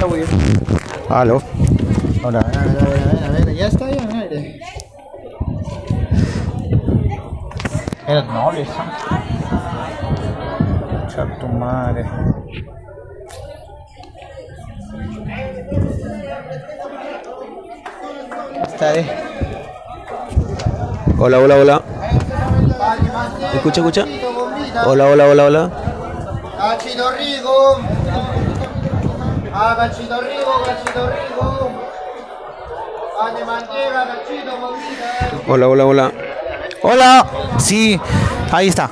audio. Aló. Ahora, a ver, ya está ya en aire. No, lesa. Chao tu madre. Está ahí. Hola, hola, hola. Escucha, escucha. Hola, hola, hola, hola. Gachito rico. Gachito rico, gachito rico. De manteca, gachito, bombita. Hola, hola, hola. Hola. Sí, ahí está.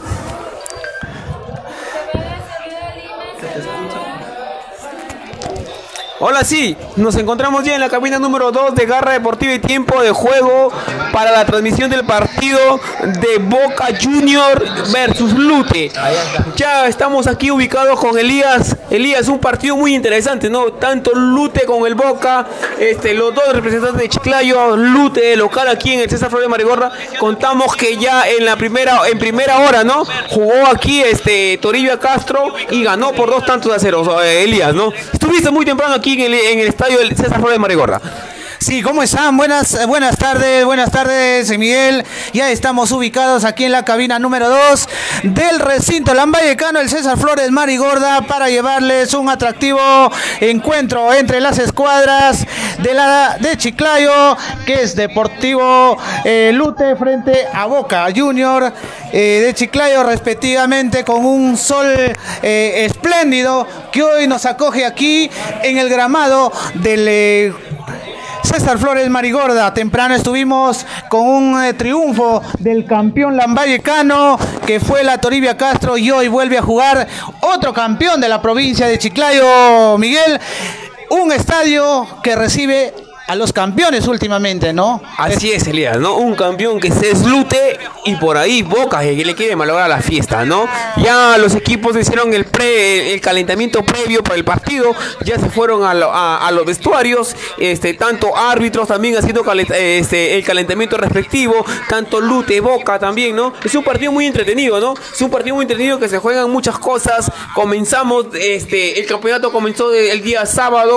Hola, sí, nos encontramos ya en la cabina número 2 de Garra Deportiva y Tiempo de Juego para la transmisión del partido de Boca Junior versus Lute. Ya estamos aquí ubicados con Elías. Elías, un partido muy interesante, ¿no? Tanto Lute con el Boca, los dos representantes de Chiclayo, Lute local aquí en el César Flores Marigorda. Contamos que ya en primera hora, ¿no? Jugó aquí Toribio Castro y ganó por 2-0, Elías, ¿no? Estuviste muy temprano aquí en el estadio del César Flores Marigorda. Sí, ¿cómo están? Buenas tardes, Miguel. Ya estamos ubicados aquí en la cabina número 2 del recinto lambayecano, el César Flores Marigorda, para llevarles un atractivo encuentro entre las escuadras de Chiclayo, que es Deportivo Lute, frente a Boca Junior de Chiclayo, respectivamente, con un sol espléndido que hoy nos acoge aquí en el gramado del César Flores Marigorda. Temprano estuvimos con un triunfo del campeón lambayecano, que fue la Toribia Castro, y hoy vuelve a jugar otro campeón de la provincia de Chiclayo, Miguel. Un estadio que recibe a los campeones últimamente, ¿no? Así es, Elías, ¿no? Un campeón que se Lute y por ahí Boca, que le quiere malograr la fiesta, ¿no? Ya los equipos hicieron el calentamiento previo para el partido, ya se fueron a los vestuarios, tanto árbitros también haciendo el calentamiento respectivo, tanto Lute, Boca también, ¿no? Es un partido muy entretenido, ¿no? Es un partido muy entretenido que se juegan muchas cosas. Comenzamos, el campeonato comenzó el día sábado,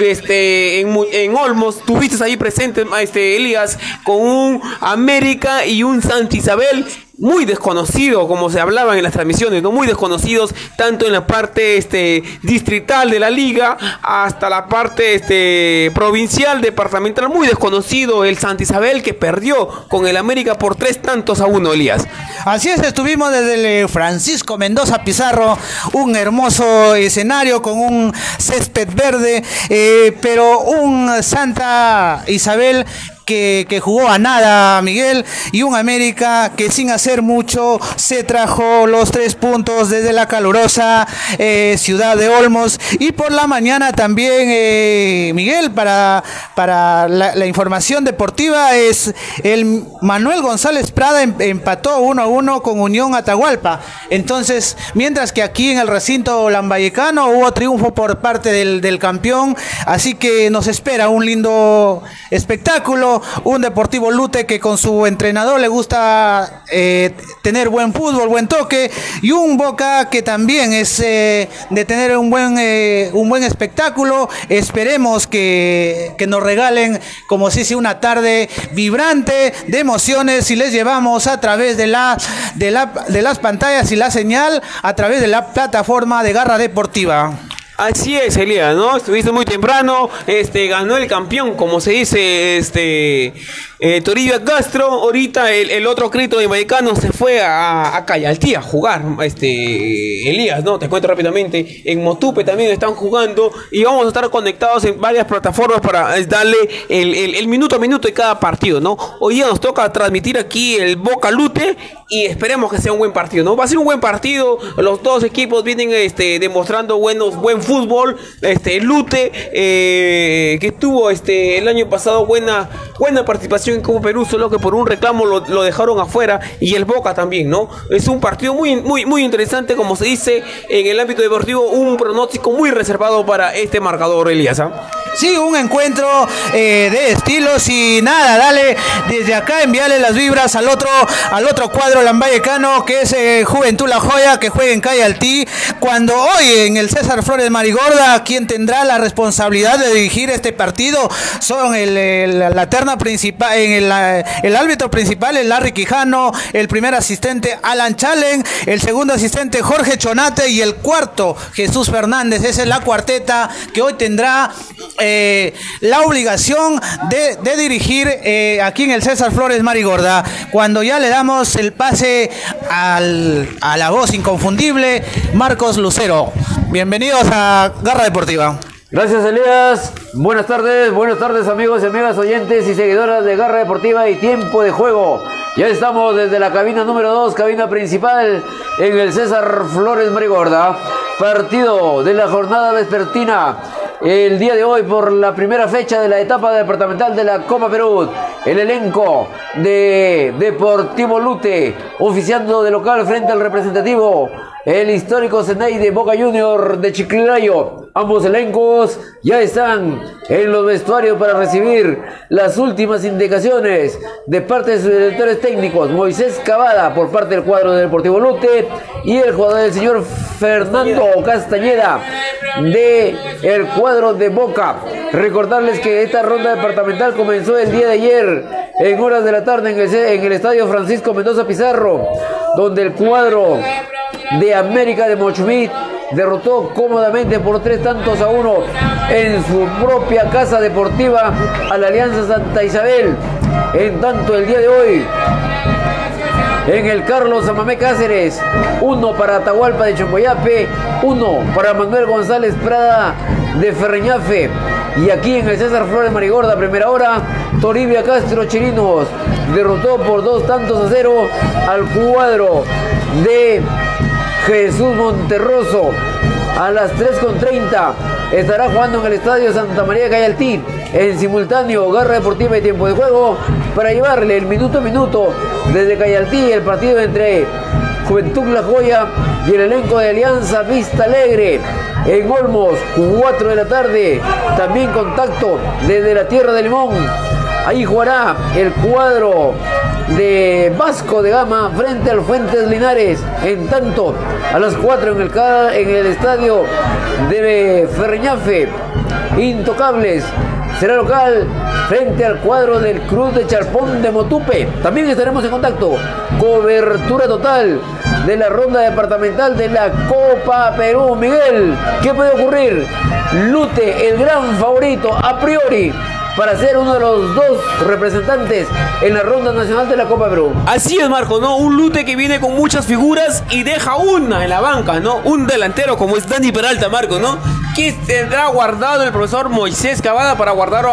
en Olmos. Tuviste ahí presente, Elías, con un América y un Santa Isabel muy desconocido, como se hablaban en las transmisiones, ¿no? Muy desconocidos, tanto en la parte distrital de la liga hasta la parte provincial, departamental. Muy desconocido el Santa Isabel, que perdió con el América por 3-1, Elías. Así es, estuvimos desde el Francisco Mendoza Pizarro, un hermoso escenario con un césped verde, pero un Santa Isabel que jugó a nada, Miguel, y un América que sin hacer mucho se trajo los 3 puntos desde la calurosa ciudad de Olmos. Y por la mañana también, Miguel, para la información deportiva, es el Manuel González Prada empató 1-1 con Unión Atahualpa. Entonces, mientras que aquí en el recinto lambayecano hubo triunfo por parte del campeón, así que nos espera un lindo espectáculo. Un Deportivo Lute que con su entrenador le gusta tener buen fútbol, buen toque, y un Boca que también es de tener un buen espectáculo. Esperemos que nos regalen, como se dice, una tarde vibrante de emociones, y les llevamos a través de las pantallas y la señal a través de la plataforma de Garra Deportiva. Así es, Elías, ¿no? Estuviste muy temprano, ganó el campeón, como se dice, Toribio Castro. Ahorita el otro Crito de Vallecano se fue a Cayaltí a jugar, Elías, ¿no? Te cuento rápidamente, en Motupe también están jugando, y vamos a estar conectados en varias plataformas para darle el minuto a minuto de cada partido, ¿no? Hoy día nos toca transmitir aquí el Boca Lute, y esperemos que sea un buen partido, ¿no? Va a ser un buen partido, los dos equipos vienen demostrando buen fútbol. Lute, que tuvo el año pasado buena participación en Copa Perú, solo que por un reclamo lo dejaron afuera, y el Boca también, ¿no? Es un partido muy interesante, como se dice en el ámbito deportivo, un pronóstico muy reservado para este marcador, Elías, ¿eh? Sí, un encuentro de estilos y nada, dale desde acá enviarle las vibras al otro cuadro lambayecano que es Juventud La Joya, que juega en Cayaltí, cuando hoy en el César Flores Marigorda quien tendrá la responsabilidad de dirigir este partido son la terna principal, el árbitro principal es Larry Quijano, el primer asistente Alan Chalen, el segundo asistente Jorge Chonate y el cuarto Jesús Fernández. Esa es la cuarteta que hoy tendrá la obligación de dirigir aquí en el César Flores Marigorda. Cuando ya le damos el pase a la voz inconfundible, Marcos Lucero. Bienvenidos a Garra Deportiva. Gracias, Elías. Buenas tardes amigos y amigas oyentes y seguidoras de Garra Deportiva y Tiempo de Juego. Ya estamos desde la cabina número 2, cabina principal en el César Flores Marigorda. Partido de la jornada vespertina. El día de hoy por la primera fecha de la etapa departamental de la Copa Perú. El elenco de Deportivo Lute oficiando de local frente al representativo, el histórico Ceney de Boca Junior de Chiclayo. Ambos elencos ya están en los vestuarios para recibir las últimas indicaciones de parte de sus directores técnicos. Moisés Cavada por parte del cuadro de Deportivo Lute y el jugador del señor Fernando Castañeda de el cuadro de Boca. Recordarles que esta ronda departamental comenzó el día de ayer en horas de la tarde en el estadio Francisco Mendoza Pizarro, donde el cuadro de América de Mochumit derrotó cómodamente por 3-1 en su propia casa deportiva a la Alianza Santa Isabel. En tanto, el día de hoy en el Carlos Amamé Cáceres, 1 para Atahualpa de Chocoyape, 1 para Manuel González Prada de Ferreñafe. Y aquí en el César Flores Marigorda, primera hora, Toribia Castro Chirinos derrotó por 2-0 al cuadro de Jesús Monterroso. A las 3:30 estará jugando en el estadio Santa María de Cayaltí en simultáneo Garra Deportiva y Tiempo de Juego para llevarle el minuto a minuto desde Cayaltí el partido entre Juventud La Joya y el elenco de Alianza Vista Alegre. En Olmos, 4 de la tarde, también contacto desde la Tierra de Limón. Ahí jugará el cuadro de Vasco de Gama frente al Fuentes Linares. En tanto, a las 4 en el estadio de Ferreñafe, Intocables será local frente al cuadro del Cruz de Charpón de Motupe. También estaremos en contacto. Cobertura total de la ronda departamental de la Copa Perú. Miguel, ¿qué puede ocurrir? Lute, el gran favorito a priori para ser uno de los dos representantes en la ronda nacional de la Copa Perú. Así es, Marco, ¿no? Un Lute que viene con muchas figuras y deja una en la banca, ¿no? Un delantero como es Dani Peralta, Marco, ¿no? ¿Qué tendrá guardado el profesor Moisés Cavada para guardar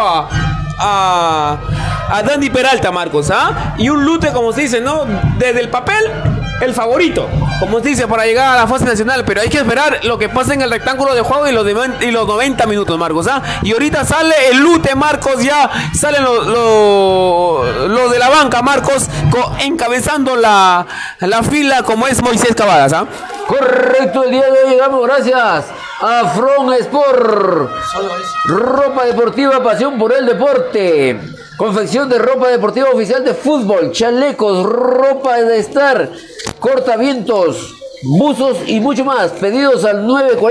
a Dani Peralta, Marcos? ¿Ah? Y un Lute, como se dice, ¿no? Desde el papel, el favorito, como se dice, para llegar a la fase nacional. Pero hay que esperar lo que pasa en el rectángulo de juego y los 90 minutos, Marcos. ¿Ah? Y ahorita sale el Lute, Marcos. Ya salen los de la banca, Marcos, encabezando la fila, como es Moisés Cavadas. ¿Ah? Correcto, el día de hoy llegamos gracias a From Sport, ropa deportiva, pasión por el deporte. Confección de ropa deportiva oficial de fútbol, chalecos, ropa de estar, cortavientos, buzos y mucho más. Pedidos al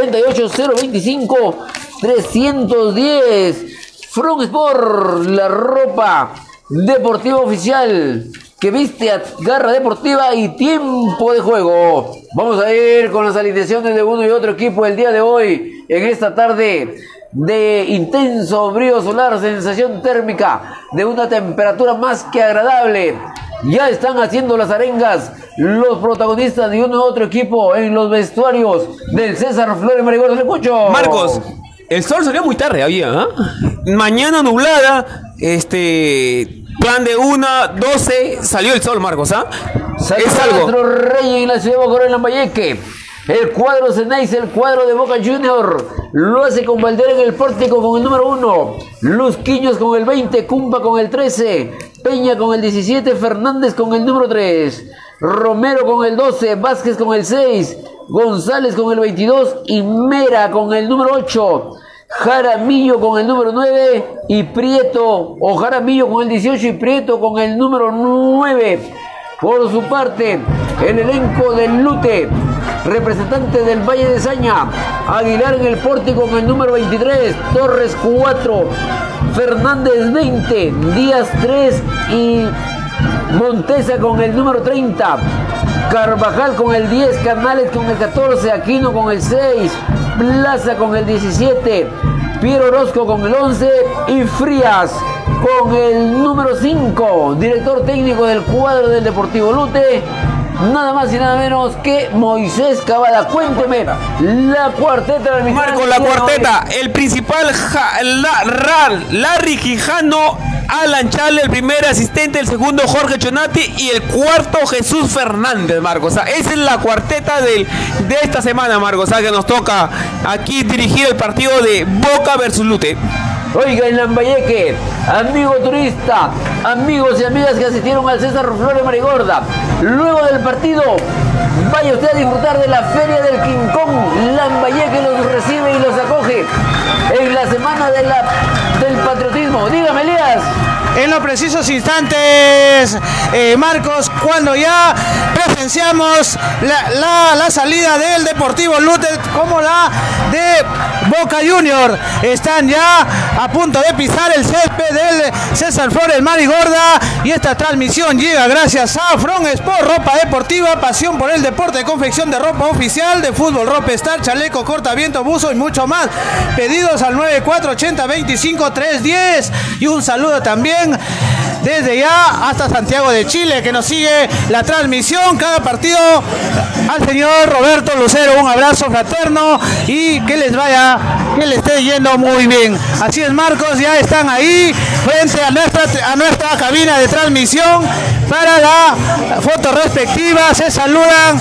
948-025-310. From Sport, la ropa deportiva oficial que viste a Garra Deportiva y Tiempo de Juego. Vamos a ir con las alineaciones de uno y otro equipo el día de hoy, en esta tarde de intenso brío solar, sensación térmica de una temperatura más que agradable. Ya están haciendo las arengas los protagonistas de uno y otro equipo en los vestuarios del César Flores Marigorda. Le escucho. Marcos, el sol salió muy tarde, había, mañana nublada, plan de 1:12, salió el sol, Marcos, ¿ah? Es algo. Rey en la ciudad de Boca en Lambayeque. El cuadro Ceneice, el cuadro de Boca Junior, lo hace con Valder en el pórtico con el número 1, Luzquiños con el 20, Cumpa con el 13, Peña con el 17, Fernández con el número 3, Romero con el 12, Vázquez con el 6, González con el 22 y Mera con el número 8. Jaramillo con el número 9 y Prieto, o Jaramillo con el 18 y Prieto con el número 9. Por su parte, el elenco del Lute, representante del Valle de Saña, Aguilar en el pórtico con el número 23, Torres 4, Fernández 20, Díaz 3 y Montesa con el número 30, Carvajal con el 10, Canales con el 14, Aquino con el 6, Plaza con el 17, Piero Orozco con el 11 y Frías con el número 5, director técnico del cuadro del Deportivo Lute, nada más y nada menos que Moisés Cavada. Cuénteme la cuarteta del Marco, la cuarteta, el principal Larry Quijano, Alan Chale, el primer asistente, el segundo Jorge Chonati y el cuarto Jesús Fernández, Marco. O sea, esa es la cuarteta de esta semana, Marco. O sea, que nos toca aquí dirigir el partido de Boca versus Lute. Oiga, en Lambayeque, amigo turista, amigos y amigas que asistieron al César Flores Marigorda, luego del partido, vaya usted a disfrutar de la Feria del King Kong. Lambayeque los recibe y los acoge en la semana del patriotismo. Dígame, Elías. En los precisos instantes, Marcos, cuando ya presenciamos la salida del Deportivo Lute como la de Boca Junior, están ya a punto de pisar el césped del César Flores Marigorda y esta transmisión llega gracias a From Sport, ropa deportiva, pasión por el deporte, confección de ropa oficial de fútbol, ropa Star, chaleco, cortaviento, buzo y mucho más. Pedidos al 9480-25-310 y un saludo también desde ya hasta Santiago de Chile, que nos sigue la transmisión cada partido, al señor Roberto Lucero, un abrazo fraterno y que les vaya, que le esté yendo muy bien. Así es, Marcos, ya están ahí frente a nuestra cabina de transmisión para la foto respectiva, se saludan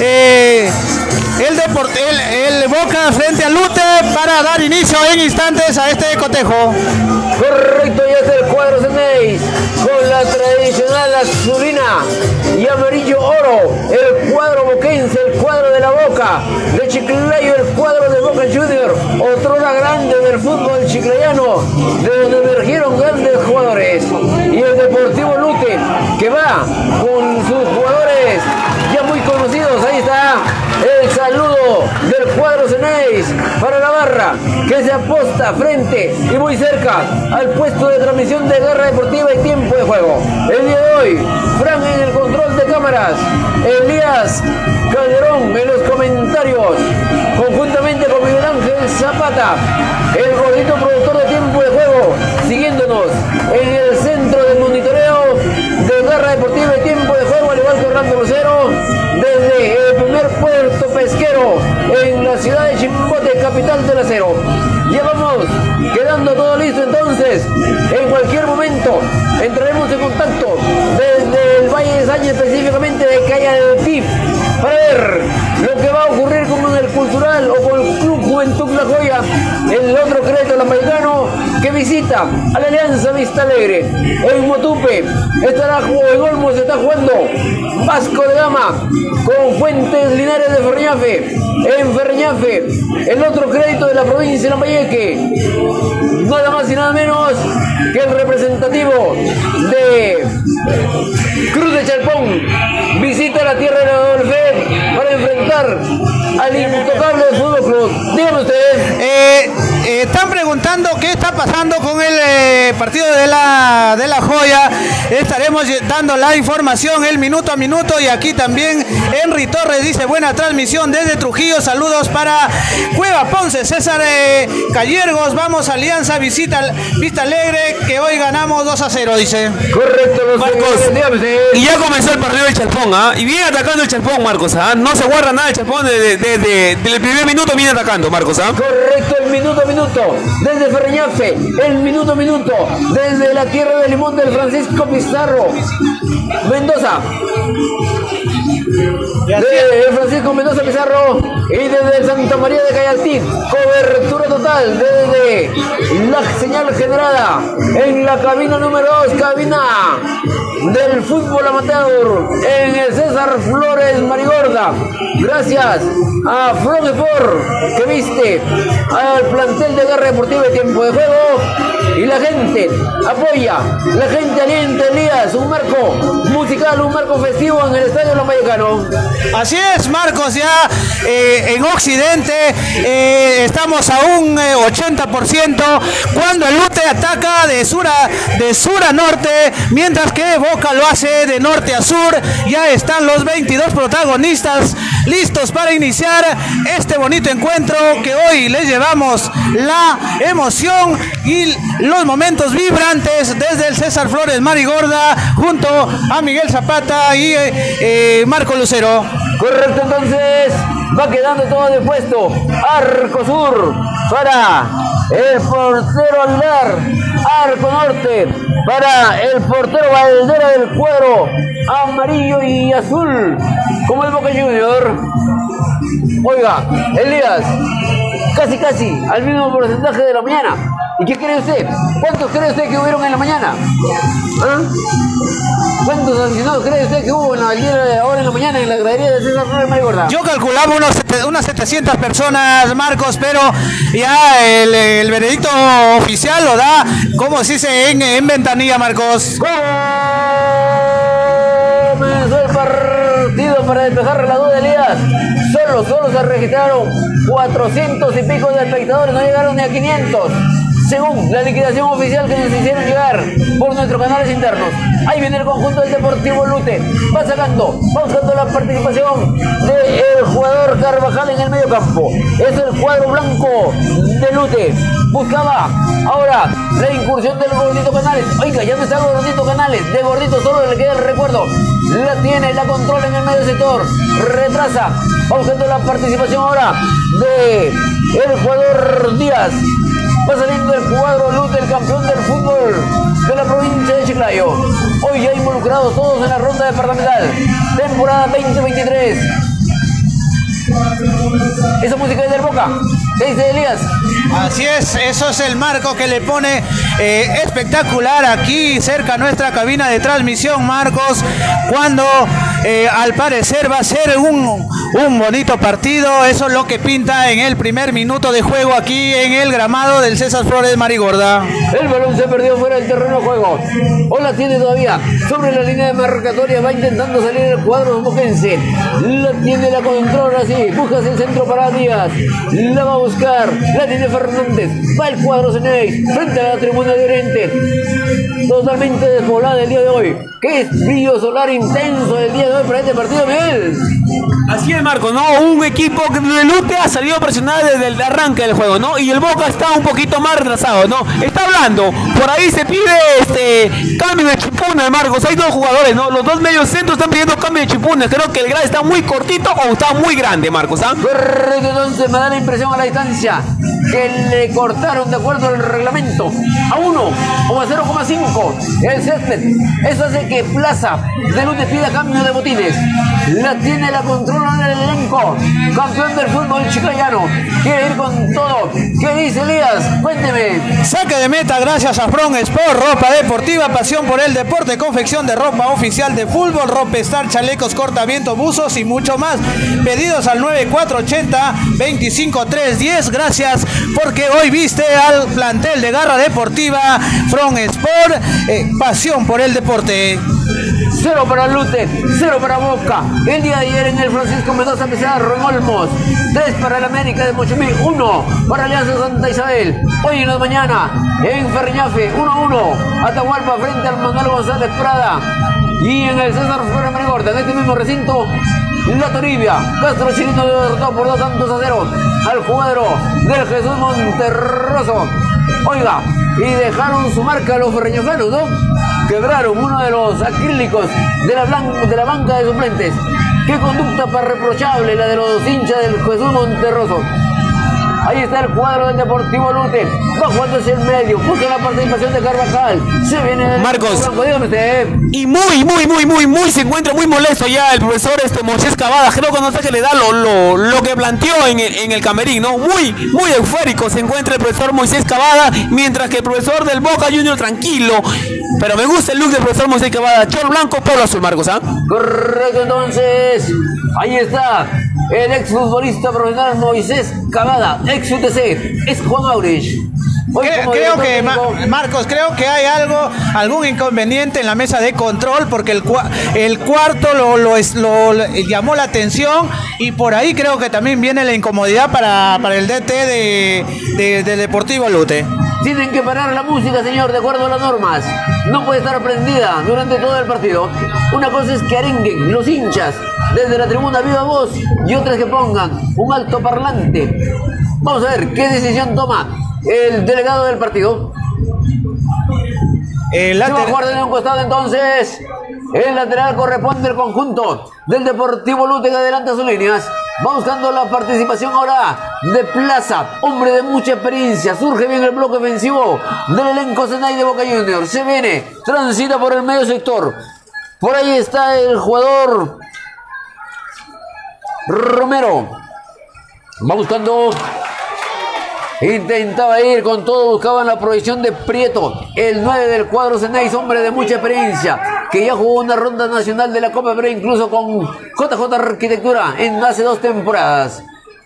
el Boca frente al Lute para dar inicio en instantes a este cotejo. Correcto, ya está el cuadro Ceneis con la tradicional azulina y amarillo oro, el cuadro boquense, el cuadro de la Boca de Chiclayo, el cuadro de Boca Junior, otrora grande del fútbol chiclayano, de donde emergieron grandes jugadores, y el Deportivo Lute que va con sus jugadores ya muy conocidos. Ahí está el saludo del cuadro Ceneis para la barra que se aposta frente y muy cerca al puesto de transmisión de Garra Deportiva y Tiempo de Juego. El día de hoy, Fran en el control de cámaras, Elías Calderón en los comentarios, conjuntamente con Miguel Ángel Zapata, el gordito productor de Tiempo de Juego, siguiéndonos en el centro de monitoreo de Garra Deportiva y Tiempo de Juego, al igual que Orlando Lucero, desde el primer puerto pesquero en la ciudad de Chimbote, capital del acero. Ya vamos quedando todo listo, entonces en cualquier momento entraremos en contacto desde el Valle de Saña, específicamente de Calle del TIF, para ver lo que va a ocurrir con el Cultural o con el Club Juventud La Joya, el otro crédito lambayequano que visita a la Alianza Vista Alegre. En Motupe estará en Olmos, se está jugando Vasco de Gama con Fuentes Linares de Ferreñafe. En Ferreñafe, el otro crédito de la provincia de Lambayeque, nada más y nada menos que el representativo de Cruz de Chalpón visita la tierra de la Dolfe para enfrentar al intocable Fútbol Club. Dígame ustedes. Están preguntando qué está pasando con el partido de la Joya. Estaremos dando la información el minuto a minuto. Y aquí también Henry Torres dice: buena transmisión desde Trujillo, saludos para Cueva Ponce. César Callergos, vamos Alianza, Vista Alegre, que hoy ganamos 2-0, dice. Correcto, Marcos. Y ya comenzó el partido del Chalpón, y viene atacando el Chalpón, Marcos, no se guarda nada el Chalpón desde el primer minuto viene atacando, Marcos. Correcto, el minuto a minuto desde Ferreñafe, el minuto a minuto desde la tierra de Limón del Francisco Pizarro Mendoza, de Francisco Mendoza Pizarro, y desde Santa María de Cayaltí, cobertura total desde la señal generada en la cabina número 2, cabina del fútbol amateur, en el César Flores Marigorda. Gracias a Fronepor, que viste al plantel de Garra Deportiva de Tiempo de Juego. Y la gente apoya, la gente alienta, Elías, un marco musical, un marco festivo en el Estadio Los Vallecanos. Así es, Marcos, ya en Occidente estamos a un 80% cuando el Lute ataca de sur a norte, mientras que Boca lo hace de norte a sur. Ya están los 22 protagonistas listos para iniciar este bonito encuentro que hoy les llevamos la emoción y los momentos vibrantes desde el César Flores Marigorda junto a Miguel Zapata y Marco Lucero. Correcto, entonces va quedando todo dispuesto. Arco sur para el portero Aguilar, arco norte para el portero Valdera del cuadro amarillo y azul, como el Boca Junior. Oiga, Elías, casi al mismo porcentaje de la mañana. ¿Y qué cree usted? ¿Cuántos cree usted que hubieron en la mañana? ¿Ah? ¿Cuántos aficionados cree usted que hubo ahora en la mañana en la gradería de César Flores Marigorda? Yo calculaba unas 700 personas, Marcos, pero ya el veredicto oficial lo da, como se dice en ventanilla, Marcos. Comenzó el partido para despejar la duda, Elías. Solo se registraron 400 y pico de espectadores, no llegaron ni a 500. Según la liquidación oficial que nos hicieron llegar por nuestros canales internos. Ahí viene el conjunto del Deportivo Lute. Va buscando la participación del jugador Carvajal en el medio campo. Es el cuadro blanco de Lute. Buscaba ahora la incursión del Gordito Canales. Oiga, ya no está Gordito Canales. De Gordito solo le queda el recuerdo. La tiene, la controla en el medio sector. Retrasa. Va buscando la participación ahora de el jugador Díaz. Va saliendo el cuadro Lute, el campeón del fútbol de la provincia de Chiclayo. Hoy ya involucrados todos en la ronda departamental. Temporada 2023. Esa música es del Boca. ¿Qué dice Elías? Así es, eso es el marco que le pone espectacular aquí cerca a nuestra cabina de transmisión, Marcos, cuando al parecer va a ser un bonito partido. Eso es lo que pinta en el primer minuto de juego aquí en el gramado del César Flores Marigorda. El balón se perdió fuera del terreno de juego. O la tiene todavía sobre la línea de marcatoria. Va intentando salir el cuadro boquense. La tiene, la controla así. Busca el centro para Díaz. La va a buscar. La tiene Fernández. Va el cuadro Ceney frente a la tribuna de Oriente. Totalmente despoblada el día de hoy. Qué brillo solar intenso el día de hoy para este partido, Miguel. Así es, Marco, ¿no? Un equipo que de Lute ha salido a presionar desde el arranque del juego, ¿no? Y el Boca está un poquito más retrasado, ¿no? Está hablando, por ahí se pide cambio de chipunas, Marcos. Hay dos jugadores, ¿no? Los dos medios centros están pidiendo cambio de chipunas. Creo que el grado está muy cortito o está muy grande, Marcos, ¿ah? Correcto, entonces me da la impresión a la distancia que le cortaron de acuerdo al reglamento a 1 o a 0,5 el césped. Eso hace que Plaza de Lute pida cambio de botines. La tiene, la controla en el elenco. Campeón del fútbol chiclayano. Quiere ir con todo. ¿Qué dice Elías? Cuénteme. Saque de meta gracias a Front Sport, ropa deportiva, pasión por el deporte, confección de ropa oficial de fútbol, ropa Star, chalecos, cortaviento, buzos y mucho más. Pedidos al 9480-25310. Gracias porque hoy viste al plantel de Garra Deportiva Front Sport, pasión por el deporte. 0 para Lute, 0 para Boca. El día de ayer en el Francisco Mendoza Pizarro en Olmos. 3 para el América de Mochomí, 1 para Alianza Santa Isabel. Hoy en la mañana en Ferriñafe, 1-1. Atahualpa frente al Manuel González Prada. Y en el César Flores Marigorda, en este mismo recinto, La Toribia, Castro Chilino derrotó por 2-0 al cuadro del Jesús Monterroso. Oiga, y dejaron su marca a los ferreñofanos, ¿no? Quebraron uno de los acrílicos de la banca de suplentes. Qué conducta para reprochable la de los hinchas del Jesús Monterroso. Ahí está el cuadro del Deportivo Lute. Va jugando hacia el medio. Busca la participación de Carvajal. Se viene Marcos. Blanco, dígame usted. Y muy se encuentra muy molesto ya el profesor Moisés Cavada. Creo que no sé qué le da lo que planteó en el camerín, ¿no? Muy eufórico se encuentra el profesor Moisés Cavada, mientras que el profesor del Boca Junior tranquilo. Pero me gusta el look del profesor Moisés Cavada. Chor blanco, polo azul, Marcos, ¿ah? Correcto, entonces. Ahí está. El exfutbolista profesional Moisés Cavada, ex UTC, es Juan Aurich. Creo que, Marcos, creo que hay algún inconveniente en la mesa de control, porque el cuarto lo llamó la atención, y por ahí creo que también viene la incomodidad para el DT de Deportivo Lute. Tienen que parar la música, señor, de acuerdo a las normas. No puede estar prendida durante todo el partido. Una cosa es que arenguen los hinchas desde la tribuna viva voz, y otra es que pongan un altoparlante. Vamos a ver qué decisión toma el delegado del partido. Se va a jugar de un costado entonces. El lateral corresponde al conjunto del Deportivo Lute, que adelanta sus líneas. Va buscando la participación ahora de Plaza, hombre de mucha experiencia. Surge bien el bloque ofensivo del elenco Senay de Boca Juniors. Se viene, transita por el medio sector. Por ahí está el jugador Romero. Va buscando. Intentaba ir con todo, buscaban la proyección de Prieto, el 9 del cuadro Ceneiz, hombre de mucha experiencia, que ya jugó una ronda nacional de la Copa Perú, incluso con JJ Arquitectura en hace 2 temporadas.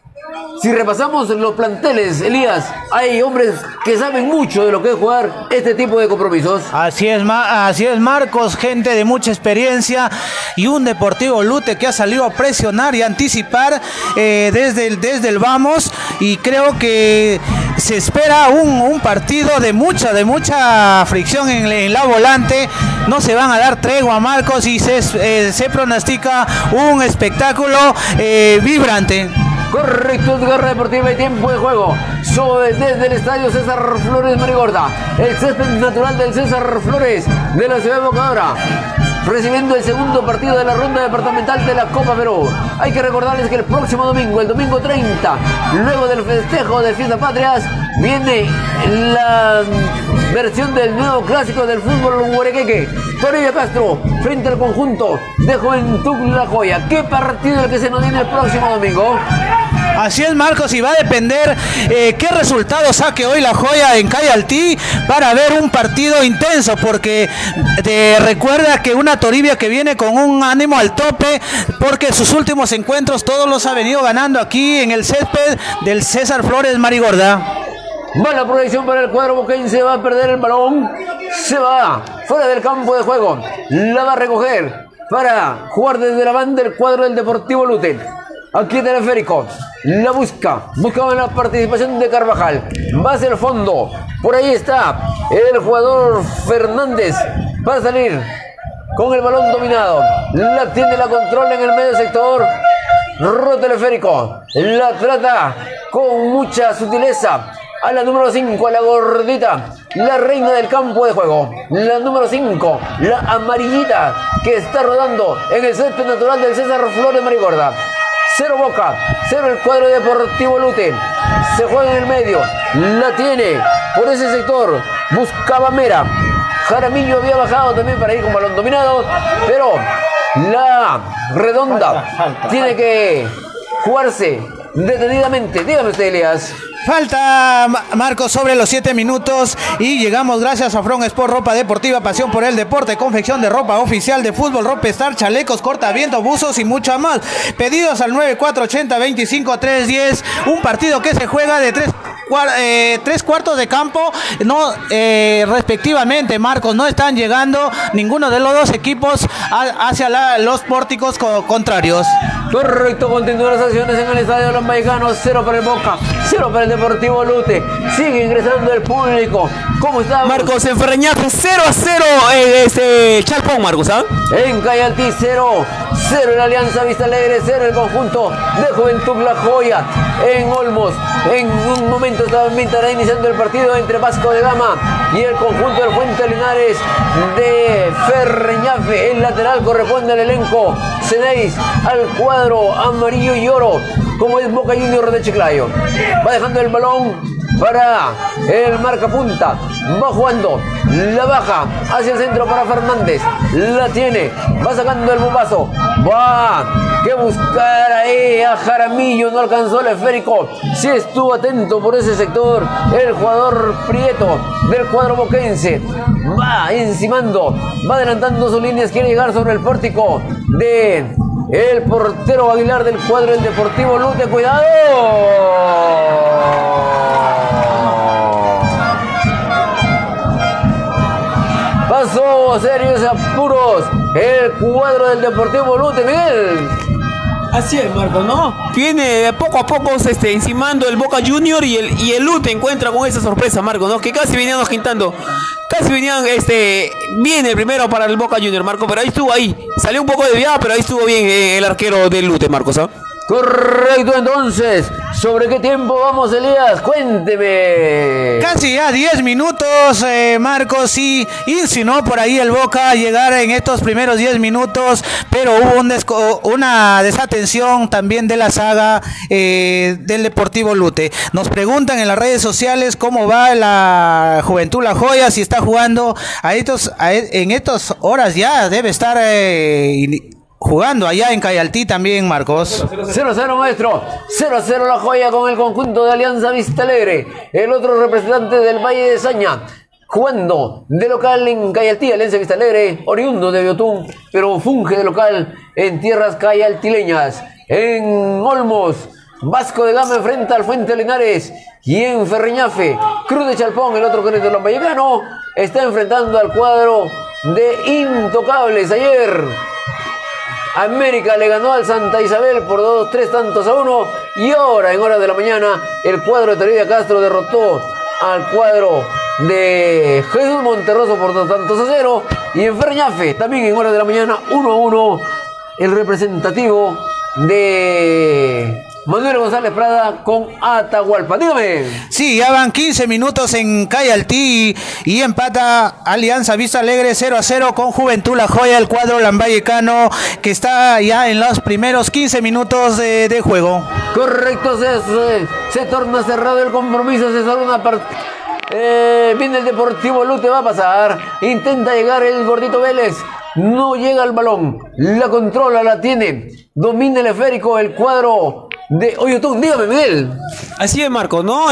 Si repasamos los planteles, Elías, hay hombres que saben mucho de lo que es jugar este tipo de compromisos. Así es, Marcos, gente de mucha experiencia, y un Deportivo Lute que ha salido a presionar y anticipar desde el vamos, y creo que se espera un partido de mucha fricción en la volante. No se van a dar tregua, Marcos, y se pronostica un espectáculo vibrante. Correcto, es Garra Deportiva y tiempo de juego. Desde el estadio César Flores Marigorda, el césped natural del César Flores de la ciudad de Bocadora, recibiendo el segundo partido de la ronda departamental de la Copa Perú. Hay que recordarles que el próximo domingo, el domingo 30, luego del festejo de Fiestas Patrias, viene la versión del nuevo clásico del fútbol huarequeque. Toribio Castro frente al conjunto de Juventud La Joya. ¿Qué partido el que se nos viene el próximo domingo? Así es, Marcos, y va a depender qué resultado saque hoy La Joya en Cayaltí para ver un partido intenso, porque recuerda que una Toribia que viene con un ánimo al tope, porque sus últimos encuentros todos los ha venido ganando aquí en el césped del César Flores Marigorda. Va la proyección para el cuadro boquense, va a perder el balón, se va fuera del campo de juego, la va a recoger para jugar desde la banda el cuadro del Deportivo Lute. Aquí Teleférico, la buscaba la participación de Carvajal, va hacia el fondo, por ahí está el jugador Fernández, va a salir con el balón dominado, la tiene, la controla en el medio sector, Teleférico, la trata con mucha sutileza a la número 5, a la gordita, la reina del campo de juego, la número 5, la amarillita, que está rodando en el césped natural del César Flores Marigorda. 0 Boca, 0 el cuadro Deportivo Lute. Se juega en el medio, la tiene por ese sector, buscaba Mera. Jaramillo había bajado también para ir con balón dominado, pero la redonda tiene que jugarse detenidamente. Dígame usted, Elías. Falta, Marcos, sobre los 7 minutos, y llegamos gracias a From Sport, ropa deportiva, pasión por el deporte, confección de ropa oficial de fútbol, ropa Star, chalecos, cortaviento, buzos y mucha más. Pedidos al 9480-25310. Un partido que se juega de 3 cuartos de campo, no, respectivamente, Marcos. No están llegando ninguno de los dos equipos hacia los pórticos contrarios. Correcto, continúan las acciones en el estadio de los Mexicanos. 0 para el Boca, 0 para el Deportivo Lute. Sigue ingresando el público. ¿Cómo está? Marcos, en Ferreñafe 0-0 Chalpón, Marcos, ¿ah? En Cayaltí 0 el Alianza Vista Alegre, 0 el conjunto de Juventud La Joya. En Olmos, en un momento estará iniciando el partido entre Vasco de Gama y el conjunto del Fuente Linares de Ferreñafe. El lateral corresponde al elenco Ceneiz, al cuadro amarillo y oro, como es Boca Juniors de Chiclayo. Va dejando el balón para el marcapunta. Va jugando, la baja hacia el centro para Fernández. La tiene, va sacando el bombazo. Va que buscar ahí a Jaramillo, no alcanzó el esférico. Sí estuvo atento por ese sector el jugador Prieto del cuadro boquense. Va encimando, va adelantando sus líneas, quiere llegar sobre el pórtico de el portero Aguilar del cuadro del Deportivo Lute. ¡Cuidado! Pasó serios apuros el cuadro del Deportivo Lute, Miguel. Así es, Marco, ¿no? Viene poco a poco encimando el Boca Junior y el Lute encuentra con esa sorpresa, Marco, ¿no? Que casi venían quintando. Casi venían, viene el primero para el Boca Junior, Marco, pero ahí estuvo ahí. Salió un poco de viada, pero ahí estuvo bien el arquero del Lute, Marcos, ¿ah? Correcto, entonces, ¿sobre qué tiempo vamos, Elías? Cuénteme. Casi ya 10 minutos, Marcos, y insinuó por ahí el Boca a llegar en estos primeros 10 minutos, pero hubo una desatención también de la saga del Deportivo Lute. Nos preguntan en las redes sociales cómo va la Juventud La Joya, si está jugando en estas horas ya, debe estar jugando allá en Cayaltí también, Marcos. 0-0, maestro. 0-0 La Joya con el conjunto de Alianza Vista Alegre. El otro representante del Valle de Saña, jugando de local en Cayaltí. Alianza Vista Alegre, oriundo de Biotún, pero funge de local en tierras cayaltileñas. En Olmos, Vasco de Gama enfrenta al Fuente Linares. Y en Ferreñafe, Cruz de Chalpón, el otro querido lambayecano, está enfrentando al cuadro de Intocables. Ayer América le ganó al Santa Isabel por 3-1 y ahora en horas de la mañana el cuadro de Toribia Castro derrotó al cuadro de Jesús Monterroso por 2-0 y en Ferñafe también en horas de la mañana 1-1 el representativo de Manuel González Prada con Atahualpa. Dígame. Sí, ya van 15 minutos en Cayaltí y empata Alianza Vista Alegre 0-0 con Juventud La Joya, el cuadro lambayecano que está ya en los primeros 15 minutos de juego. Correcto, se torna cerrado el compromiso, se sale una partida. Viene el Deportivo Lute, va a pasar, intenta llegar el gordito Vélez, no llega al balón, la controla, la tiene, domina el esférico, el cuadro de Oyotún. Dígame, Miguel. Así es, Marcos, ¿no?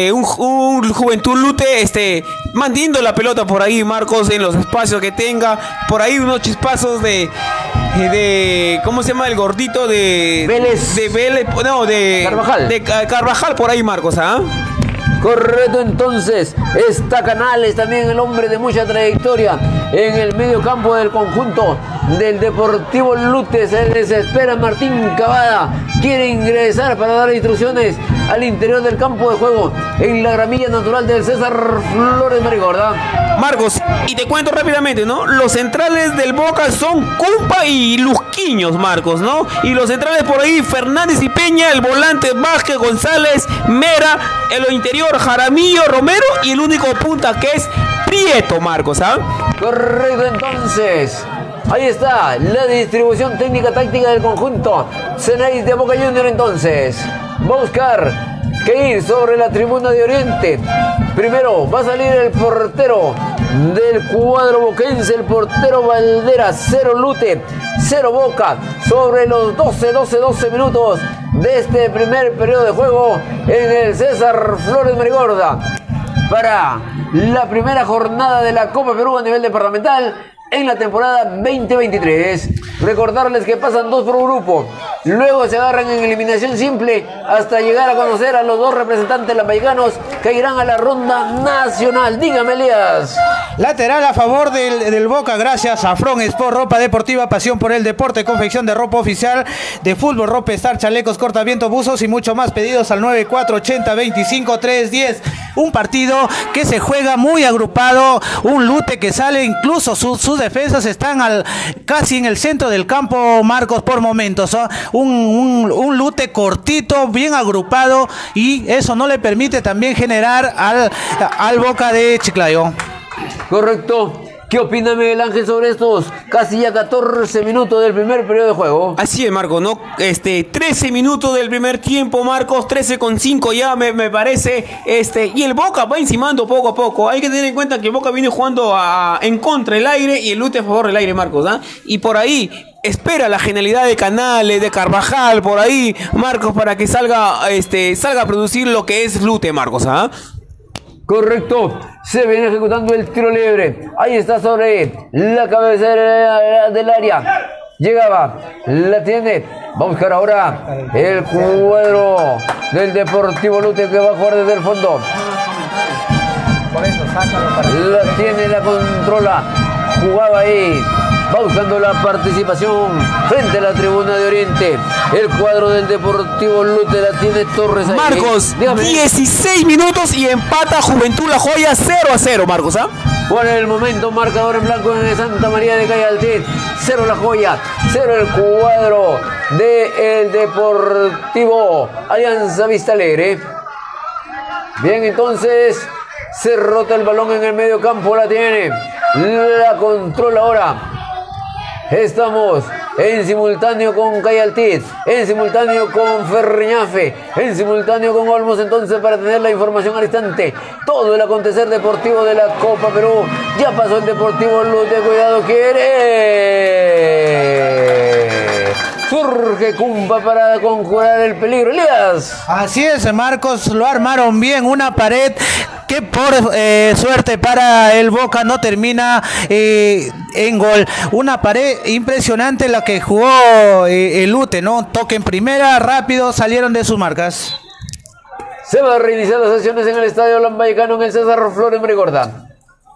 Un Juventud Lute, manteniendo la pelota por ahí, Marcos, en los espacios que tenga, por ahí unos chispazos de ¿cómo se llama? El gordito de Vélez. De Vélez, no, de Carvajal. De Carvajal por ahí, Marcos, ¿ah? Correcto, entonces está Canales, también el hombre de mucha trayectoria en el medio campo del conjunto del Deportivo Lute. Se desespera Martín Cavada, quiere ingresar para dar instrucciones al interior del campo de juego en la gramilla natural del César Flores Marigorda. Marcos, y te cuento rápidamente, ¿no? Los centrales del Boca son Cumpa y Luzquiños, Marcos, ¿no? Y los centrales por ahí, Fernández y Peña, el volante Vázquez, González, Mera, en lo interior Jaramillo, Romero y el único punta que es Prieto, Marcos, ¿ah? Correcto, entonces ahí está la distribución técnica táctica del conjunto Ceneice de Boca Junior. Entonces va a buscar que ir sobre la tribuna de Oriente. Primero va a salir el portero del cuadro boquense, el portero Valderas. 0 Lute, 0 Boca, sobre los 12 minutos de este primer periodo de juego en el César Flores Marigorda para la primera jornada de la Copa Perú a nivel departamental en la temporada 2023. Recordarles que pasan 2 por grupo, luego se agarran en eliminación simple hasta llegar a conocer a los 2 representantes lambayecanos que irán a la ronda nacional. Dígame, Elías. Lateral a favor del Boca, gracias a Front Sport, ropa deportiva, pasión por el deporte, confección de ropa oficial de fútbol, ropa estar, chalecos, cortavientos, buzos y mucho más. Pedidos al 9480-25310. Un partido que se juega muy agrupado, un Lute que sale, incluso sus defensas están casi en el centro del campo, Marcos, por momentos, ¿no? Un Lute cortito, bien agrupado, y eso no le permite también generar al Boca de Chiclayo. Correcto. ¿Qué opina Miguel Ángel sobre estos casi ya 14 minutos del primer periodo de juego? Así es, Marcos, ¿no? 13 minutos del primer tiempo, Marcos, 13,5 ya me parece. Y el Boca va encimando poco a poco. Hay que tener en cuenta que Boca viene jugando en contra del aire y el Lute a favor del aire, Marcos, ¿ah? Y por ahí espera la genialidad de Canales, de Carvajal, por ahí, Marcos, para que salga a producir lo que es Lute, Marcos, ¿ah? Correcto, se viene ejecutando el tiro libre. Ahí está sobre la cabecera del área. Llegaba, la tiene. Va a buscar ahora el cuadro del Deportivo Lute que va a jugar desde el fondo. La tiene, la controla. Jugaba ahí. Va buscando la participación frente a la tribuna de Oriente. El cuadro del Deportivo Lute la tiene Torres ahí. Marcos, dígame. 16 minutos y empata Juventud La Joya 0-0, Marcos, ¿ah? Por el momento, marcador en blanco en Santa María de Cayaltit. 0 La Joya, 0 el cuadro del Deportivo Alianza Vista Alegre. Bien, entonces se rota el balón en el medio campo, la tiene. La controla ahora. Estamos en simultáneo con Cayaltit, en simultáneo con Ferriñafe, en simultáneo con Olmos, entonces para tener la información al instante. Todo el acontecer deportivo de la Copa Perú. Ya pasó el Deportivo Lute, cuidado, quiere. Surge Cumpa para conjurar el peligro. Elías. Así es, Marcos, lo armaron bien, una pared que por suerte para el Boca no termina en gol. Una pared impresionante la que jugó el Lute, ¿no? Toque en primera, rápido, salieron de sus marcas. Se va a reiniciar las sesiones en el Estadio Lambaycano en el César Flores Mrigorda.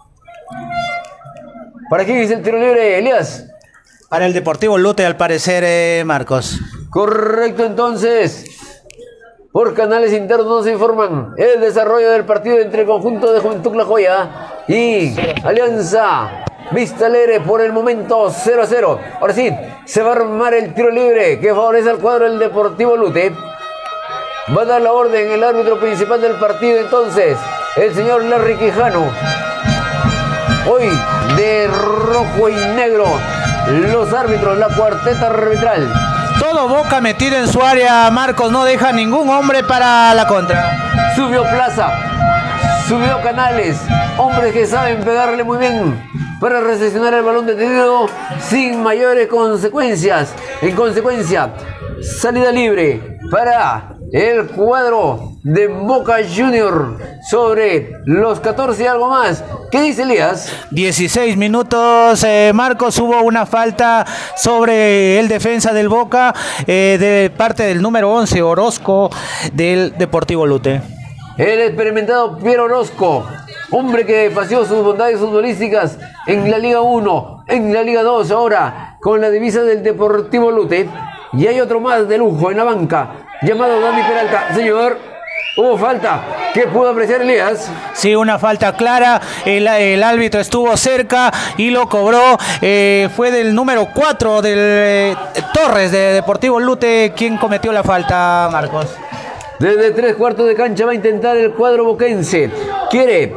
¿Para quién es el tiro libre, Elías? Para el Deportivo Lute, al parecer, Marcos. Correcto, entonces. Por canales internos nos informan el desarrollo del partido entre el conjunto de Juventud La Joya y Alianza Vista Alegre. Por el momento 0-0. Ahora sí, se va a armar el tiro libre que favorece al cuadro del Deportivo Lute. Va a dar la orden el árbitro principal del partido, entonces, el señor Larry Quijano. Hoy de rojo y negro, los árbitros, la cuarteta arbitral. Todo Boca metido en su área, Marcos, no deja ningún hombre para la contra. Subió Plaza, subió Canales, hombres que saben pegarle muy bien para recepcionar el balón detenido sin mayores consecuencias. En consecuencia, salida libre para el cuadro de Boca Junior sobre los 14 y algo más. ¿Qué dice Elías? 16 minutos, Marcos, hubo una falta sobre el defensa del Boca de parte del número 11, Orozco, del Deportivo Lute. El experimentado Piero Orozco, hombre que paseó sus bondades futbolísticas en la Liga 1, en la Liga 2, ahora con la divisa del Deportivo Lute. Y hay otro más de lujo en la banca, llamado Dani Peralta. Señor, hubo falta. ¿Qué pudo apreciar Elías? Sí, una falta clara. El árbitro estuvo cerca y lo cobró. Fue del número 4 del Torres de Deportivo Lute quien cometió la falta, Marcos. Desde 3/4 de cancha va a intentar el cuadro boquense. Quiere.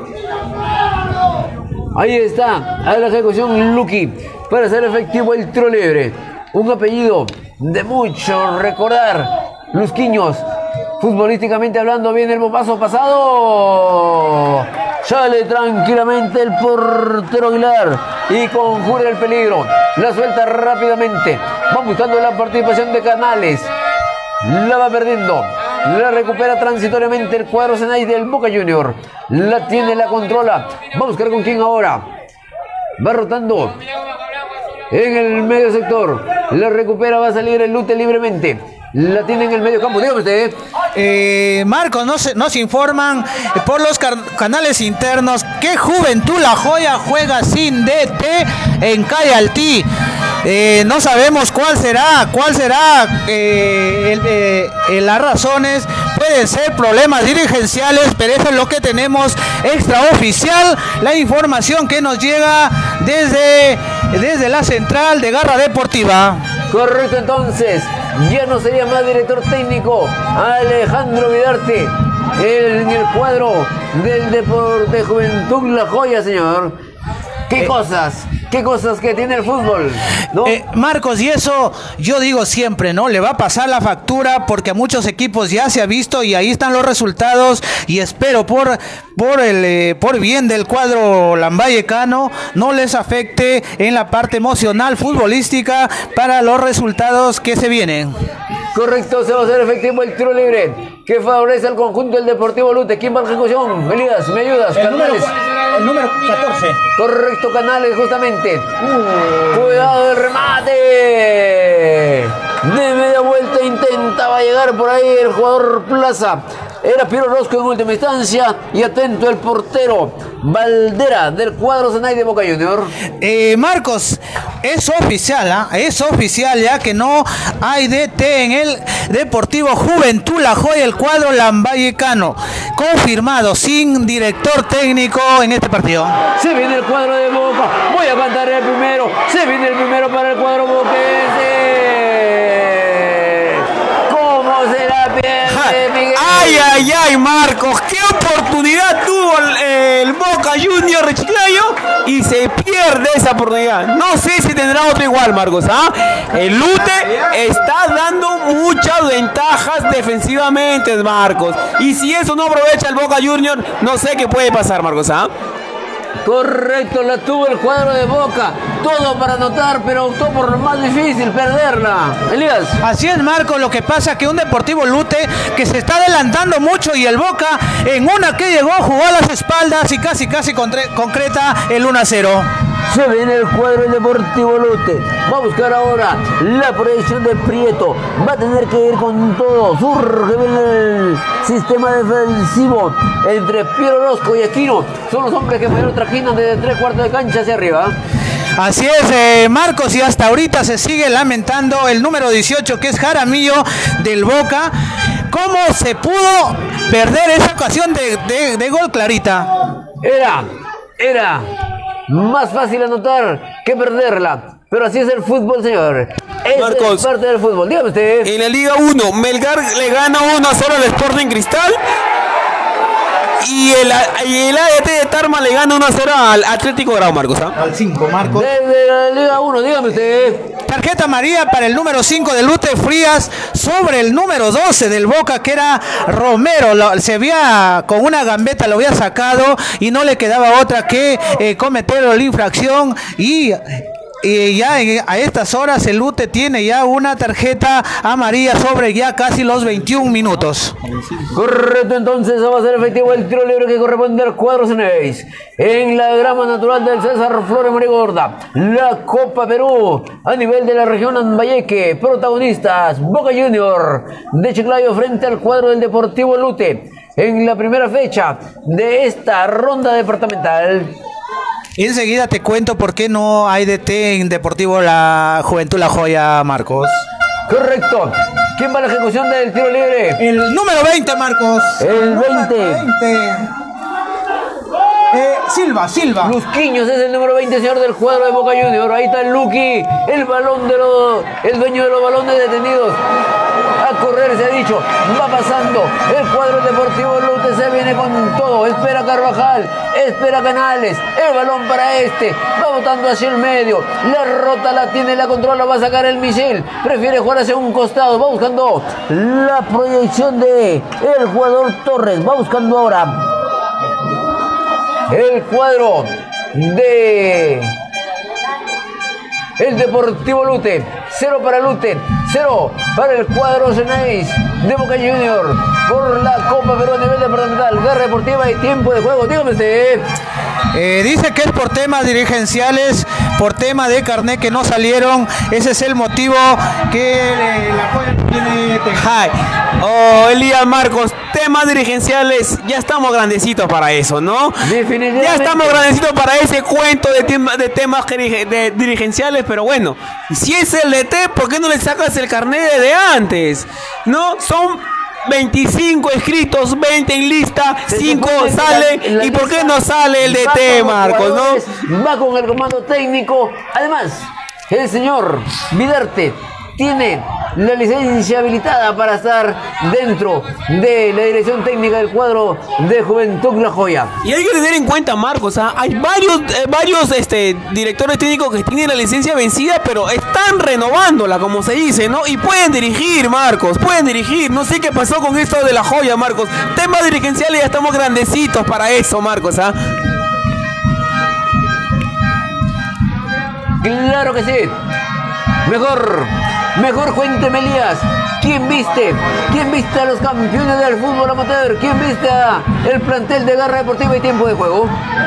Ahí está, a la ejecución Luqui para hacer efectivo el tiro libre. Un apellido de mucho recordar. Lusquiños, futbolísticamente hablando, viene el bombazo pasado. Sale tranquilamente el portero Aguilar y conjura el peligro. La suelta rápidamente. Va buscando la participación de Canales. La va perdiendo. La recupera transitoriamente el cuadro Senay del Boca Junior. La tiene, la controla. Va a buscar con quién ahora. Va rotando en el medio sector. La recupera, va a salir el Lute libremente. La tiene en el medio campo. Dígame usted. Marcos, nos informan por los canales internos que Juventud La Joya juega sin DT en Cayaltí. No sabemos cuál será las razones. Pueden ser problemas dirigenciales, pero eso es lo que tenemos extraoficial, la información que nos llega desde la central de Garra Deportiva. Correcto, entonces ya no sería más director técnico Alejandro Vidarte en el cuadro del Deporte Juventud La Joya, señor. ¿Qué cosas que tiene el fútbol, ¿no? Marcos, y eso yo digo siempre, ¿no? Le va a pasar la factura porque a muchos equipos ya se ha visto y ahí están los resultados y espero por bien del cuadro lambayecano no les afecte en la parte emocional futbolística para los resultados que se vienen. Correcto, se va a hacer efectivo el tiro libre que favorece al conjunto del Deportivo Lute. ¿Quién va a la ejecución? Elías, ¿me ayudas? Canales. El número 14. Correcto, Canales, justamente. Cuidado del remate. De media vuelta intentaba llegar por ahí el jugador Plaza. Era Piero Orozco en última instancia y atento el portero Valdera del cuadro Zenay de Boca Junior. Marcos, es oficial, es oficial ya que no hay DT en el Deportivo Juventud La Joya, el cuadro lambayecano. Confirmado, sin director técnico en este partido. Se viene el cuadro de Boca. Voy a cantar el primero. Se viene el primero para el cuadro boquense. ¿Cómo se la pierde, Miguel? Ay, Marcos, qué oportunidad tuvo el Boca Junior de Chiclayo y se pierde esa oportunidad. No sé si tendrá otro igual, Marcos. El Lute está dando muchas ventajas defensivamente, Marcos. Y si eso no aprovecha el Boca Junior, no sé qué puede pasar, Marcos. Correcto, la tuvo el cuadro de Boca. Todo para anotar, pero optó por lo más difícil, perderla. Elías. Así es, Marco. Lo que pasa es que un Deportivo Lute que se está adelantando mucho y el Boca en una que llegó jugó a las espaldas y casi concreta el 1-0. Se viene el cuadro del Deportivo Lute. Va a buscar ahora la proyección de Prieto. Va a tener que ir con todo. Surge bien el sistema defensivo entre Piero Orozco y Aquino. Son los hombres que mayor trajinan desde 3/4 de cancha hacia arriba. Así es, Marcos, y hasta ahorita se sigue lamentando el número 18, que es Jaramillo del Boca. ¿Cómo se pudo perder esa ocasión de gol clarita? Era más fácil anotar que perderla. Pero así es el fútbol, señor. Marcos, es parte del fútbol. Dígame usted. En la Liga 1, Melgar le gana 1-0 al Sporting Cristal. Y el ADT de Tarma le gana 1-0 al Atlético Grau, Marcos. Al 5, Marcos. Desde la Liga 1, dígame usted. Tarjeta amarilla para el número 5 de Lute Frías sobre el número 12 del Boca, que era Romero. Se había, con una gambeta lo había sacado y no le quedaba otra que cometer la infracción y ya a estas horas el Lute tiene ya una tarjeta amarilla sobre ya casi los 21 minutos. Correcto, entonces va a ser efectivo el tiro libre que corresponde al cuadro Ceneis. En la grama natural del César Flores Marigorda, la Copa Perú a nivel de la región Lambayeque. Protagonistas, Boca Junior de Chiclayo frente al cuadro del Deportivo Lute en la primera fecha de esta ronda departamental. Enseguida te cuento por qué no hay DT en Deportivo La Juventud La Joya, Marcos. Correcto. ¿Quién va a la ejecución del tiro libre? El número 20, Marcos. El 20. Silva. Lusquiños es el número 20, señor del cuadro de Boca Junior. Ahí está el Luqui, el dueño de los balones detenidos. A correr, se ha dicho. Va pasando el cuadro deportivo Lute, se viene con todo. Espera Carvajal, espera Canales. El balón para este. Va botando hacia el medio. La rota la tiene, la controla, va a sacar el misil. Prefiere jugar hacia un costado. Va buscando la proyección de el jugador Torres. Va buscando ahora el cuadro de el Deportivo Lute. 0 para Lute, 0 para el cuadro Ceneis de Boca Junior por la Copa Perú a nivel departamental. Garra deportiva y tiempo de juego. Dígame usted. Dice que es por temas dirigenciales, por tema de carnet que no salieron. Ese es el motivo que la joya tiene Tejay. Elías, Marcos, temas dirigenciales, ya estamos grandecitos para eso, ¿no? Definitivamente. Ya estamos grandecitos para ese cuento de temas dirigenciales, pero bueno, si es el DT, ¿por qué no le sacas el carnet de antes? ¿No? Son 25 escritos, 20 en lista, 5 salen. ¿Y por qué no sale el DT, Marcos? ¿No? Va con el comando técnico. Además, el señor Vidarte tiene la licencia habilitada para estar dentro de la dirección técnica del cuadro de Juventud La Joya. Y hay que tener en cuenta, Marcos, hay varios directores técnicos que tienen la licencia vencida, pero están renovándola, como se dice, ¿no? Y pueden dirigir, Marcos, pueden dirigir. No sé qué pasó con esto de La Joya, Marcos. Temas dirigenciales, ya estamos grandecitos para eso, Marcos, ¿ah? Claro que sí. Mejor cuénteme, Elías. ¿Quién viste? ¿Quién viste a los campeones del fútbol amateur? ¿Quién viste a el plantel de Garra Deportiva y Tiempo de Juego?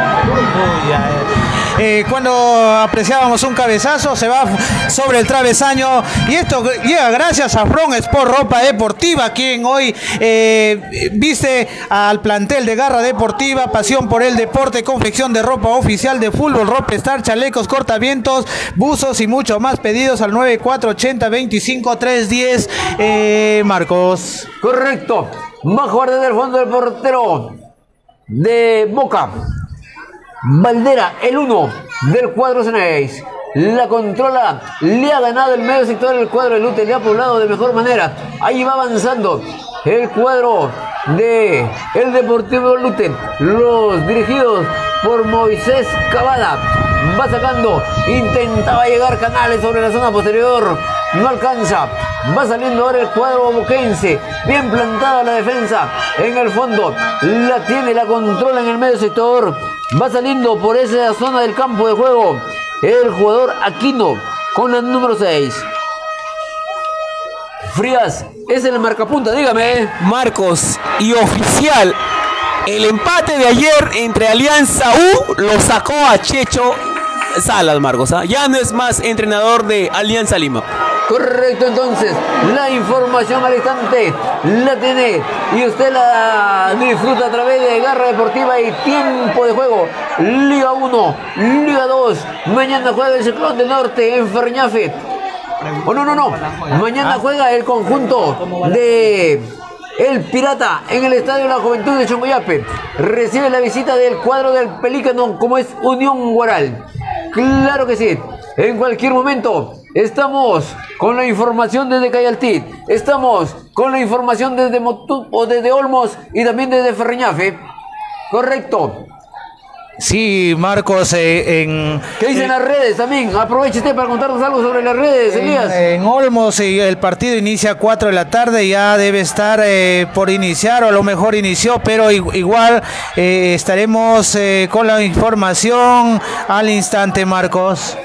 Cuando apreciábamos un cabezazo, se va sobre el travesaño, y esto llega gracias a Front Sport Ropa Deportiva, quien hoy viste al plantel de Garra Deportiva, pasión por el deporte, confección de ropa oficial de fútbol, ropa Star, chalecos, cortavientos, buzos y mucho más. Pedidos al 9480-25-310, Marcos. Correcto. Va a jugar desde el fondo del portero de Boca. Valdera, el 1 del cuadro Ceneis. La controla, le ha ganado el medio sector del cuadro de Lute, le ha poblado de mejor manera. Ahí va avanzando el cuadro de el Deportivo Lute, los dirigidos por Moisés Cavada. Va sacando, intentaba llegar Canales sobre la zona posterior, no alcanza. Va saliendo ahora el cuadro boquense, bien plantada la defensa en el fondo, la tiene, la controla en el medio sector. Va saliendo por esa zona del campo de juego el jugador Aquino con la número 6. Frías, es el marcapunta, dígame. Marcos, y oficial, el empate de ayer entre Alianza U lo sacó a Checho Salas, Marcos, ¿ah? Ya no es más entrenador de Alianza Lima. Correcto, entonces, la información al instante la tiene y usted la disfruta a través de Garra Deportiva y Tiempo de Juego. Liga 1, Liga 2, mañana juega el Ciclón del Norte en Ferñafe. Oh, no. Mañana juega el conjunto de el Pirata en el Estadio de la Juventud de Chongoyape. Recibe la visita del cuadro del Pelícano, como es Unión Guaral. Claro que sí. En cualquier momento estamos con la información desde Cayaltí. Estamos con la información desde desde Olmos y también desde Ferreñafe. Correcto. Sí, Marcos, ¿qué dicen las redes también? Aproveche usted para contarnos algo sobre las redes, Elías. En Olmos el partido inicia a 4 de la tarde, ya debe estar por iniciar, o a lo mejor inició, pero igual estaremos con la información al instante, Marcos.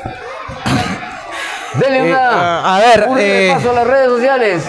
Dele un repaso a las redes sociales.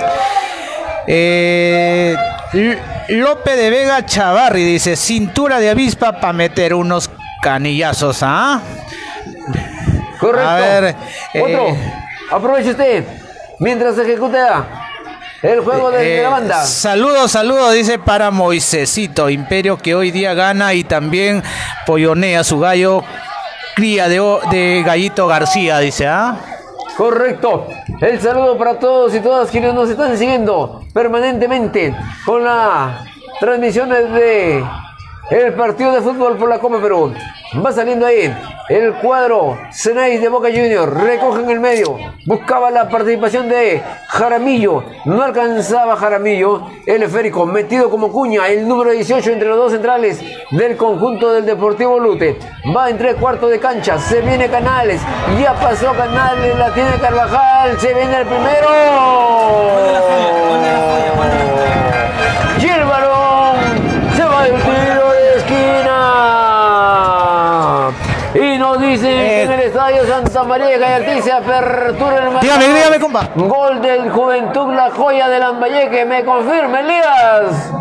Lope de Vega Chavarri dice: cintura de avispa para meter unos canillazos, ¿ah? Correcto. A ver, otro. Aproveche usted mientras se ejecuta el juego de la banda. Saludos, dice, para Moisésito Imperio, que hoy día gana y también pollonea su gallo, cría de Gallito García, dice, ¿ah? Correcto. El saludo para todos y todas quienes nos están siguiendo permanentemente con las transmisiones de el partido de fútbol por la Copa Perú. Va saliendo ahí el cuadro Ceneis de Boca Juniors. Recoge en el medio. Buscaba la participación de Jaramillo. No alcanzaba Jaramillo. El esférico metido como cuña. El número 18 entre los dos centrales del conjunto del Deportivo Lute. Va en 3/4 de cancha. Se viene Canales. Ya pasó Canales. La tiene Carvajal. Se viene el primero. Y el balón se va el tiro de esquina. Y nos dicen que en el Estadio Santa María de Cayaltí se apertura el marcador. Dígame, compa. Gol del Juventud La Joya de Lambayeque. ¿Me confirma, Elías?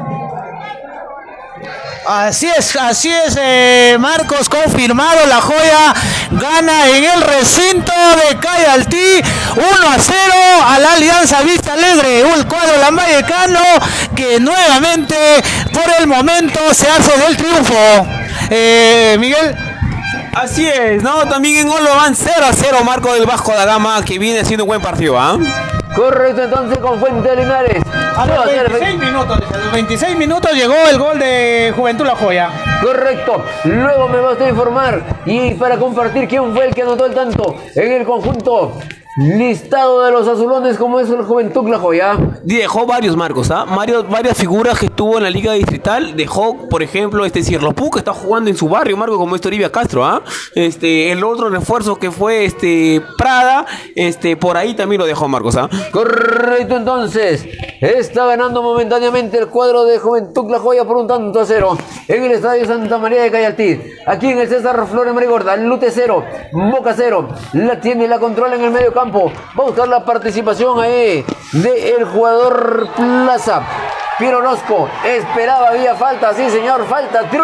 Así es, Marcos, confirmado. La Joya gana en el recinto de Cayaltí 1-0 a la Alianza Vista Alegre, un cuadro lambayecano que nuevamente por el momento se hace del triunfo. Miguel. Así es, ¿no? También en Olo van 0-0, Marco del Vasco da Gama, que viene haciendo un buen partido, ¿ah? Correcto, entonces con Fuente de Linares. A los 26 minutos llegó el gol de Juventud La Joya. Correcto. Luego me va a informar y para compartir quién fue el que anotó el tanto en el conjunto listado de los azulones como es el Juventud La Joya. Dejó varios, Marcos, ¿ah? Varias figuras que estuvo en la Liga Distrital. Dejó, por ejemplo, Cirlopú, que está jugando en su barrio, Marcos, como es Toribia Castro, ¿ah? El otro refuerzo que fue Prada, por ahí también lo dejó, Marcos, ¿ah? Correcto, entonces. Está ganando momentáneamente el cuadro de Juventud La Joya por 1-0 en el Estadio Santa María de Cayaltí. Aquí en el César Flores Marigorda, Lute 0, Boca 0. La tiene y la controla en el medio campo. Va a buscar la participación ahí del jugador Plaza. Piero Orozco esperaba, había falta, sí señor, falta, tiro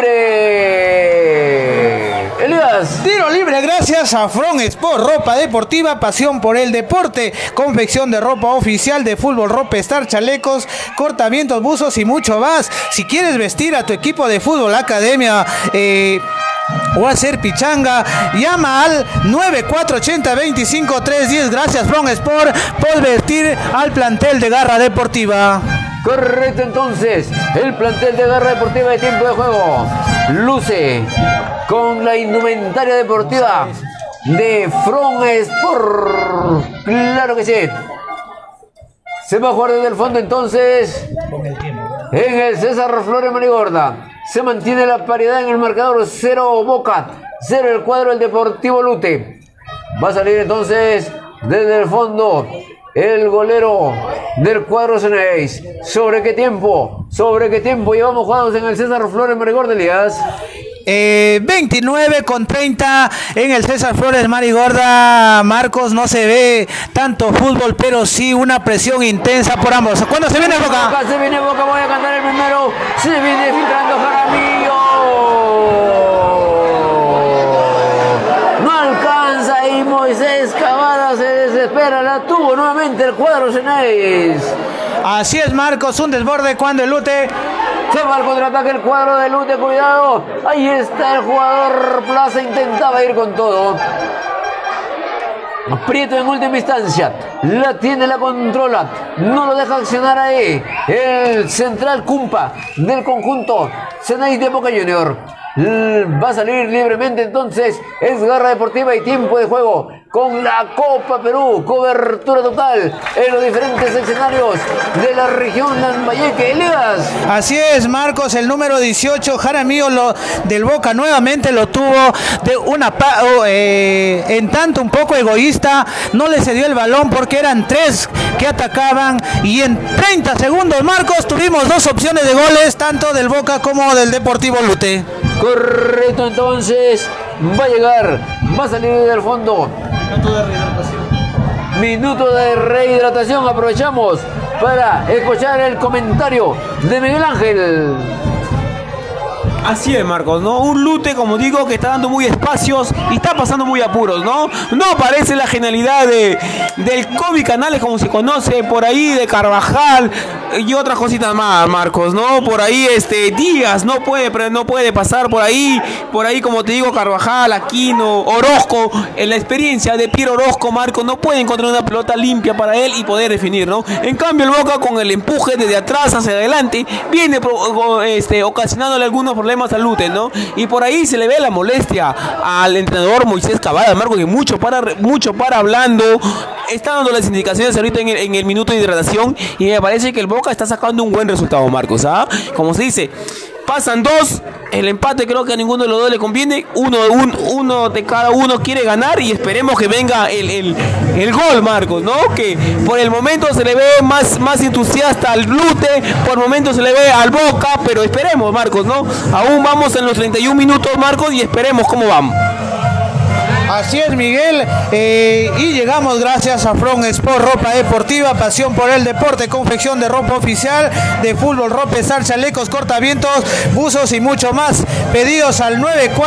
libre. Elías. Tiro libre gracias a From Sport, ropa deportiva, pasión por el deporte, confección de ropa oficial de fútbol, ropa Star, chalecos, cortamientos, buzos y mucho más. Si quieres vestir a tu equipo de fútbol, academia, o hacer pichanga, llama al 9480-25310. Gracias From Sport por vestir al plantel de Garra Deportiva. Correcto, entonces, el plantel de Garra Deportiva de tiempo de juego luce con la indumentaria deportiva de From Sport. Claro que sí. Se va a jugar desde el fondo entonces en el César Flores Marigorda. Se mantiene la paridad en el marcador, 0 Boca, 0 el cuadro del Deportivo Lute. Va a salir entonces desde el fondo el golero del cuadro Ceneis. ¿Sobre qué tiempo? ¿Sobre qué tiempo llevamos jugados en el César Flores Marigorda, Elías? 29:30 en el César Flores Marigorda. Marcos, no se ve tanto fútbol, pero sí una presión intensa por ambos. ¿Cuándo se viene Boca? Se viene Boca, voy a cantar el primero. Se viene filtrando Jaramillo. No alcanza y Moisés Cavada se desespera. La tuvo nuevamente el cuadro Ceneis. Así es, Marcos, un desborde cuando el Lute. Se va al contraataque el cuadro de Lute, cuidado. Ahí está el jugador Plaza, intentaba ir con todo. Prieto en última instancia, la tiene, la controla, no lo deja accionar ahí. El central Cumpa del conjunto Ceneis de Boca Junior. Va a salir libremente entonces, es Garra Deportiva y tiempo de juego con la Copa Perú, cobertura total en los diferentes escenarios de la región Lambayeque. Elías. Así es, Marcos, el número 18, Jaramillo del Boca nuevamente lo tuvo de en tanto un poco egoísta, no le cedió el balón porque eran 3 que atacaban y en 30 segundos, Marcos, tuvimos 2 opciones de goles, tanto del Boca como del Deportivo Lute. Correcto, entonces va a llegar, va a salir del fondo. Minuto de rehidratación. Aprovechamos para escuchar el comentario de Miguel Ángel. Así es, Marcos, ¿no? Un Lute, como digo, que está dando muy espacios y está pasando muy apuros, ¿no? No aparece la genialidad del Kobe Canales, como se conoce, por ahí de Carvajal y otras cositas más, Marcos, ¿no? Por ahí Díaz no puede pasar por ahí, como te digo, Carvajal, Aquino, Orozco, en la experiencia de Piero Orozco, Marcos, no puede encontrar una pelota limpia para él y poder definir, ¿no? En cambio, el Boca con el empuje desde atrás hacia adelante viene ocasionándole algunos problemas al Lute, ¿no? Y por ahí se le ve la molestia al entrenador Moisés Cavada, Marcos, que mucho para hablando, está dando las indicaciones ahorita en el minuto de hidratación y me parece que el Boca está sacando un buen resultado, Marcos, ¿ah? Como se dice, pasan 2, el empate creo que a ninguno de los dos le conviene, uno de cada uno quiere ganar y esperemos que venga el gol, Marcos, ¿no? Que por el momento se le ve más entusiasta al Lute, por el momento se le ve al Boca, pero esperemos, Marcos, ¿no? Aún vamos en los 31 minutos, Marcos, y esperemos cómo vamos. Así es, Miguel, y llegamos gracias a From Sport, ropa deportiva, pasión por el deporte, confección de ropa oficial de fútbol, ropa Star, chalecos, cortavientos, buzos y mucho más. Pedidos al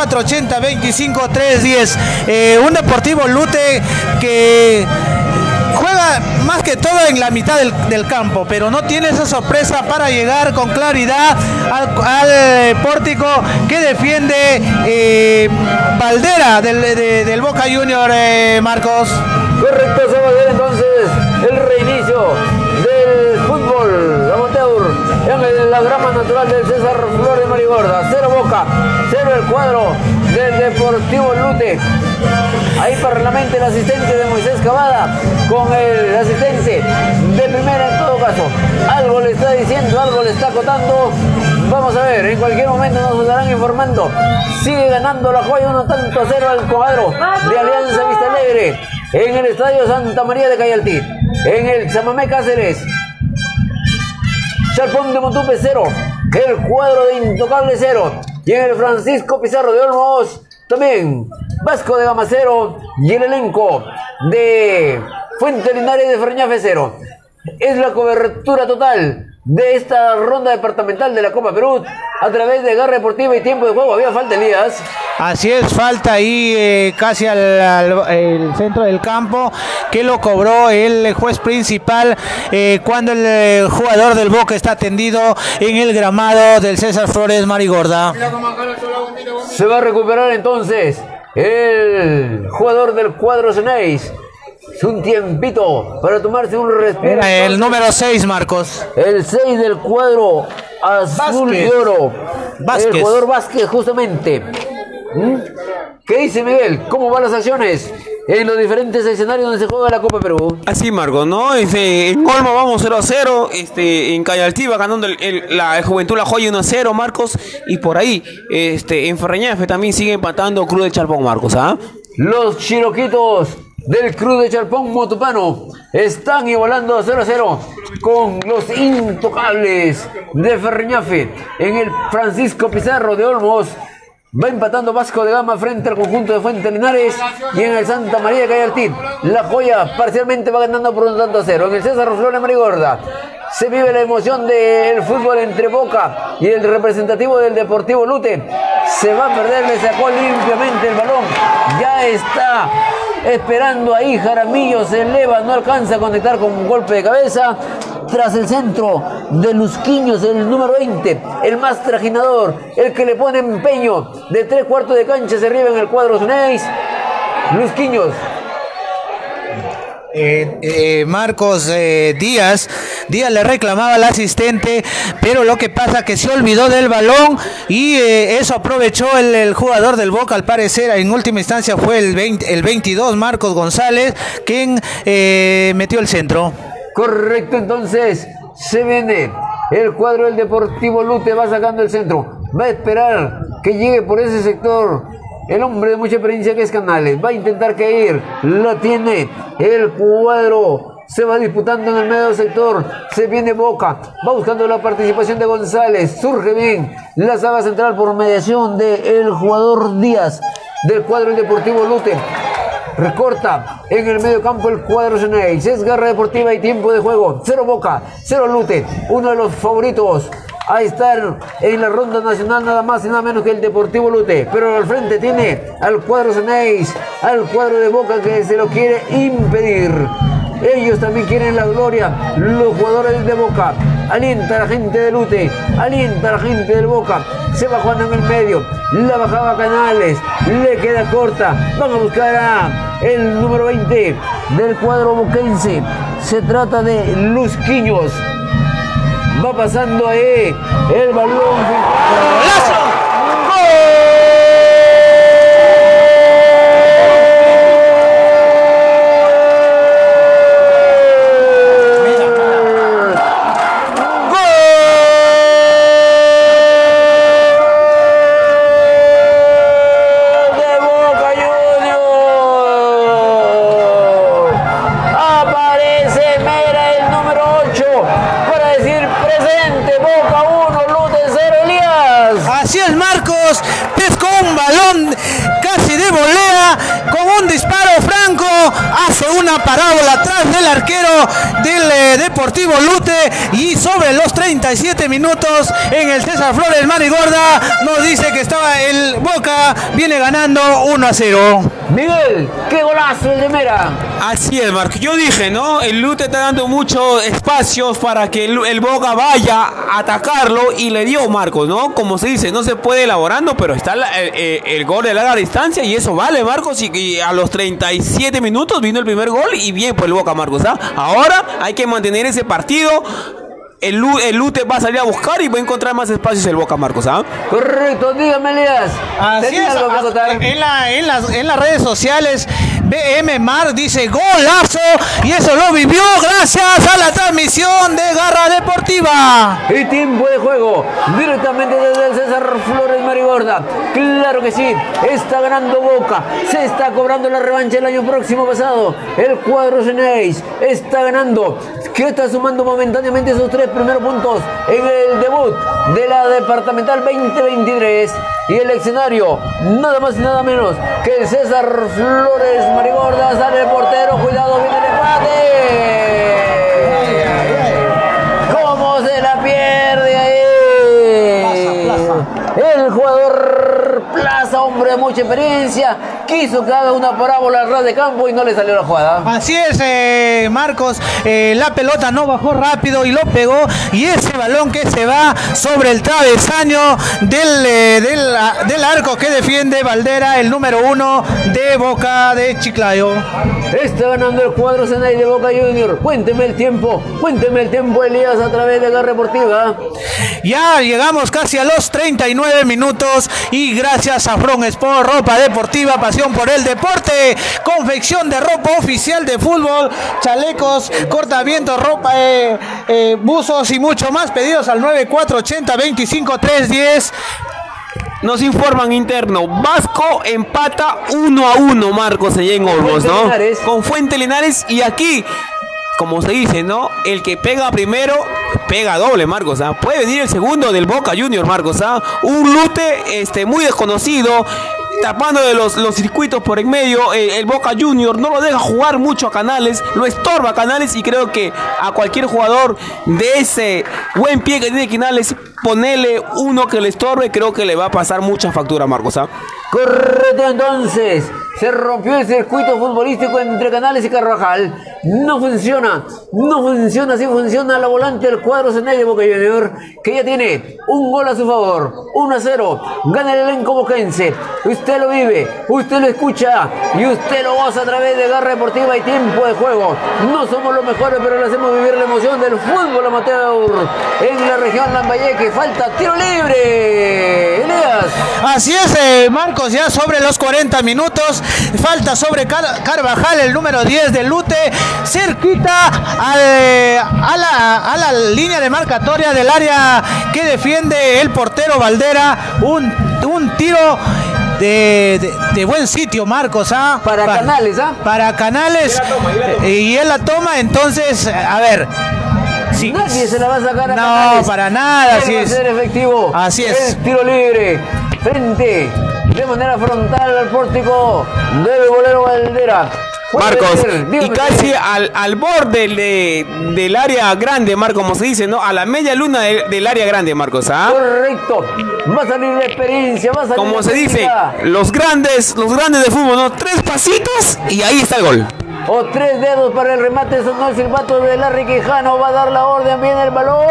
9480-25310. Un Deportivo Lute que juega más que todo en la mitad del campo, pero no tiene esa sorpresa para llegar con claridad al pórtico que defiende Valdera del Boca Junior, Marcos. Correcto, se va a ver entonces el reinicio del fútbol amateur en la grama natural del César Flores Marigorda. 0 Boca, 0 el cuadro del Deportivo Lute. Ahí paralelamente el asistente de Moisés Cavada con el asistente de primera en todo caso. Algo le está diciendo, algo le está acotando. Vamos a ver, en cualquier momento nos estarán informando. Sigue ganando la Joya 1-0 al cuadro de Alianza Vista Alegre en el Estadio Santa María de Cayaltí. En el Chamamé Cáceres, Chalpón de Montupe 0, el cuadro de Intocable 0. Y en el Francisco Pizarro de Olmos también Vasco de Gama 0 y el elenco de Fuente Linares de Ferreñafe 0. Es la cobertura total de esta ronda departamental de la Copa Perú a través de Garra Deportiva y Tiempo de Juego. Había falta, Elías. Así es, falta ahí casi el centro del campo, que lo cobró el juez principal cuando el jugador del Boca está tendido en el gramado del César Flores Marigorda. Se va a recuperar entonces el jugador del cuadro Ceneis. Es un tiempito para tomarse un respiro. Era el número 6, Marcos. El 6 del cuadro azul y oro. Vázquez. El jugador Vázquez, justamente. ¿Qué dice Miguel? ¿Cómo van las acciones en los diferentes escenarios donde se juega la Copa Perú? Así, Marcos, ¿no? En Olmo vamos 0-0, en Cayaltí va ganando la Juventud La Joya 1-0, Marcos, y por ahí, en Ferreñafe también sigue empatando Cruz de Chalpón, Marcos, ¿ah? Los chiroquitos del Cruz de Chalpón Motupano están igualando 0-0 con los Intocables de Ferreñafe. En el Francisco Pizarro de Olmos va empatando Vasco de Gama frente al conjunto de Fuente Linares. Y en el Santa María de Cayaltí, La Joya parcialmente va ganando por 1-0. En el César Flores Marigorda se vive la emoción del fútbol entre Boca y el representativo del Deportivo Lute. Se va a perder, le sacó limpiamente el balón. Ya está esperando ahí Jaramillo, se eleva, no alcanza a conectar con un golpe de cabeza. Tras el centro de Luzquiños, el número 20, el más trajinador, el que le pone empeño de 3/4 de cancha, se arriba en el cuadro Ceneis. Luzquiños. Marcos Díaz le reclamaba al asistente, pero lo que pasa que se olvidó del balón y eso aprovechó el jugador del Boca. Al parecer en última instancia fue el 22 Marcos González quien metió el centro. Correcto, entonces se viene el cuadro del Deportivo Lute, va sacando el centro, va a esperar que llegue por ese sector el hombre de mucha experiencia que es Canales, va a intentar caer, la tiene el cuadro, se va disputando en el medio del sector, se viene Boca, va buscando la participación de González, surge bien la saga central por mediación del jugador Díaz del cuadro del Deportivo Lute. Recorta en el medio campo el cuadro Ceneis. Es Garra Deportiva y Tiempo de Juego. 0 Boca, 0 Lute. Uno de los favoritos a estar en la ronda nacional, nada más y nada menos que el Deportivo Lute. Pero al frente tiene al cuadro Ceneis, al cuadro de Boca que se lo quiere impedir. Ellos también quieren la gloria, los jugadores de Boca. Alienta a la gente de Lute, alienta a la gente del Boca. Se va jugando en el medio, la bajaba Canales, le queda corta. Van a buscar a el número 20 del cuadro boquense. Se trata de Luzquiños. Va pasando ahí el balón. ¡Golazo! Pescó un balón casi de volea, con un disparo franco hace una parábola atrás del arquero del Deportivo Lute, y sobre los 37 minutos en el César Flores Marigorda nos dice que estaba el Boca, viene ganando 1-0. Miguel, qué golazo el de Mera. Así es, Marco. Yo dije, ¿no? El Lute está dando muchos espacios para que el Boca vaya a atacarlo, y le dio, Marcos, ¿no? Como se dice, no se puede elaborando, pero está el gol de larga distancia, y eso vale, Marcos. Y a los 37 minutos vino el primer gol, y bien por el Boca, Marcos, ¿ah? Ahora hay que mantener ese partido el Lute va a salir a buscar y va a encontrar más espacios el Boca, Marcos, ¿ah? Correcto, dígame, Elías. Así es, en las redes sociales, BM Mar dice golazo, y eso lo vivió gracias a la transmisión de Garra Deportiva. Y tiempo de juego, directamente desde el César Flores Marigorda. Claro que sí, está ganando Boca, se está cobrando la revancha el año próximo pasado. El cuadro Ceneis está ganando, que está sumando momentáneamente esos 3 primeros puntos en el debut de la Departamental 2023. Y el escenario, nada más y nada menos que el César Flores Marigorda. Sale el portero, cuidado, viene el empate. ¿Cómo se la pierde ahí? El jugador Plaza, hombre de mucha experiencia, quiso que haga una parábola al ras de campo y no le salió la jugada. Así es, Marcos, la pelota no bajó rápido y lo pegó, y ese balón que se va sobre el travesaño del arco que defiende Valdera, el número 1 de Boca de Chiclayo. Está ganando el cuadro Ceney de Boca Junior. Cuénteme el tiempo, Elías, a través de Garra Deportiva. Ya llegamos casi a los 39 minutos y gracias a Front Sport, ropa deportiva, pasión por el deporte, confección de ropa oficial de fútbol, chalecos, cortavientos, ropa, buzos y mucho más. Pedidos al 9480-25310. Nos informan interno, Vasco empata 1-1, Marcos, allá en Olmos, ¿no? Con Fuente Linares, y aquí, como se dice, ¿no? El que pega primero, pega doble, Marcos, ¿ah? Puede venir el segundo del Boca Junior, Marcos, ¿ah? Un Lute muy desconocido, tapando de los circuitos por en medio. El Boca Junior no lo deja jugar mucho a Canales, lo estorba a Canales, y creo que a cualquier jugador de ese buen pie que tiene Canales, ponerle uno que le estorbe, creo que le va a pasar mucha factura, Marcos, ¿ah? Correcto, entonces se rompió el circuito futbolístico entre Canales y Carvajal. No funciona, así funciona la volante del cuadro Ceney de Boca Junior, que ya tiene un gol a su favor, 1-0, gana el elenco boquense. Usted lo vive, usted lo escucha y usted lo goza a través de Garra Deportiva y tiempo de juego. No somos los mejores, pero le hacemos vivir la emoción del fútbol amateur en la región Lambayeque. Falta tiro libre, Elías. Así es, Marcos, ya sobre los 40 minutos, falta sobre Carvajal, el número 10 del Lute, cerquita a la línea de marcatoria del área que defiende el portero Valdera. Un tiro de buen sitio, Marcos, ¿ah? Para Canales, ¿ah? Para Canales, y él la toma. Entonces, a ver, sí, nadie se la va a sacar a no, Canales. para nada, así va es. A ser efectivo. Así es. El tiro libre, frente, de manera frontal al pórtico del golero Valdera. Marcos, y casi al borde del área grande, Marcos, como se dice, ¿no? A la media luna del área grande, Marcos, ¿ah? Correcto, va a salir la experiencia, va a salir como la se dice, los grandes de fútbol, ¿no? 3 pasitos y ahí está el gol. O 3 dedos para el remate, sonó el silbato de Larry Quijano, va a dar la orden, viene el balón.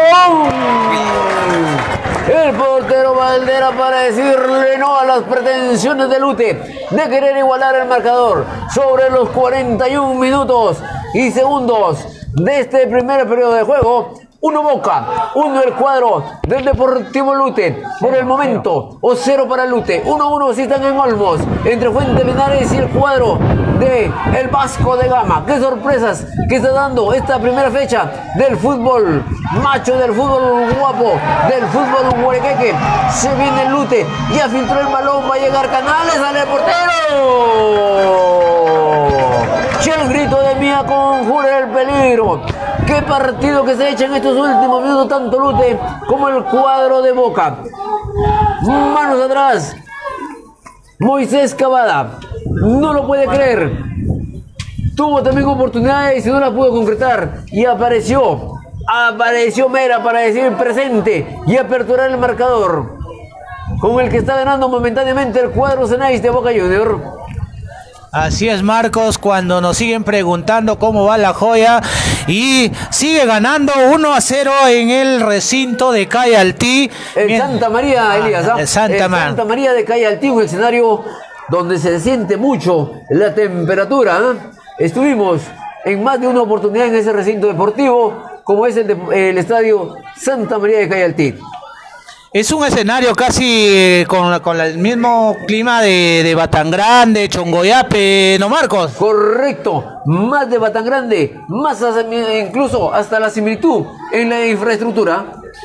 El portero Valdera para decirle no a las pretensiones de Lute de querer igualar el marcador sobre los 41 minutos y segundos de este primer periodo de juego. 1 Boca, 1 el cuadro del Deportivo Lute. Por el momento, o 0 para Lute. 1-1 si están en Olmos, entre Fuente Linares y el cuadro de el Vasco de Gama. Qué sorpresas que está dando esta primera fecha del fútbol macho, del fútbol guapo, del fútbol huarequeque. Se viene el Lute, ya filtró el balón, va a llegar Canales, sale el portero. El grito de Mía conjura el peligro. Qué partido que se echa en estos últimos minutos, tanto Lute como el cuadro de Boca. Manos atrás, Moisés Cavada no lo puede creer. Tuvo también oportunidades y no la pudo concretar. Y apareció Mera para decir presente y aperturar el marcador, con el que está ganando momentáneamente el cuadro Ceney de Boca Junior. Así es, Marcos, cuando nos siguen preguntando cómo va la joya, y sigue ganando 1-0 en el recinto de Cayaltí. En Santa María, Elías, ¿ah? Santa María de Cayaltí, un escenario donde se siente mucho la temperatura, ¿eh? Estuvimos en más de una oportunidad en ese recinto deportivo como es el estadio Santa María de Cayaltí. Es un escenario casi con el mismo clima de Batangrande, Chongoyape, ¿no, Marcos? Correcto, más de Batangrande, más incluso hasta la similitud en la infraestructura.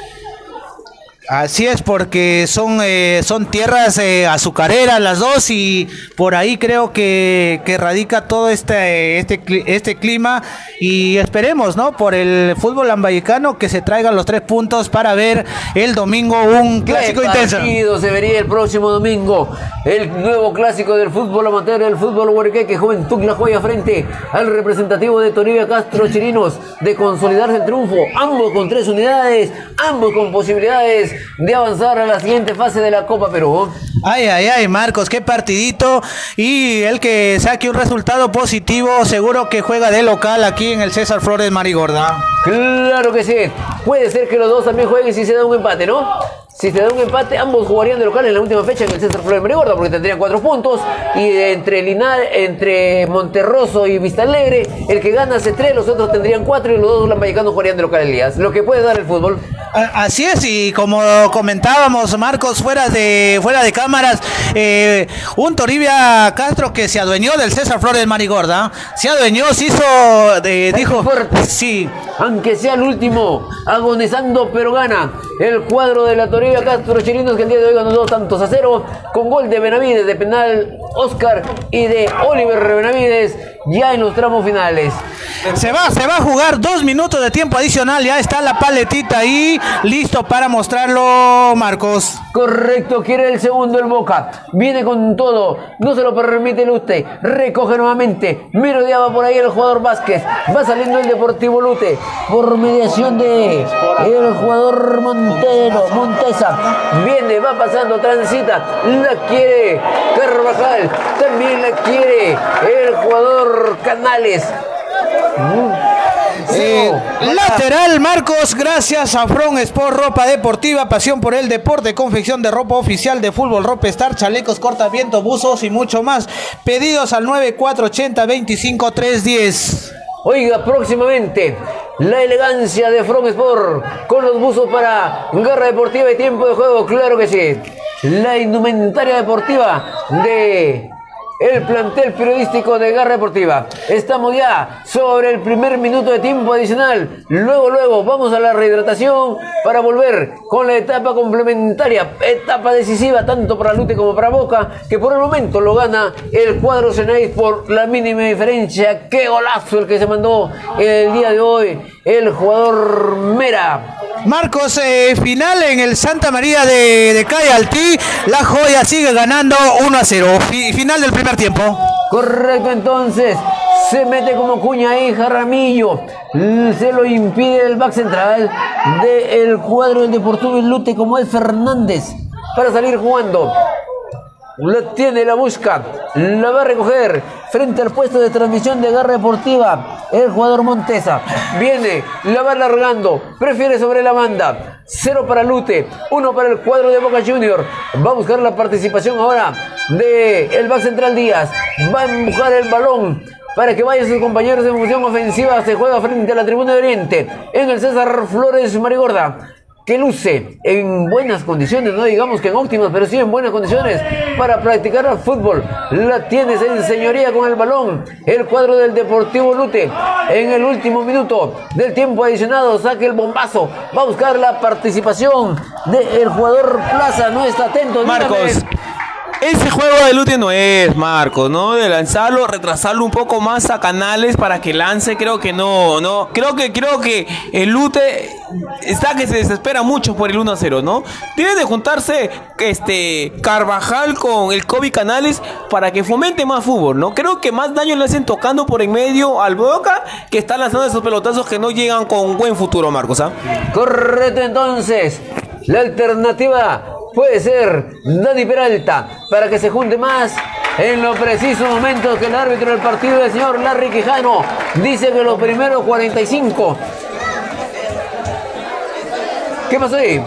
Así es, porque son tierras azucareras las dos y por ahí creo que radica todo este clima y esperemos, ¿no? Por el fútbol lambayicano que se traigan los 3 puntos para ver el domingo un clásico intenso. Partido se vería el próximo domingo, el nuevo clásico del fútbol amateur, el fútbol huarqueque, Juventud La Joya frente al representativo de Toribia Castro Chirinos, de consolidarse el triunfo, ambos con 3 unidades, ambos con posibilidades de avanzar a la siguiente fase de la Copa Perú. Ay, ay, ay, Marcos, qué partidito. Y el que saque un resultado positivo, seguro que juega de local aquí en el César Flores Marigorda. Claro que sí. Puede ser que los dos también jueguen si se da un empate, ¿no? Si se da un empate, ambos jugarían de local en la última fecha en el César Flores Marigorda, porque tendrían 4 puntos. Y entre Monterroso y Vista Alegre, el que gana hace 3, los otros tendrían 4 y los dos lambayecanos jugarían de local el día. Lo que puede dar el fútbol. Así es, y como comentábamos, Marcos, fuera de cámaras, un Toribia Castro que se adueñó del César Flores Marigorda, se adueñó, se hizo, dijo, sí. Aunque sea el último, agonizando pero gana el cuadro de la Toribia Castro Chirinos, que el día de hoy ganó 2 tantos a 0, con gol de Benavides, de penal Oscar y de Oliver Benavides, ya en los tramos finales. Se va a jugar 2 minutos de tiempo adicional, ya está la paletita ahí, listo para mostrarlo, Marcos. Correcto, quiere el segundo el Boca, viene con todo, no se lo permite Lute, recoge nuevamente, merodeaba por ahí el jugador Vázquez, va saliendo el Deportivo Lute, por mediación de el jugador Montesa, viene, va pasando, transita, la quiere Carvajal, también la quiere el jugador Canales. Lateral, Marcos, gracias a Front Sport, ropa deportiva, pasión por el deporte, confección de ropa oficial de fútbol, ropa Star, chalecos, cortavientos, buzos y mucho más. Pedidos al 9480-25310. Oiga, próximamente la elegancia de Front Sport con los buzos para garra deportiva y tiempo de juego, claro que sí. La indumentaria deportiva de el plantel periodístico de Garra Deportiva. Estamos ya sobre el primer minuto de tiempo adicional. Luego vamos a la rehidratación para volver con la etapa complementaria, etapa decisiva tanto para Lute como para Boca, que por el momento lo gana el cuadro Ceneiz por la mínima diferencia. ¡Qué golazo el que se mandó el día de hoy el jugador Mera! Marcos, final en el Santa María de Cayaltí. La Joya sigue ganando 1-0. Final del primer tiempo. Correcto, entonces se mete como cuña ahí Jaramillo, se lo impide el back central del cuadro del Deportivo Lute, como es Fernández, para salir jugando. La tiene, la busca, la va a recoger frente al puesto de transmisión de Garra Deportiva el jugador Montesa. Viene, la va alargando, prefiere sobre la banda. 0 para Lute, 1 para el cuadro de Boca Junior. Va a buscar la participación ahora de el back central Díaz. Va a empujar el balón para que vayan sus compañeros en función ofensiva. Se juega frente a la tribuna de Oriente en el César Flores Marigorda, que luce en buenas condiciones, no digamos que en óptimas, pero sí en buenas condiciones para practicar el fútbol. La tienes en señoría con el balón el cuadro del Deportivo Lute. En el último minuto del tiempo adicionado saque el bombazo, va a buscar la participación del jugador Plaza. No está atento, Marcos. Ese juego de Lute no es, Marcos, ¿no? De lanzarlo, retrasarlo un poco más a Canales para que lance, creo que no. Creo que el Lute está que se desespera mucho por el 1-0, ¿no? Debe de juntarse Carvajal con el Kobe Canales para que fomente más fútbol, ¿no? Creo que más daño le hacen tocando por en medio al Boca que está lanzando esos pelotazos que no llegan con buen futuro, Marcos, ¿ah? Correcto, entonces, la alternativa puede ser Dani Peralta, para que se junte más en los precisos momentos que el árbitro del partido, el señor Larry Quijano, dice que los primeros 45. ¿Qué pasó ahí?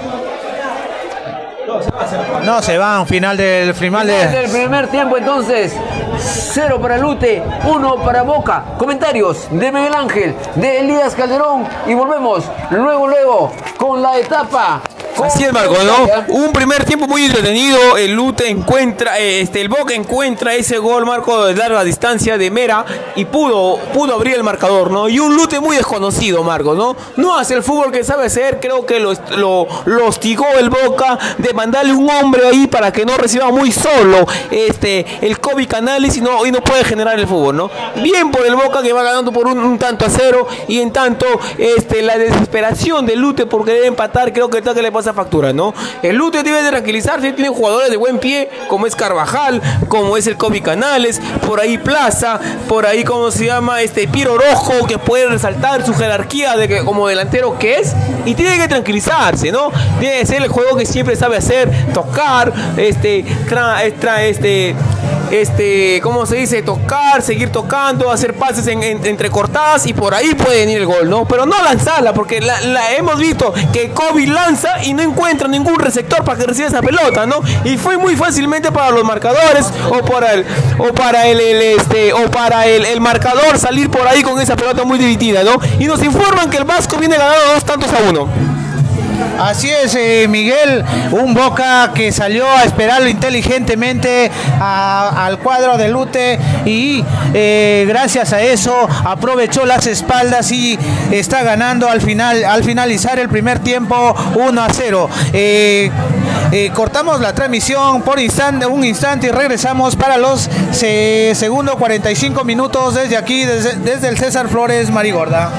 No, se van, final del del primer tiempo, entonces 0 para Lute, 1 para Boca. Comentarios de Miguel Ángel, de Elías Calderón y volvemos luego con la etapa. Así es, Marco, ¿no? Un primer tiempo muy entretenido. El Lute encuentra, el Boca encuentra ese gol, Marco, de larga distancia de Mera y pudo abrir el marcador, ¿no? Y un Lute muy desconocido, Marco, ¿no? No hace el fútbol que sabe hacer. Creo que lo hostigó el Boca de mandarle un hombre ahí para que no reciba muy solo el Kobe Canales y no puede generar el fútbol, ¿no? Bien por el Boca que va ganando por un tanto a 0 y en tanto la desesperación del Lute porque debe empatar, creo que le pasa factura, ¿no? El Lute debe de tranquilizarse, tiene jugadores de buen pie, como es Carvajal, como es el Kobe Canales, por ahí Plaza, por ahí, ¿cómo se llama? Piro Rojo, que puede resaltar su jerarquía como delantero que es, y tiene que tranquilizarse, ¿no? Tiene que ser el juego que siempre sabe hacer, tocar, ¿cómo se dice? Tocar, seguir tocando, hacer pases entrecortadas y por ahí puede venir el gol, ¿no? Pero no lanzarla, porque la hemos visto que Kobe lanza y no encuentra ningún receptor para que reciba esa pelota, ¿no? Y fue muy fácilmente para los marcadores o para el marcador salir por ahí con esa pelota muy dividida, ¿no? Y nos informan que el Vasco viene ganando 2-1. Así es, Miguel, un Boca que salió a esperarlo inteligentemente al cuadro de Lute y gracias a eso aprovechó las espaldas y está ganando al finalizar el primer tiempo 1-0. Cortamos la transmisión por un instante y regresamos para los segundos 45 minutos desde aquí, desde el César Flores Marigorda.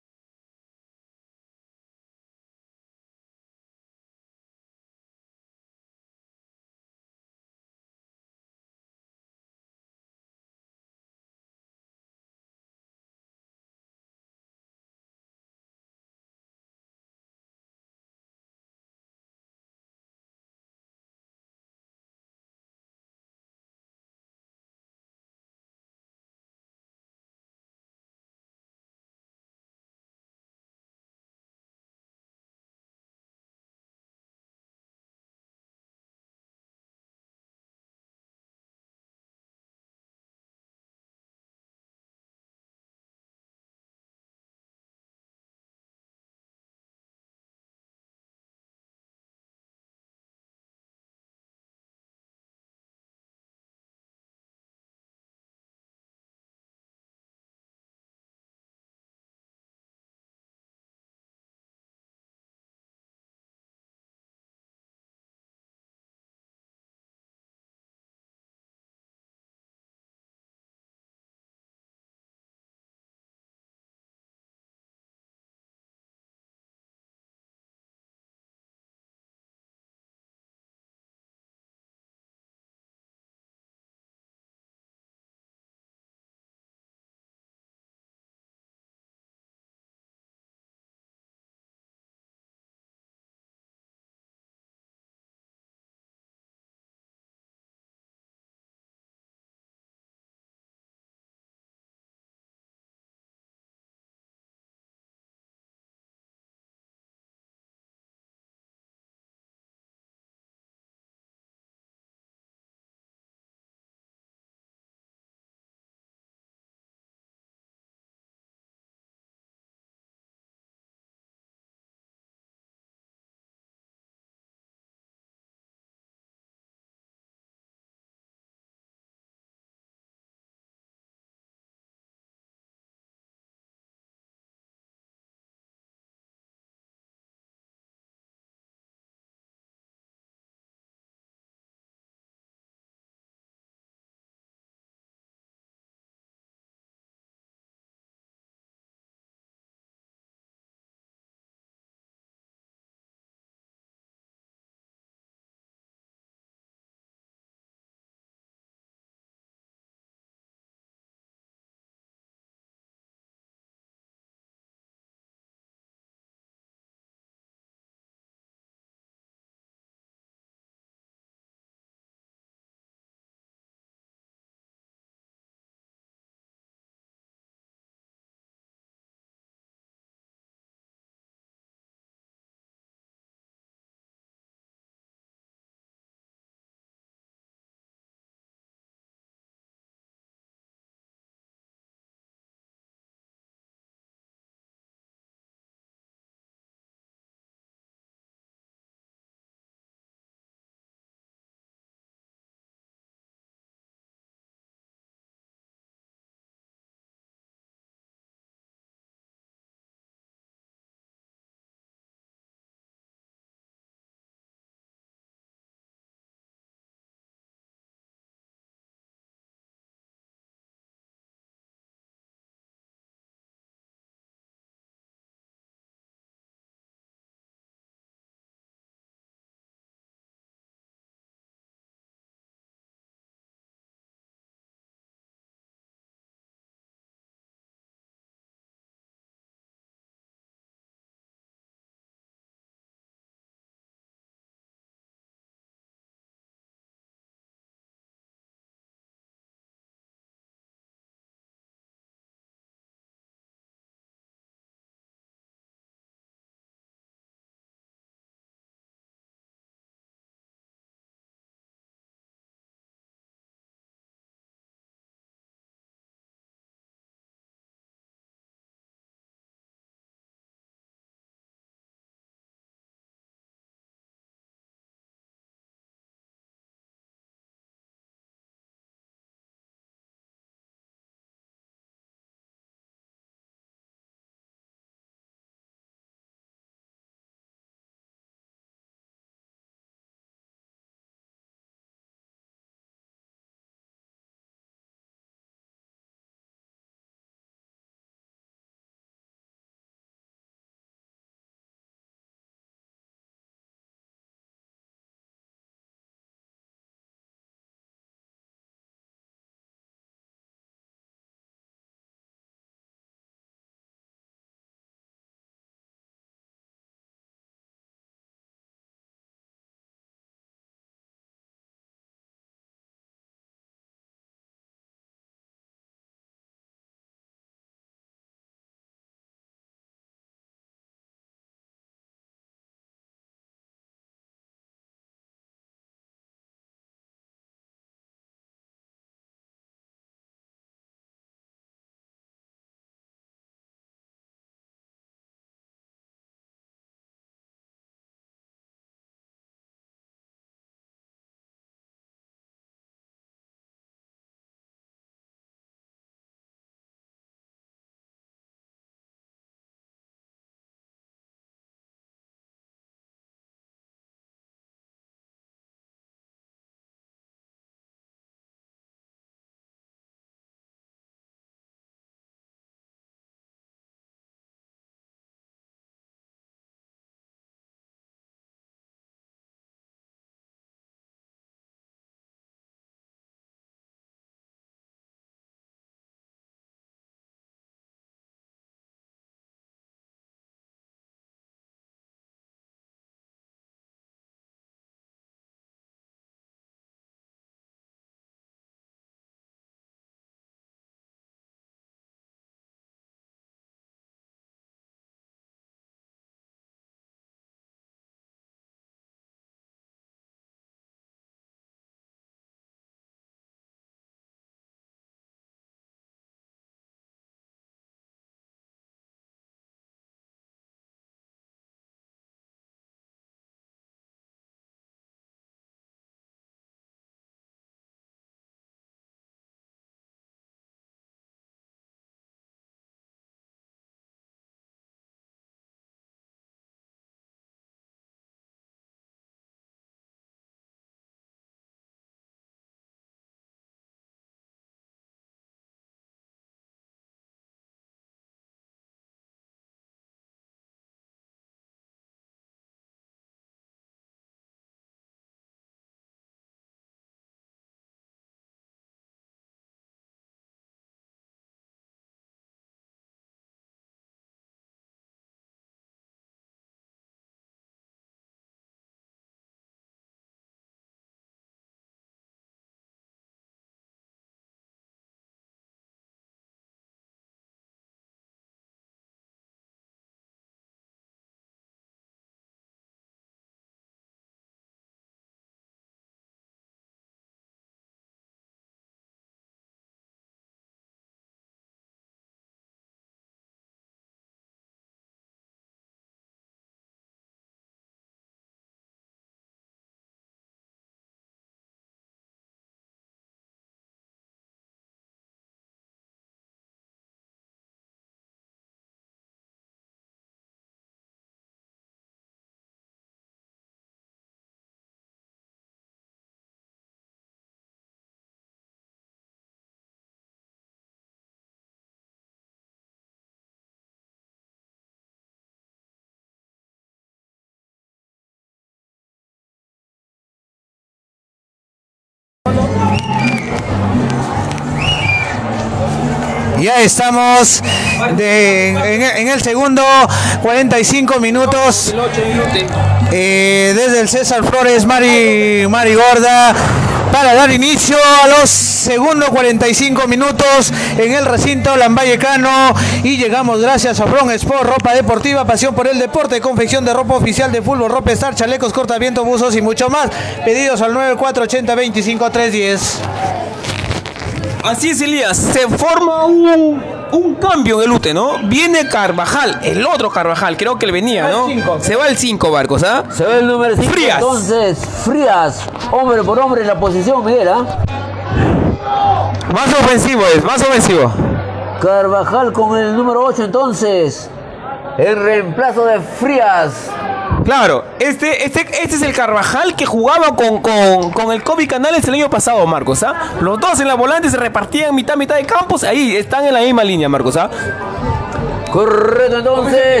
Ya estamos en el segundo 45 minutos. Desde el César Flores Mari Gorda, para dar inicio a los segundos 45 minutos en el recinto Lambayecano, y llegamos gracias a From Sport, ropa deportiva, pasión por el deporte, confección de ropa oficial de fútbol, ropa Star, chalecos, cortavientos, buzos y mucho más. Pedidos al 9480-25310. Así es, Elías, se forma un cambio en el UTE, ¿no? Viene Carvajal, el otro Carvajal, creo que le venía, ¿no? Se va el 5, Marcos, ¿ah? Se va el número 5, Frías. entonces, Frías, hombre por hombre en la posición, Miguel, ¿ah? Más ofensivo es, más ofensivo. Carvajal con el número 8, entonces, el reemplazo de Frías. Claro, este es el Carvajal que jugaba con el Kobe Canales el año pasado, Marcos, ¿ah? Los dos en la volante se repartían mitad de campos, ahí están en la misma línea, Marcos, ¿ah? Correcto, entonces,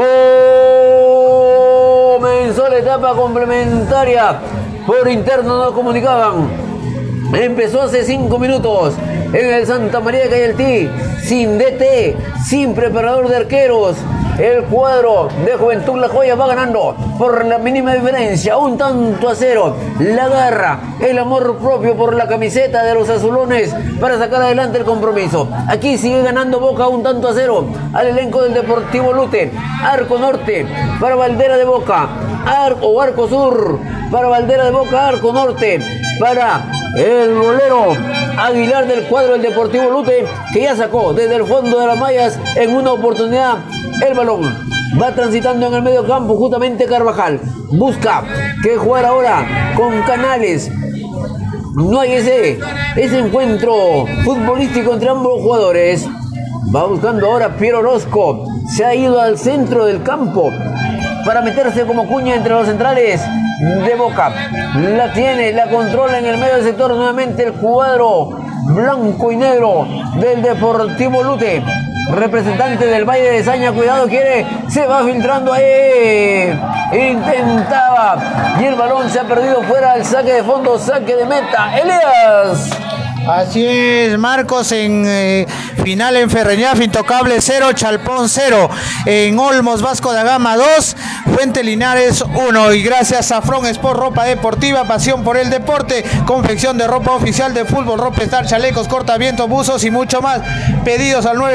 comenzó la etapa complementaria. Por interno no comunicaban. Empezó hace 5 minutos en el Santa María de Cayaltí, sin DT, sin preparador de arqueros. El cuadro de Juventud La Joya va ganando por la mínima diferencia, 1-0. La garra, el amor propio por la camiseta de los azulones para sacar adelante el compromiso. Aquí sigue ganando Boca 1-0 al elenco del Deportivo Lute. Arco norte para Valdera de Boca, arco sur para Valdera de Boca, arco norte para el golero Aguilar del cuadro del Deportivo Lute, que ya sacó desde el fondo de las mallas en una oportunidad el balón. Va transitando en el medio campo justamente Carvajal. Busca que jugar ahora con Canales. No hay ese encuentro futbolístico entre ambos jugadores. Va buscando ahora Piero Orozco. Se ha ido al centro del campo para meterse como cuña entre los centrales de Boca. La tiene, la controla en el medio del sector nuevamente el cuadro blanco y negro del Deportivo Lute. Representante del Valle de Saña, cuidado, se va filtrando ahí. Intentaba y el balón se ha perdido fuera del saque de fondo, saque de meta. Elías. Así es, Marcos, en final en Ferreñaf, Intocable 0, Chalpón 0, en Olmos, Vasco da Gama 2, Fuente Linares 1, y gracias a From Sport, ropa deportiva, pasión por el deporte, confección de ropa oficial de fútbol, ropa Star, chalecos, cortavientos, buzos y mucho más. Pedidos al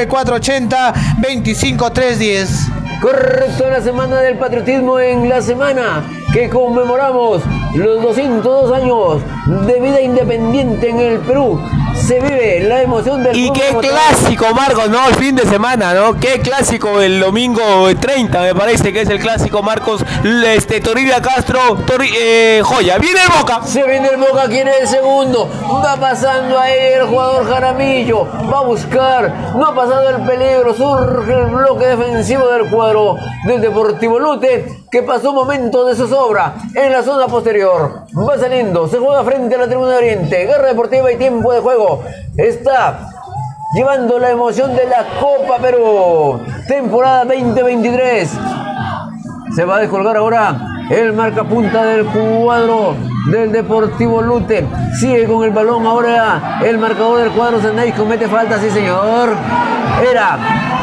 9480-25310. Correcto, la semana del patriotismo, en la semana que conmemoramos los 202 años de vida independiente en el Perú. Se vive la emoción del y qué clásico, Marcos, ¿no? El fin de semana, ¿no? Qué clásico el domingo 30, me parece que es el clásico, Marcos. Toribia Castro, Joya. Viene el Boca. Se viene el Boca, quiere el segundo. Va pasando ahí el jugador Jaramillo. Va a buscar. No ha pasado el peligro. Surge el bloque defensivo del cuadro del Deportivo Lute, que pasó momentos de zozobra en la zona posterior. Va saliendo. Se juega frente a la tribuna de Oriente. Guerra deportiva y tiempo de juego. Está llevando la emoción de la Copa Perú, temporada 2023. Se va a descolgar ahora el marcapunta del cuadro del Deportivo Lute. Sigue con el balón ahora el marcador del cuadro Zenay. Comete falta, sí señor. Era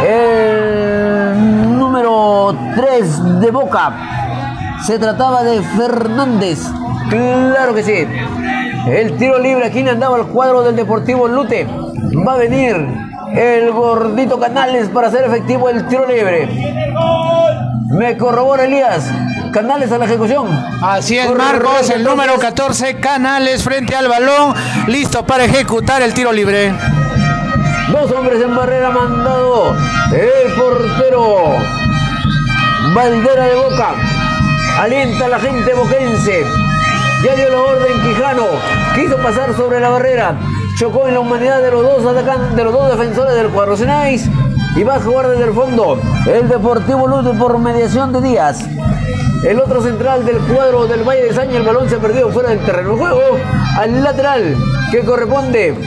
el número 3 de Boca. Se trataba de Fernández. Claro que sí. El tiro libre, aquí le andaba el cuadro del Deportivo Lute. Va a venir el gordito Canales para hacer efectivo el tiro libre. Me corrobora Elías. Canales a la ejecución. Así es, Marcos, el número 14, Canales, frente al balón, listo para ejecutar el tiro libre. 2 hombres en barrera, mandado el portero Valdera de Boca. Alienta a la gente boquense. Ya dio la orden Quijano, quiso pasar sobre la barrera, chocó en la humanidad de los dos atacantes, de los dos defensores del cuadro Cenais, y va a jugar desde el fondo el Deportivo Lute por mediación de Díaz. El otro central del cuadro del Valle de Saña, el balón se ha perdido fuera del terreno de juego, al lateral que corresponde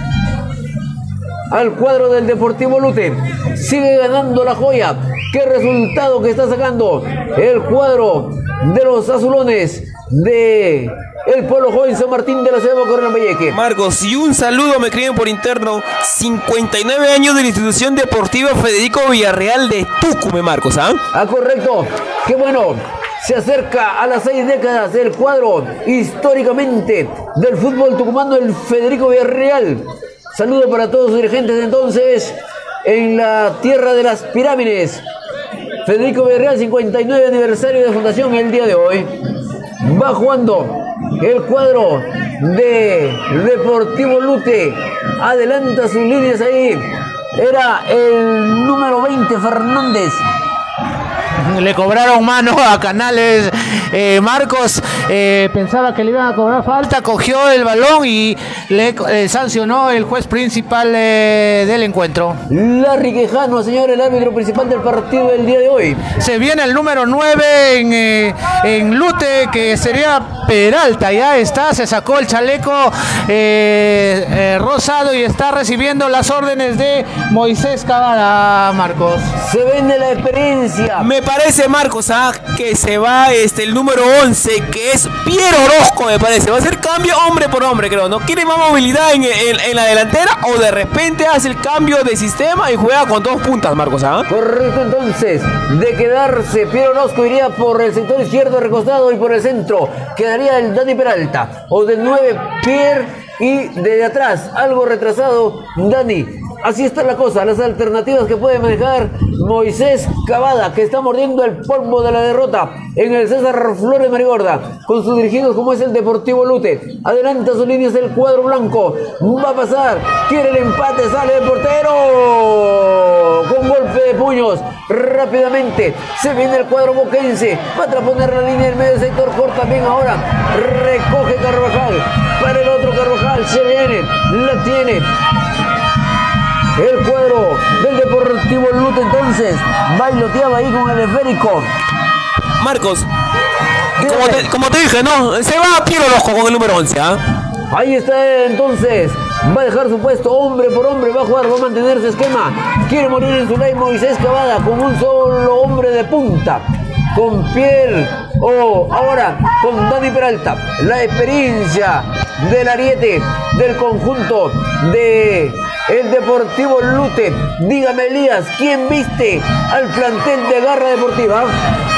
al cuadro del Deportivo Lute. Sigue ganando la Joya. Qué resultado que está sacando el cuadro de los azulones. de el Polo Joven San Martín de la ciudad de Boca Lambayeque. Marcos, y un saludo me escriben por interno. 59 años de la institución deportiva Federico Villarreal de Tucumán, Marcos, ¿ah? Ah, correcto. Qué bueno. Se acerca a las 6 décadas del cuadro históricamente del fútbol tucumano, el Federico Villarreal. Saludo para todos sus dirigentes entonces en la tierra de las pirámides. Federico Villarreal, 59 aniversario de fundación el día de hoy. Va jugando el cuadro de Deportivo Lute. Adelanta sus líneas ahí. Era el número 20, Fernández. Le cobraron mano a Canales. Marcos pensaba que le iban a cobrar falta, cogió el balón y le sancionó el juez principal del encuentro. Larry Quejano, señor, el árbitro principal del partido del día de hoy. Se viene el número 9 en Lute, que sería Peralta. Ya está, se sacó el chaleco rosado y está recibiendo las órdenes de Moisés Cavada, Marcos. Se vende la experiencia. Me parece, Marcos, que se va el número 11, que es Piero Orozco, me parece. Va a ser cambio hombre por hombre, creo. ¿No quiere más movilidad en la delantera o de repente hace el cambio de sistema y juega con 2 puntas, Marcos? Correcto, entonces. De quedarse, Piero Orozco iría por el sector izquierdo recostado y por el centro quedaría el Dani Peralta. O de 9, Pierre, y desde atrás, algo retrasado, Dani. Así está la cosa, las alternativas que puede manejar Moisés Cavada, que está mordiendo el polvo de la derrota en el César Flores Marigorda, con sus dirigidos como es el Deportivo Lute. Adelanta sus líneas el cuadro blanco, va a pasar, quiere el empate, sale el portero, con golpe de puños, rápidamente, se viene el cuadro boquense, va a transponer la línea del medio sector, corta bien ahora, recoge Carvajal, para el otro Carvajal, se viene, la tiene. El cuadro del Deportivo Lute entonces bailoteaba ahí con el esférico. Marcos, como te dije, no, se va Piero Orozco con el número 11, Ahí está entonces, va a dejar su puesto hombre por hombre, va a jugar, va a mantener su esquema. Quiere morir en su ley Moisés Cavada con un solo hombre de punta. Con Pierre, ahora con Dani Peralta, la experiencia del ariete del conjunto de el Deportivo Lute. Dígame, Elías, ¿quién viste al plantel de Garra Deportiva?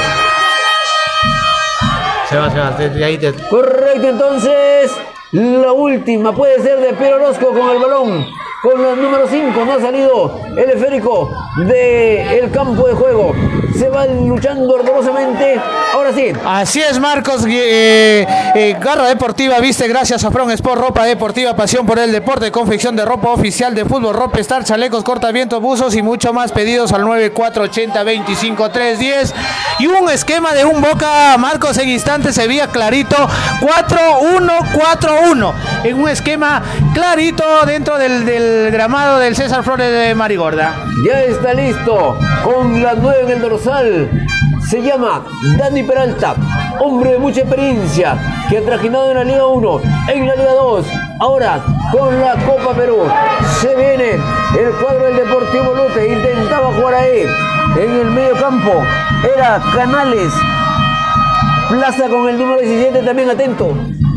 Se va, ahí te... Correcto, entonces la última puede ser de Piero Orozco con el balón. Con el número 5 no ha salido el esférico del campo de juego. Se va luchando ardorosamente. Ahora sí. Así es, Marcos. Garra Deportiva viste gracias a From Sport, ropa deportiva, pasión por el deporte, confección de ropa oficial de fútbol, ropa Star, chalecos, cortavientos, buzos y mucho más. Pedidos al 9480-25310. Y un esquema de un Boca, Marcos, en instantes se veía clarito. 4-1-4-1. En un esquema clarito dentro del gramado del César Flores de Marigorda. Ya está listo con la 9 en el dorsal. Se llama Dani Peralta, hombre de mucha experiencia, que ha trajinado en la Liga 1, en la Liga 2, ahora con la Copa Perú. Se viene el cuadro del Deportivo Lute, intentaba jugar ahí, en el medio campo, era Canales. Plaza con el número 17 también atento.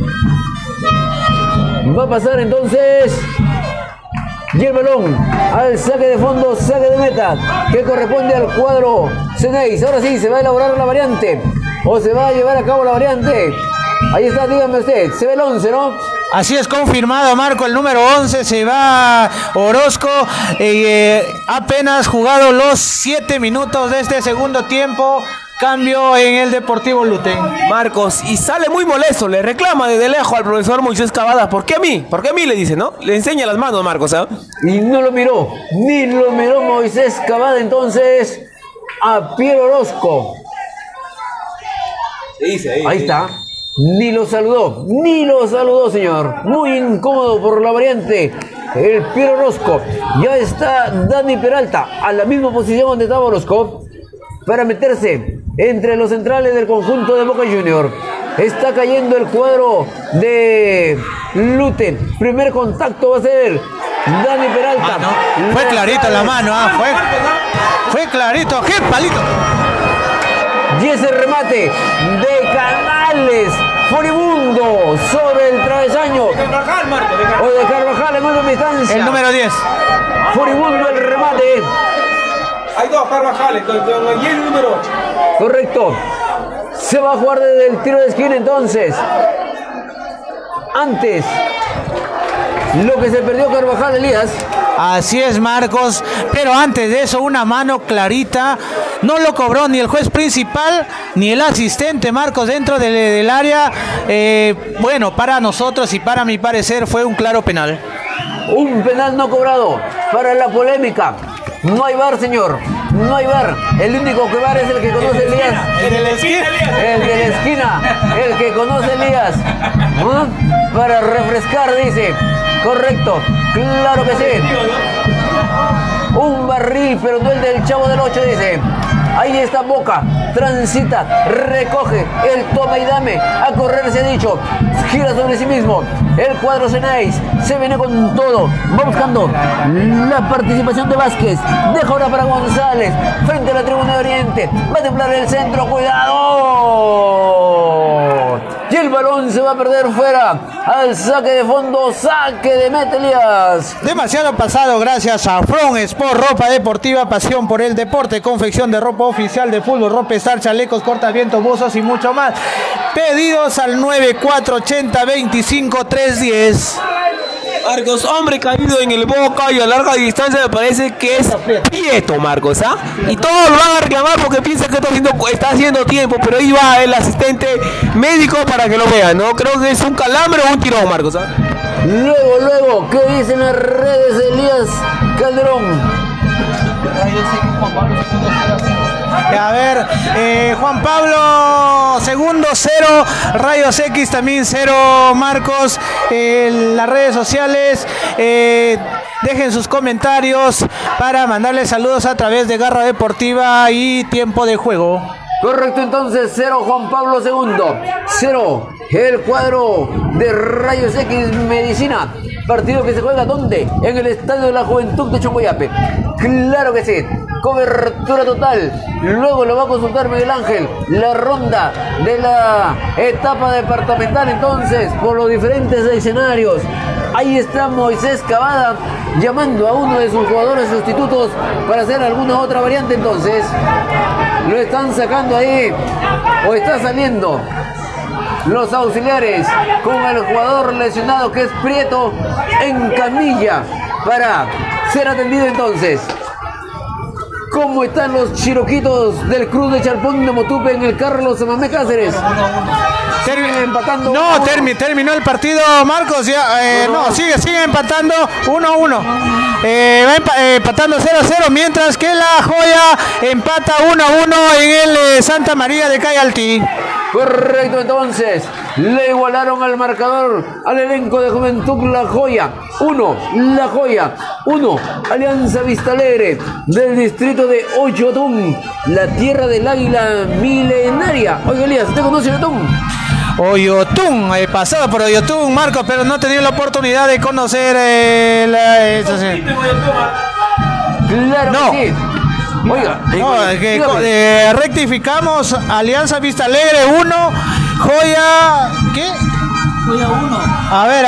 Va a pasar entonces... Y el balón al saque de fondo, saque de meta, que corresponde al cuadro Ceneis. Ahora sí, se va a elaborar la variante, o se va a llevar a cabo la variante. Ahí está, dígame usted, se ve el 11, ¿no? Así es, confirmado, Marco, el número 11 se va Orozco. Apenas jugado los 7 minutos de este segundo tiempo. Cambio en el Deportivo Lute. Marcos, y sale muy molesto, le reclama desde lejos al profesor Moisés Cavada. ¿Por qué a mí? ¿Por qué a mí? Le dice, ¿no? Le enseña las manos, Marcos, Y no lo miró, ni lo miró Moisés Cavada entonces a Piero Orozco. Ahí está. Ni lo saludó, señor. Muy incómodo por la variante. El Piero Orozco. Ya está Dani Peralta a la misma posición donde estaba Orozco, para meterse entre los centrales del conjunto de Boca Junior. Está cayendo el cuadro de Lute. Primer contacto va a ser Dani Peralta. Fue clarito la mano, fue clarito. ¡Qué palito! Y ese remate de Canales furibundo sobre el travesaño. O de Carvajal en última instancia. El número 10. Furibundo el remate. Hay dos Carvajales, y el número 8. Correcto. Se va a jugar desde el tiro de esquina entonces. Antes, lo que se perdió Carvajal, Elías. Así es, Marcos, pero antes de eso una mano clarita, no lo cobró ni el juez principal ni el asistente, Marcos, dentro del área. Bueno, para nosotros y para mi parecer fue un claro penal. Un penal no cobrado para la polémica. No hay VAR, señor, no hay VAR. El único que VAR es el que conoce Elías. El de la esquina. El de la esquina, el que conoce Elías. Para refrescar, dice. Correcto, claro que sí. Un barril, pero no el del Chavo del 8, dice. Ahí está Boca, transita, recoge el toma y dame. A correr se ha dicho. Gira sobre sí mismo. El cuadro Ceneice se viene con todo. Va buscando la participación de Vázquez. Deja ahora para González. Frente a la tribuna de Oriente. Va a templar el centro. ¡Cuidado! Y el balón se va a perder fuera. Al saque de fondo. Saque de meta, Elías. Demasiado pasado gracias a From Sport, ropa deportiva, pasión por el deporte, confección de ropa oficial de fútbol, ropa estar, chalecos, cortavientos, buzos y mucho más. Pedidos al 9480-25-310. Marcos, hombre caído en el Boca y a larga distancia me parece que es Prieto, Marcos, ¿ah? Y todos lo van a reclamar porque piensan que está haciendo tiempo, pero ahí va el asistente médico para que lo vean, ¿no? Creo que es un calambre o un tirón, Marcos, ¿ah? Luego, ¿qué dicen las redes de Elías Calderón? A ver, Juan Pablo, segundo 0, Rayos X también 0, Marcos. Las redes sociales, dejen sus comentarios para mandarles saludos a través de Garra Deportiva y Tiempo de Juego. Correcto, entonces 0 Juan Pablo II, 0 el cuadro de Rayos X Medicina. Partido que se juega ¿dónde? En el Estadio de la Juventud de Chongoyape. Claro que sí, cobertura total. Luego lo va a consultar Miguel Ángel. La ronda de la etapa departamental entonces por los diferentes escenarios. Ahí está Moisés Cavada llamando a uno de sus jugadores sustitutos para hacer alguna otra variante entonces. Lo están sacando ahí o está saliendo los auxiliares con el jugador lesionado que es Prieto en camilla para ser atendido entonces. ¿Cómo están los chiroquitos del Cruz de Charpón de Motupe en el Carlos Samamé Cáceres? Siguen empatando. No, terminó el partido, Marcos. Ya, no, sigue empatando 1-1. Va empatando 0-0, mientras que la Joya empata 1-1 en el Santa María de Cayaltí. Correcto, entonces le igualaron al marcador al elenco de Juventud La Joya. 1, La Joya. 1, Alianza Vista Alegre del distrito de Oyotún, la tierra del águila milenaria. Oye, Elías, ¿usted conoce Oyotún? Oyotún, he pasado por Oyotún, Marcos, pero no he tenido la oportunidad de conocer Claro no. que sí. Oiga, rectificamos, Alianza Vista Alegre 1, Joya, ¿qué? Joya 1. A ver.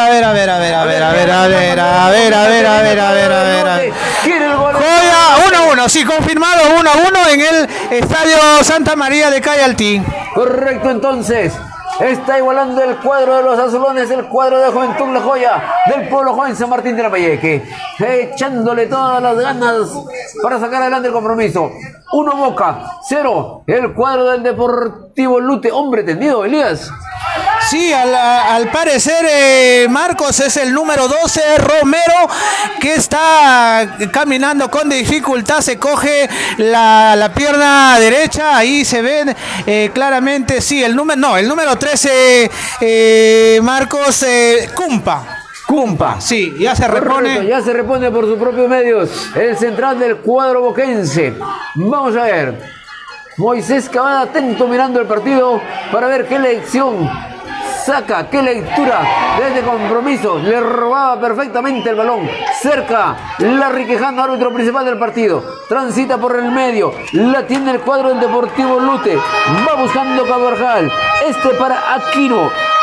Joya 1-1, sí, confirmado 1-1 en el Estadio Santa María de Cayaltí. Correcto, entonces. Está igualando el cuadro de los azulones, el cuadro de Juventud La Joya del pueblo joven San Martín de la Valleque, echándole todas las ganas para sacar adelante el compromiso. 1 Boca, 0 el cuadro del Deportivo Lute. Hombre tendido, Elías. Sí, al parecer, Marcos, es el número 12, Romero, que está caminando con dificultad, se coge la pierna derecha, ahí se ven claramente, sí, el número 13, Marcos, Cumpa, sí, ya se repone. Correcto, ya se repone por sus propios medios, el central del cuadro boquense. Vamos a ver, Moisés Cavada atento mirando el partido para ver qué lección saca, qué lectura de este compromiso. Le robaba perfectamente el balón. Cerca, Larry Quejano, árbitro principal del partido. Transita por el medio. La tiene el cuadro del Deportivo Lute. Va buscando Carvajal. Este para Aquino.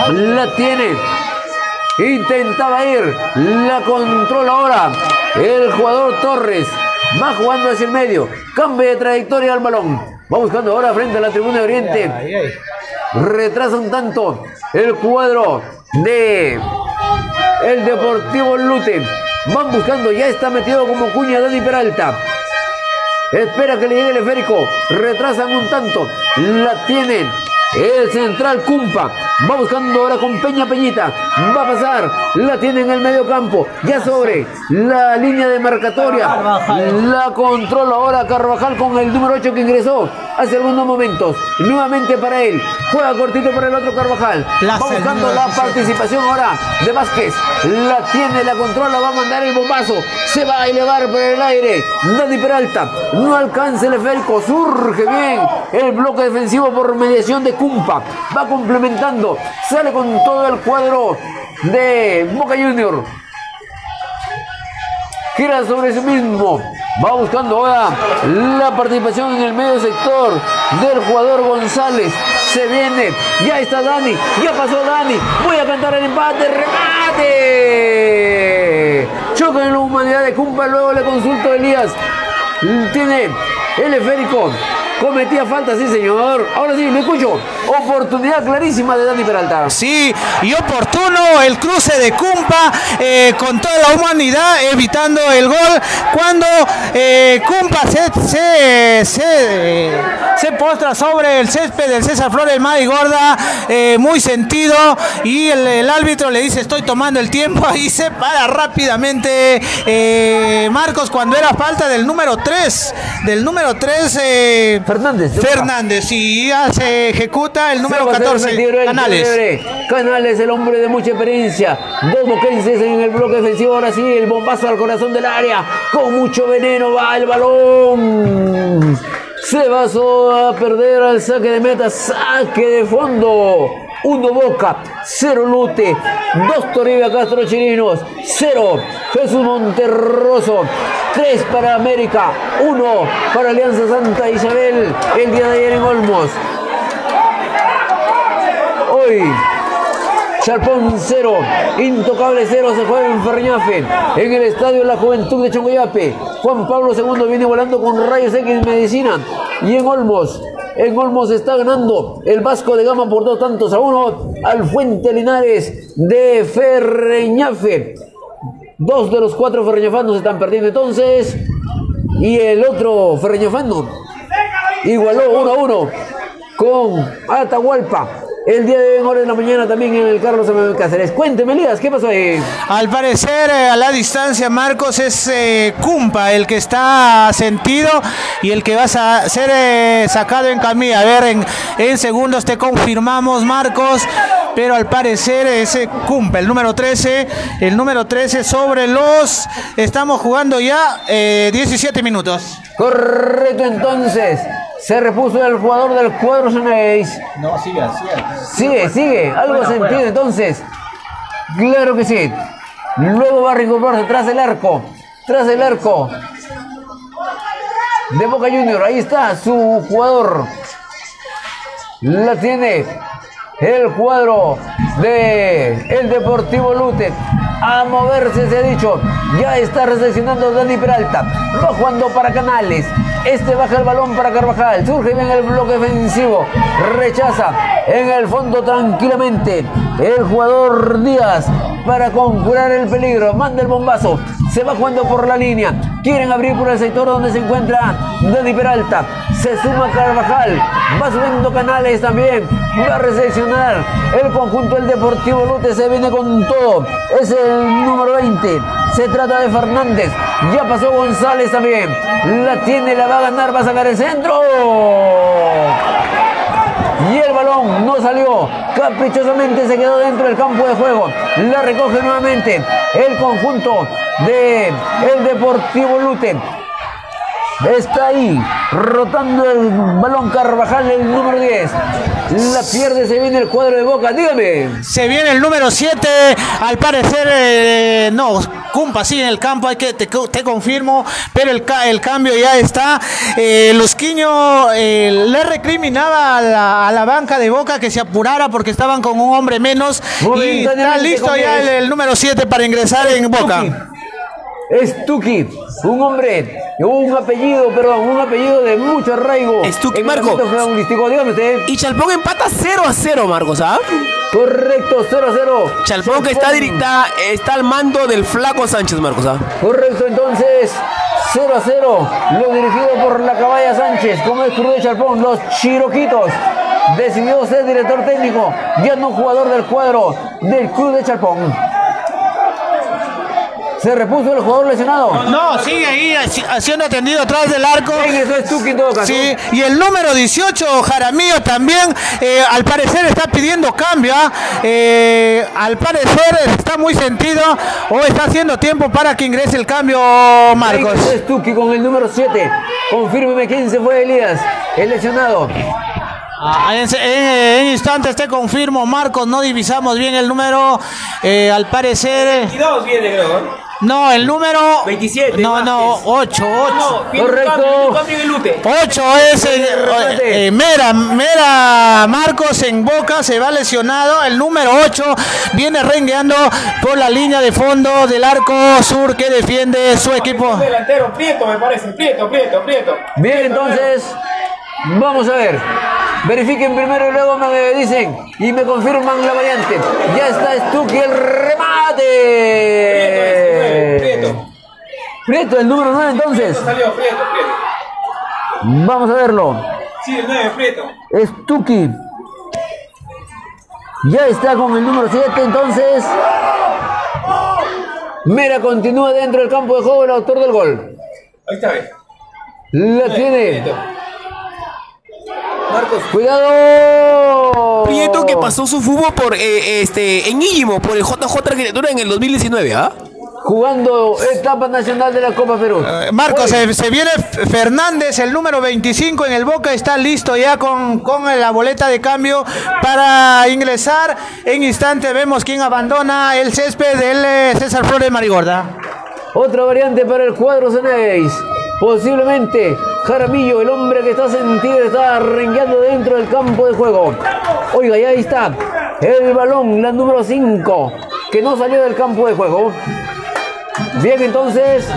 La tiene. Intentaba ir. La controla ahora el jugador Torres. Va jugando hacia el medio. Cambio de trayectoria al balón. Va buscando ahora frente a la tribuna de Oriente. Retrasa un tanto el cuadro de el Deportivo Lute. Van buscando, ya está metido como cuña Dani Peralta. Espera que le llegue el esférico. Retrasan un tanto. La tienen el central Cumpa. Va buscando ahora con Peñita. Va a pasar. La tiene en el medio campo. Ya sobre la línea de marcatoria. La controla ahora Carvajal con el número 8 que ingresó hace algunos momentos. Nuevamente para él. Juega cortito para el otro Carvajal. Va buscando la participación ahora de Vázquez. La tiene, la controla. Va a mandar el bombazo. Se va a elevar por el aire. Dani Peralta. No alcanza el esférico. Surge bien el bloque defensivo por mediación de Cumpa. Va complementando. Sale con todo el cuadro de Boca Junior. Gira sobre sí mismo. Va buscando ahora la participación en el medio sector del jugador González. Se viene. Ya está Dani. Ya pasó Dani. Voy a cantar el empate. ¡Remate! Choca en la humanidad de Cumpa. Luego le consulto a Elías. Tiene el esférico. Cometía falta, sí señor. Ahora sí, me escucho. Oportunidad clarísima de Dani Peralta. Sí, y oportuno el cruce de Cumpa con toda la humanidad evitando el gol. Cuando Cumpa se postra sobre el césped del César Flores Madi Gorda, muy sentido, y el árbitro le dice: estoy tomando el tiempo. Ahí se para rápidamente Marcos, cuando era falta del número 3. Fernández, y ya se ejecuta el número 14, Canales, el hombre de mucha experiencia. Dos boquenses en el bloque defensivo. Ahora sí, el bombazo al corazón del área. Con mucho veneno va el balón. Se va a perder al saque de meta. Saque de fondo. 1 Boca, 0 Lute, 2 Toribia Castro Chirinos, 0 Jesús Monterroso, 3 para América, 1 para Alianza Santa Isabel el día de ayer en Olmos. Hoy Charpón 0, Intocable 0, se juega en Ferreñafe, en el Estadio La Juventud de Chongoyape. Juan Pablo II viene volando con rayos X Medicina. Y en Olmos está ganando el Vasco de Gama por 2-1 al Fuente Linares de Ferreñafe. 2 de los 4 ferreñafanos están perdiendo entonces. Y el otro ferreñafano igualó 1-1 con Atahualpa. El día de hoy en la mañana también en el Carlos M. Cáceres. Cuénteme, Elías, ¿qué pasó ahí? Al parecer, a la distancia, Marcos, es Cumpa el que está sentido y el que va a ser sacado en camilla. A ver, en segundos te confirmamos, Marcos. Pero al parecer ese Cumpa, el número 13 sobre los... Estamos jugando ya 17 minutos. Correcto, entonces. Se repuso el jugador del cuadro Ceneis. No, sigue. Sigue. Algo Fuera. sentido entonces. Claro que sí. Luego va a reincorporarse tras el arco de Boca Junior. Ahí está su jugador. La tiene el cuadro de el Deportivo Lute. A moverse, se ha dicho. Ya está recepcionando Dani Peralta. Va jugando para Canales. Baja el balón para Carvajal. Surge bien el bloque defensivo. Rechaza en el fondo tranquilamente el jugador Díaz para conjurar el peligro. Manda el bombazo. Se va jugando por la línea. Quieren abrir por el sector donde se encuentra Dani Peralta. Se suma Carvajal. Va subiendo Canales también. Va a recepcionar el conjunto del Deportivo Lute. Se viene con todo. Es el número 20. Se trata de Fernández. Ya pasó González también. La tiene, la va a ganar. Va a sacar el centro. Y el balón no salió. Caprichosamente se quedó dentro del campo de juego. La recoge nuevamente el conjunto de el Deportivo Lute. Está ahí, rotando el balón Carvajal, el número 10. La pierde, se viene el cuadro de Boca. Dígame. Se viene el número 7. Al parecer, no, Cumpa sigue en el campo. Te confirmo. Pero el cambio ya está. Losquiño le recriminaba a la banca de Boca que se apurara porque estaban con un hombre menos. Y está listo ya el número 7 para ingresar en Boca. Es Tuki, un hombre, un apellido de mucho arraigo. Es Tuki, Marco. Dígame usted. Y Chalpón empata 0-0, Marcos, ¿ah? Correcto, 0-0. Chalpón que está al mando del Flaco Sánchez, Marcos, ¿ah? Correcto, entonces 0-0. Lo dirigido por la Caballa Sánchez, como el Cruz de Chalpón, los Chiroquitos. Decidió ser director técnico, ya no jugador del cuadro del Cruz de Chalpón. Se repuso el jugador lesionado. No, sigue ahí haciendo atendido atrás del arco. Eso es Tuki en todo caso. Sí, y el número 18, Jaramillo, también, al parecer está pidiendo cambio. Al parecer está muy sentido o está haciendo tiempo para que ingrese el cambio, Marcos. Eso es Tuki con el número 7. Confírmeme quién se fue, Elías, el lesionado. En instantes te confirmo, Marcos, no divisamos bien el número. Al parecer... 22 viene, creo. No, el número 27. No, 8. Correcto. 8 es Mera Marcos en Boca, se va lesionado. El número 8 viene rengueando por la línea de fondo del arco sur que defiende su equipo. Delantero, Prieto, me parece. Prieto. Bien, entonces, vamos a ver. Verifiquen primero y luego me dicen y me confirman la variante. Ya está Stucky, el remate. Prieto, el número 9 entonces. Salió, Prieto. Vamos a verlo. Sí, el 9, Prieto. Stucky. Ya está con el número 7 entonces. Mera continúa dentro del campo de juego, el autor del gol. Ahí está, La tiene. Marcos. ¡Cuidado! Prieto que pasó su fútbol por en Íllimo, por el JJ Arquitectura en el 2019, ¿ah? Jugando etapa nacional de la Copa Perú. Marcos, se viene Fernández, el número 25 en el Boca, está listo ya con la boleta de cambio para ingresar. En instante vemos quién abandona el césped del César Flores Marigorda. Otra variante para el cuadro Ceneis. Posiblemente Jaramillo, el hombre que está sentido, está rengueando dentro del campo de juego. Oiga, ya ahí está el balón, la número 5, que no salió del campo de juego. Bien, entonces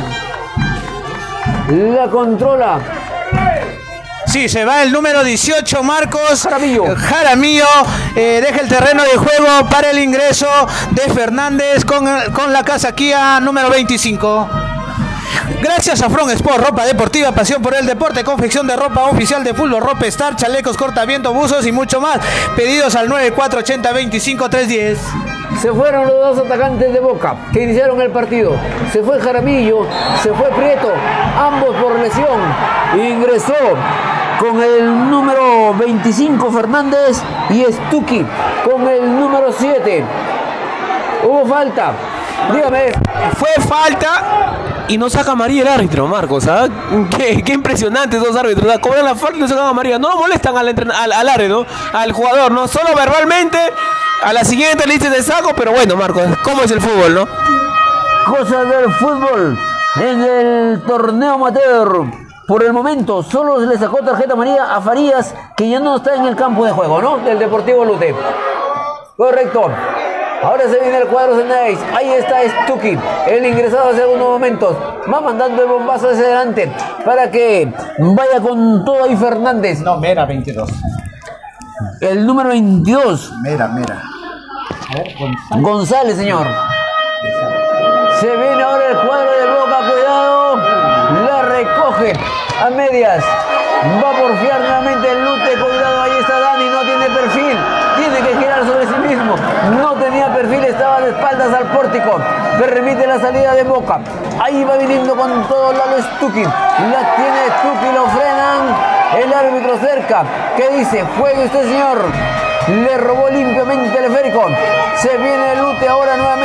la controla. Sí, se va el número 18, Marcos. Jaramillo. Deja el terreno de juego para el ingreso de Fernández con la casaquía número 25. Gracias a Front Sport, ropa deportiva, pasión por el deporte, confección de ropa oficial de fútbol, ropa Star, chalecos, cortaviento, buzos y mucho más. Pedidos al 9480-25310. Se fueron los dos atacantes de Boca que iniciaron el partido. Se fue Jaramillo, se fue Prieto, ambos por lesión. Ingresó con el número 25 Fernández y Stucky con el número 7. Hubo falta. Dígame. Fue falta y no saca amarilla el árbitro, Marcos, ¿sabes? Qué impresionantes dos árbitros, ¿sabes? Cobran la falta y no sacan amarilla. No lo molestan al árbitro, al jugador, ¿no? Solo verbalmente, a la siguiente le dicen de saco, pero bueno, Marcos, ¿cómo es el fútbol, no? Cosas del fútbol en el torneo amateur. Por el momento, solo se le sacó tarjeta amarilla a Farías, que ya no está en el campo de juego, ¿no? Del Deportivo Lute. Correcto. Ahora se viene el cuadro Ceneis. Ahí está Stucky, el ingresado hace unos momentos. Va mandando el bombazo hacia adelante para que vaya con todo ahí Fernández. No, Mera 22. El número 22. Mera. González, señor. Se viene ahora el cuadro de Boca. Cuidado. La recoge a medias. Va a porfiar nuevamente el Lute. Cuidado, ahí está Dani. No tiene perfil. Tiene que girar sobre sí mismo. No tenía perfil, estaba de espaldas al pórtico. Permite la salida de Boca. Ahí va viniendo con todo lado Stucky. La tiene Stucky, lo frenan. El árbitro cerca. ¿Qué dice? Juegue usted, señor. Le robó limpiamente el esférico. Se viene el Lute ahora nuevamente.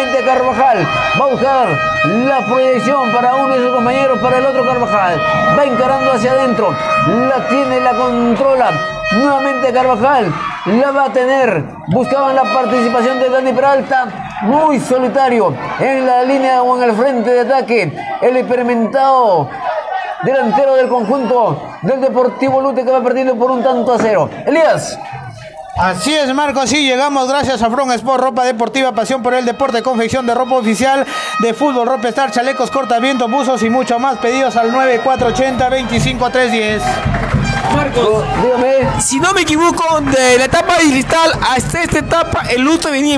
nuevamente Carvajal. Va a buscar la proyección para uno de sus compañeros, para el otro Carvajal. Va encarando hacia adentro. La tiene, la controla. Nuevamente Carvajal. La va a tener. Buscaban la participación de Dani Peralta. Muy solitario en la línea o en el frente de ataque. El experimentado delantero del conjunto del Deportivo Lute, que va perdiendo por 1-0. Elías. Así es, Marcos, sí, llegamos gracias a From Sport, ropa deportiva, pasión por el deporte, confección de ropa oficial de fútbol, ropa Star, chalecos, cortavientos, buzos y mucho más. Pedidos al 9480-25310. Marcos, dígame. Si no me equivoco, de la etapa de Cristal hasta esta etapa, el Lute venía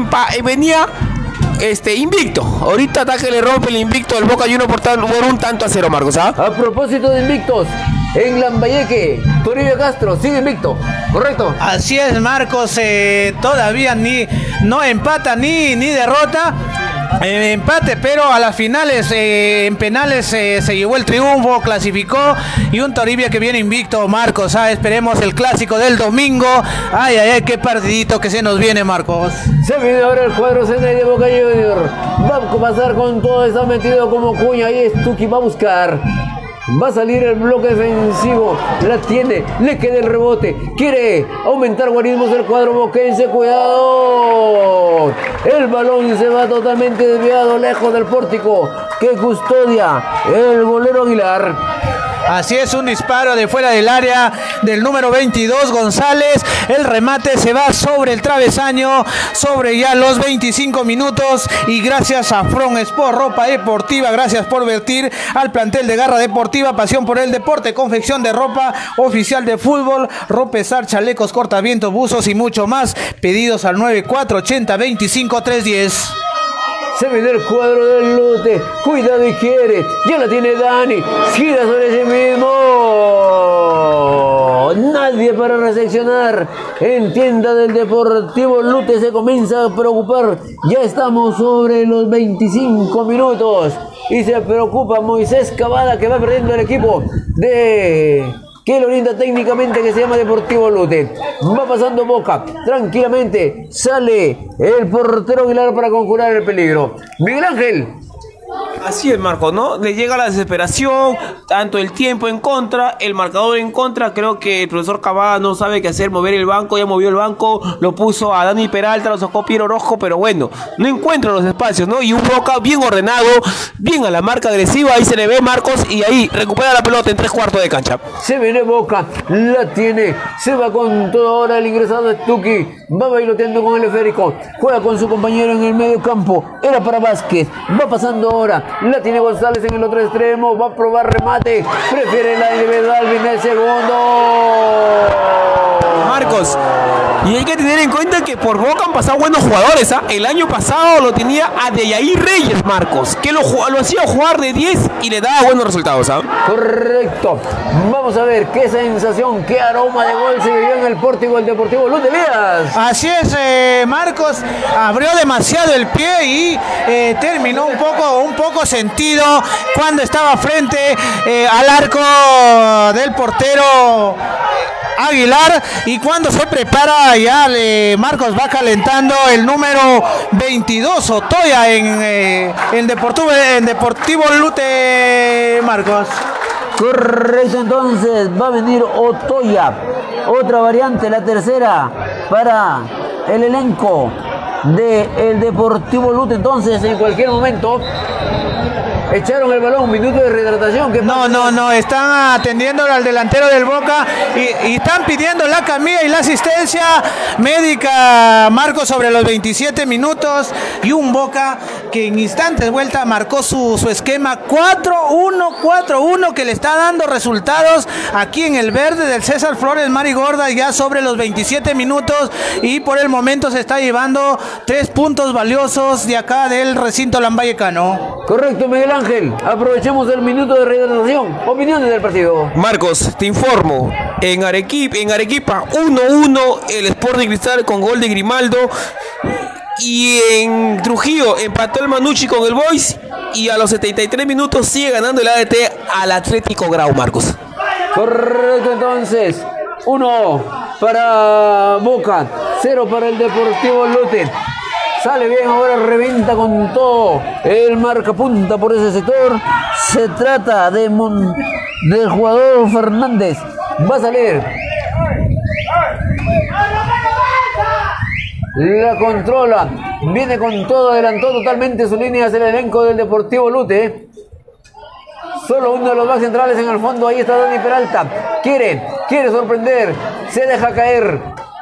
invicto. Ahorita Ataque le rompe el invicto del Boca Juniors por 1-0, Marcos, ¿ah? A propósito de invictos, en Lambayeque, Toribio Castro sigue invicto, ¿correcto? Así es, Marcos, todavía no empata ni derrota. Empate, pero a las finales, en penales, se llevó el triunfo, clasificó, y un Toribia que viene invicto, Marcos. Esperemos el clásico del domingo. Ay, qué partidito que se nos viene, Marcos. Se viene ahora el cuadro Ceney de Boca Juniors. Va a pasar con todo, está metido como cuña. Ahí Stucky va a buscar. Va a salir el bloque defensivo. La tiene, le queda el rebote. Quiere aumentar guarismos del cuadro boquense. Cuidado. El balón se va totalmente desviado, lejos del pórtico que custodia el golero Aguilar. Así es, un disparo de fuera del área del número 22, González. El remate se va sobre el travesaño, sobre ya los 25 minutos. Y gracias a From Sport, ropa deportiva, gracias por vertir al plantel de Garra Deportiva, pasión por el deporte, confección de ropa oficial de fútbol, ropa Star, chalecos, cortavientos, buzos y mucho más. Pedidos al 9480-25310. Se viene el cuadro del Lute. Cuidado y quiere. Ya la tiene Dani. Gira sobre sí mismo. Nadie para recepcionar. En tienda del Deportivo Lute se comienza a preocupar. Ya estamos sobre los 25 minutos. Y se preocupa Moisés Cavada, que va perdiendo el equipo de... que lo orienta técnicamente, que se llama Deportivo Lute. Va pasando Boca, tranquilamente sale el portero Aguilar para conjurar el peligro. Miguel Ángel. Así es, Marco, ¿no? Le llega la desesperación, tanto el tiempo en contra, el marcador en contra. Creo que el profesor Cavada no sabe qué hacer, mover el banco, ya movió el banco, lo puso a Dani Peralta, lo sacó Piero Orozco, pero bueno, no encuentra los espacios, ¿no? Y un Boca bien ordenado, bien a la marca agresiva, ahí se le ve, Marcos, y ahí recupera la pelota en 3/4 de cancha. Se viene Boca, la tiene, se va con todo ahora el ingresado Stucky, va bailoteando con el esférico, juega con su compañero en el medio campo, era para Vázquez, va pasando ahora. La tiene González en el otro extremo. Va a probar remate. Prefiere la individual. Viene el segundo. Marcos, y hay que tener en cuenta que por Boca han pasado buenos jugadores, ¿ah? El año pasado lo tenía a Deyair Reyes, Marcos, que lo hacía jugar de 10 y le daba buenos resultados, ¿ah? Correcto. Vamos a ver qué sensación, qué aroma de gol se vivió en el pórtico del Deportivo Lute. Elías. Así es, Marcos. Abrió demasiado el pie y terminó un poco sentido cuando estaba frente al arco del portero Aguilar, y cuando se prepara ya Marcos va calentando el número 22 Otoya en Deportivo Lute, Marcos. Correcto, entonces va a venir Otoya, otra variante, la tercera para el elenco del Deportivo Lute. Entonces en cualquier momento echaron el balón, un minuto de rehidratación. No, están atendiendo al delantero del Boca y están pidiendo la camilla y la asistencia médica, Marcos, sobre los 27 minutos. Y un Boca que en instantes vuelta marcó su esquema 4-1, que le está dando resultados aquí en el verde del César Flores Marigorda, ya sobre los 27 minutos, y por el momento se está llevando 3 puntos valiosos de acá del recinto lambayecano. Correcto, Miguel Ángel, aprovechemos el minuto de rehidratación. Opiniones del partido. Marcos, te informo, en Arequipa 1-1 el Sporting Cristal con gol de Grimaldo, y en Trujillo empató el Manucci con el Boys, y a los 73 minutos sigue ganando el ADT al Atlético Grau, Marcos. Correcto, entonces 1 para Boca, 0 para el Deportivo Lute. Sale bien, ahora reventa con todo el marcapunta por ese sector. Se trata de del jugador Fernández. Va a salir. La controla. Viene con todo, adelantó totalmente su línea hacia el elenco del Deportivo Lute. Solo uno de los más centrales en el fondo. Ahí está Dani Peralta. Quiere sorprender. Se deja caer.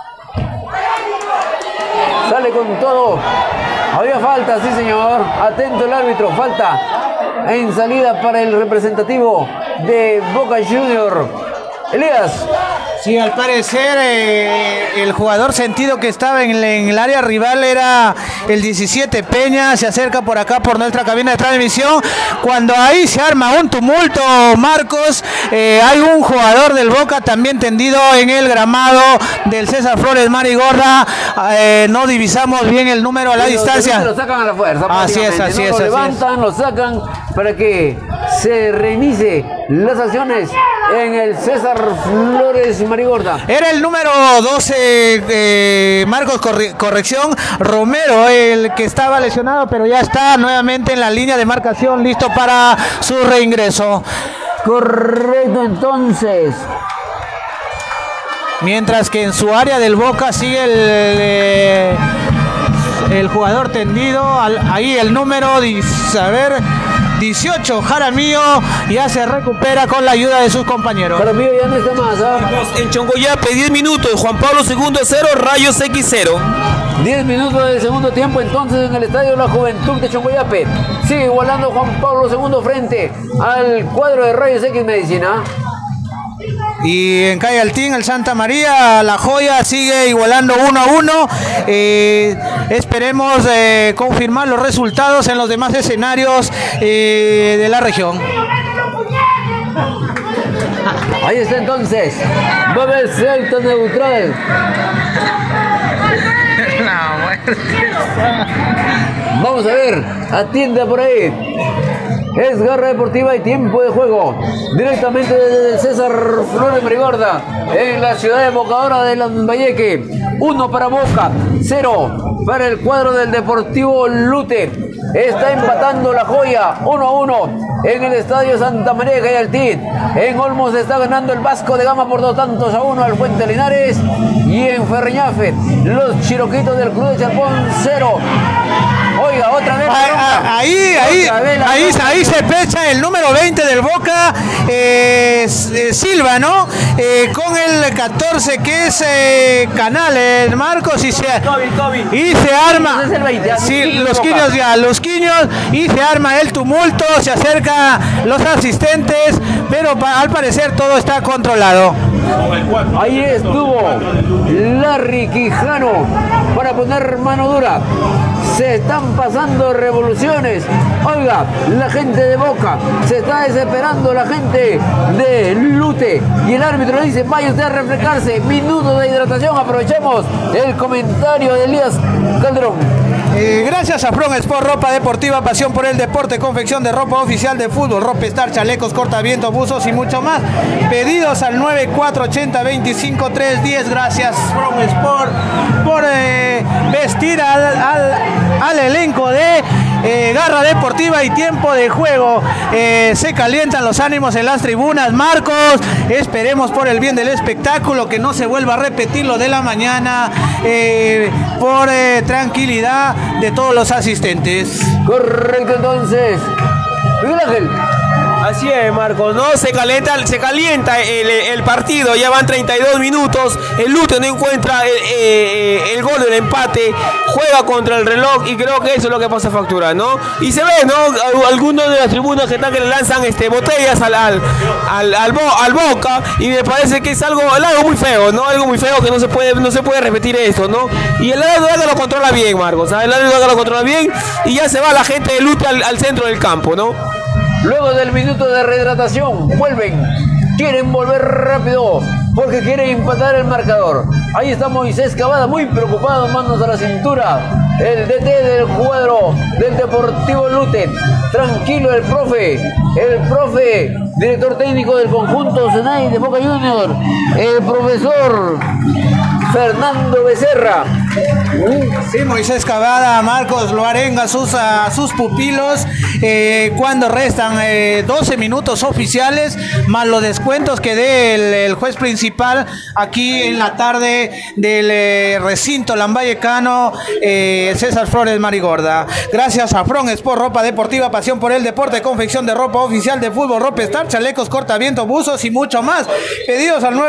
Sale con todo. Había falta, sí señor. Atento el árbitro. Falta en salida para el representativo de Boca Junior. Elías. Sí, al parecer el jugador sentido que estaba en el área rival era el 17 Peña. Se acerca por acá por nuestra cabina de transmisión. Cuando ahí se arma un tumulto, Marcos, hay un jugador del Boca también tendido en el gramado del César Flores Marigorda. No divisamos bien el número a la distancia. Lo sacan a la fuerza. Así es. Lo levantan, lo sacan para que se reinicie las acciones en el César Flores Marigorda. Era el número 12, Marcos, corrección, Romero, el que estaba lesionado, pero ya está nuevamente en la línea de marcación, listo para su reingreso. Correcto, entonces. Mientras que en su área del Boca sigue el jugador tendido, ahí el número, 18, Jaramillo, ya se recupera con la ayuda de sus compañeros. Jaramillo ya no está más, En Chongoyape, 10 minutos, Juan Pablo II 0, Rayos X 0. 10 minutos del segundo tiempo entonces en el Estadio La Juventud de Chongoyape. Sigue igualando Juan Pablo II frente al cuadro de Rayos X Medicina. Y en Cayaltín, el Santa María, la Joya sigue igualando 1-1. Esperemos confirmar los resultados en los demás escenarios de la región. Ahí está entonces. Va a haber celta neutral. Vamos a ver. Atienda por ahí. Es Garra Deportiva y tiempo de juego. Directamente desde el César Flores Marigorda, en la ciudad evocadora de Lambayeque. 1 para Boca, 0 para el cuadro del Deportivo Lute. Está empatando la Joya 1-1 en el Estadio Santa María de Cayaltín. En Olmos está ganando el Vasco de Gama por 2-1 al Fuente Linares. Y en Ferreñafe, los Chiroquitos del Club de Charpón 0. Oiga, otra vez. Ahí se pecha el número 20 del Boca, Silva, ¿no? Con el 14 que es Canales, Marcos, y se arma. Sí, los Quiños, y se arma el tumulto, se acercan los asistentes, pero al parecer todo está controlado. Ahí estuvo Larry Quijano para poner mano dura. Se están pasando revoluciones. Oiga, la gente de Boca se está desesperando, la gente de Lute. Y el árbitro le dice: vaya usted a refrescarse. Minutos de hidratación. Aprovechemos el comentario de Elías Calderón. Gracias a From Sport, ropa deportiva, pasión por el deporte, confección de ropa oficial de fútbol, ropa estar, chalecos, cortavientos, buzos y mucho más. Pedidos al 9480-25310. Gracias From Sport por vestir al elenco de Garra Deportiva y tiempo de juego. Se calientan los ánimos en las tribunas, Marcos. Esperemos por el bien del espectáculo que no se vuelva a repetir lo de la mañana, por tranquilidad de todos los asistentes. Correcto, entonces Miguel Ángel. Así es, Marcos, ¿no? Se calienta el partido, ya van 32 minutos, el Lute no encuentra el gol del empate, juega contra el reloj y creo que eso es lo que pasa factura, ¿no? Y se ve, ¿no? Algunos de las tribunas que están que le lanzan botellas al Boca, y me parece que es algo muy feo, ¿no? Algo muy feo que no se puede repetir eso, ¿no? Y el árbitro lo controla bien, Marcos, ¿sabes? El árbitro lo controla bien y ya se va la gente de Lute al centro del campo, ¿no? Luego del minuto de rehidratación, quieren volver rápido porque quieren empatar el marcador. Ahí está Moisés Cavada, muy preocupado, manos a la cintura. El DT del cuadro del Deportivo Lute. Tranquilo el profe, director técnico del conjunto Senay de Boca Junior, el profesor Fernando Becerra. Sí, Moisés Cavada, Marcos lo arenga a sus pupilos cuando restan 12 minutos oficiales, más los descuentos que dé el juez principal aquí en la tarde del recinto lambayecano, César Flores Marigorda. Gracias a From Sport, ropa deportiva, pasión por el deporte, confección de ropa oficial de fútbol, ropa Star, chalecos, cortavientos, buzos y mucho más. Pedidos al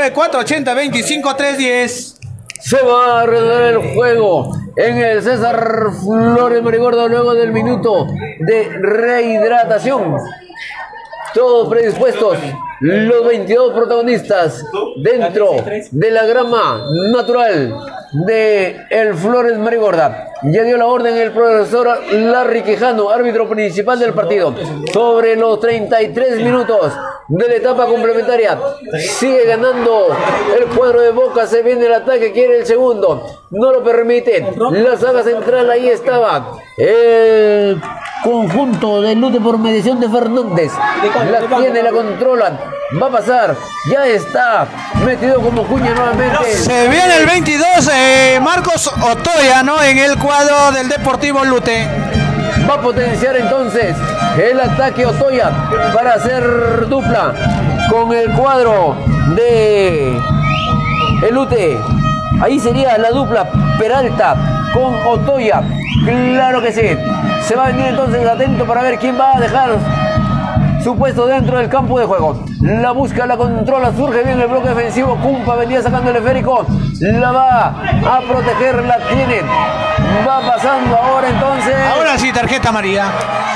9480-25310. Se va a reanudar el juego en el César Flores Marigorda luego del minuto de rehidratación. Todos predispuestos, los 22 protagonistas dentro de la grama natural de el Flores Marigorda. Ya dio la orden el profesor Larry Quijano, árbitro principal del partido. Sobre los 33 minutos de la etapa complementaria, sigue ganando el cuadro de Boca. Se viene el ataque, quiere el segundo, no lo permite la saga central. Ahí estaba el conjunto de Lute por mediación de Fernández. La tiene, la controlan, va a pasar, ya está metido como cuña nuevamente. Se viene el 22, Marcos Otoya, ¿no? En el cuadro del Deportivo Lute. Va a potenciar entonces el ataque Otoya para hacer dupla con el cuadro de el Lute. Ahí sería la dupla Peralta con Otoya. Claro que sí. Se va a venir entonces atento para ver quién va a dejar su puesto dentro del campo de juego. La busca, la controla, surge bien el bloque defensivo. Cumpa venía sacando el esférico, la va a proteger, la tiene. Va pasando ahora entonces. Ahora sí, tarjeta amarilla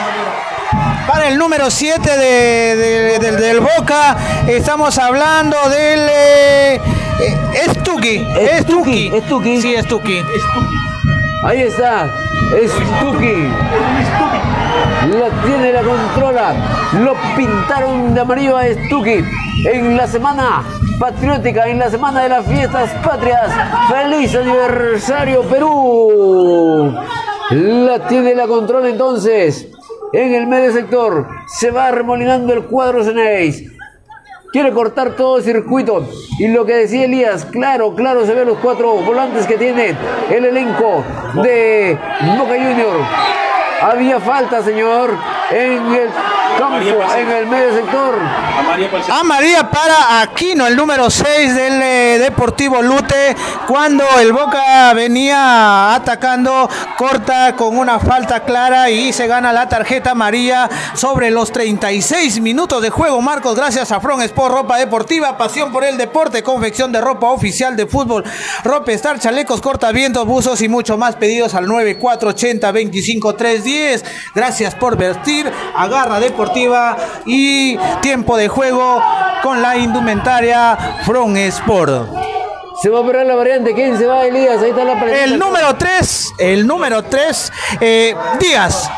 para el número 7 del Boca. Estamos hablando del Stucky. Sí, Stucky. Ahí está, Stucky. La tiene, la controla. Lo pintaron de amarillo a Stucky en la semana patriótica, en la semana de las fiestas patrias. ¡Feliz aniversario, Perú! La tiene, la controla entonces. En el medio sector se va remolinando el cuadro Ceneis. Quiere cortar todo el circuito. Y lo que decía Elías, claro, se ven los 4 volantes que tiene el elenco de Boca Junior. Había falta, señor, en el campo, en el medio sector. Amarilla para Aquino, el número 6 del Deportivo Lute. Cuando el Boca venía atacando, corta con una falta clara y se gana la tarjeta amarilla sobre los 36 minutos de juego. Marcos, gracias a From Sport, ropa deportiva, pasión por el deporte, confección de ropa oficial de fútbol, ropa Star, chalecos, cortavientos, buzos y mucho más. Pedidos al 9480-25310. Gracias por vestir, agarra deportiva y tiempo de juego con la indumentaria From Sport. Se va a operar la variante. ¿Quién se va, Elías? Ahí está la presencia. El número 3, Díaz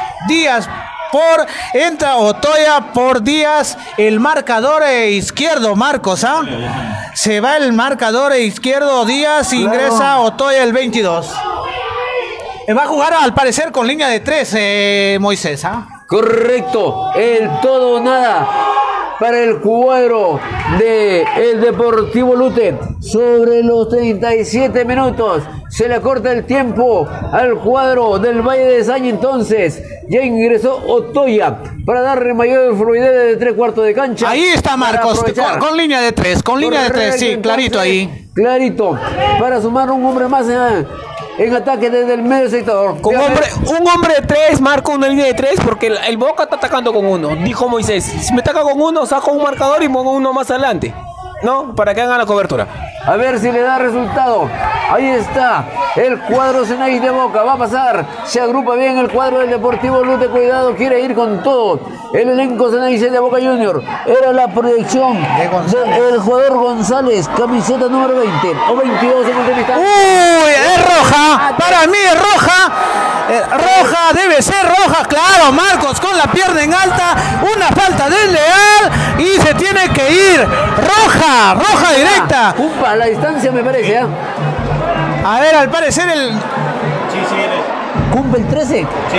por entra Otoya por Díaz, el marcador izquierdo, Marcos, ¿ah? Se va el marcador izquierdo, Díaz, ingresa Otoya el 22. Va a jugar al parecer con línea de 3, Moisés, ¿ah? Correcto, el todo o nada para el cuadro de el Deportivo Lute. Sobre los 37 minutos se le corta el tiempo al cuadro del Valle de Saña. Entonces ya ingresó Otoya para darle mayor fluidez de 3/4 de cancha. Ahí está Marcos, con línea de 3, sí, clarito ahí. Clarito, para sumar un hombre más en ataque desde el medio sector. Un hombre de 3, marco una línea de 3 porque el Boca está atacando con uno. Dijo Moisés, si me ataca con uno, saco un marcador y pongo uno más adelante, ¿no? Para que hagan la cobertura. A ver si le da resultado. Ahí está el cuadro Ceneis de Boca. Va a pasar. Se agrupa bien el cuadro del Deportivo Lute. Cuidado, quiere ir con todo. El elenco Ceneis de Boca Junior. Era la proyección del jugador González. Camiseta número 20 o 22 en el instante. ¡Uy! Es roja. Para mí es roja. Roja, debe ser roja. Claro, Marcos con la pierna en alta. Una falta desleal y se tiene que ir. Roja directa. A la distancia me parece, ¿eh? A ver, al parecer Sí, ¿Cumple el 13? Sí.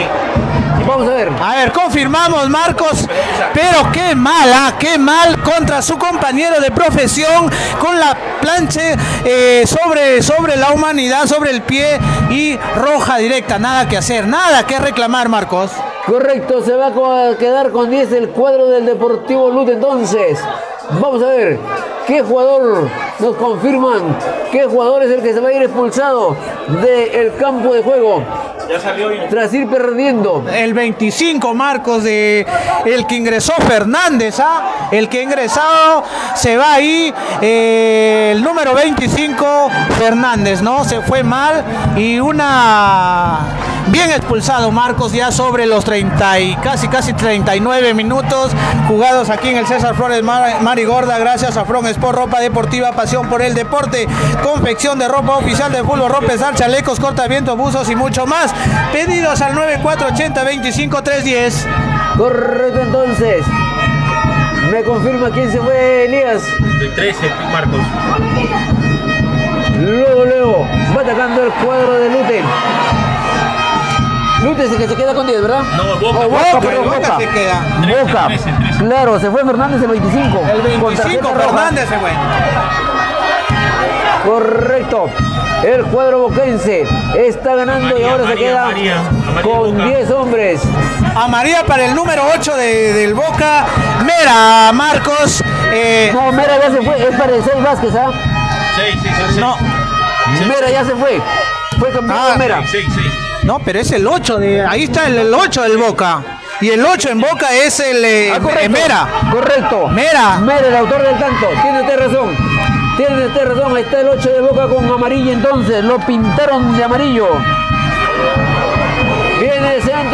Vamos a ver. A ver, confirmamos, Marcos, pero qué mal contra su compañero de profesión con la plancha sobre la humanidad, sobre el pie y roja directa. Nada que hacer, nada que reclamar, Marcos. Correcto, se va a quedar con 10 el cuadro del Deportivo Lute. Entonces, vamos a ver qué jugador nos confirman, qué jugador es el que se va a ir expulsado del campo de juego. Ya salió. Tras ir perdiendo. El 25, Marcos, de el que ingresó Fernández, el que ingresado se va ahí, el número 25, Fernández, ¿no? Se fue mal y bien expulsado, Marcos, ya sobre los 30 y casi 39 minutos jugados aquí en el César Flores Marigorda, gracias a From Sport, ropa deportiva, pasión por el deporte, confección de ropa oficial de fútbol, ropa, chalecos, cortavientos, buzos y mucho más. Pedidos al 9480-25-310. Correcto, entonces. Me confirma quién se fue, Elías. El 13, Marcos. Luego va atacando el cuadro de Lute. Lute es el que se queda con 10, ¿verdad? No, Boca. Boca se queda. Boca. 13. Claro, se fue Fernández el 25. El 25, Fernández se fue. Correcto. El cuadro boquense está ganando y ahora se queda con Boca. 10 hombres. Amarilla para el número 8 del Boca, Mera, Marcos. No, Mera ya se fue. Es para el 6 Vázquez, ¿ah? 6. No, Mera ya se fue. Fue campeón Mera. 6. no, pero es el 8 ahí está el 8 del Boca. Y el 8 en Boca es el Correcto. Mera. Correcto. Mera. Mera, el autor del tanto. Tiene usted razón. Tiene usted razón. Ahí está el 8 de Boca con amarillo entonces. Lo pintaron de amarillo. Viene el centro.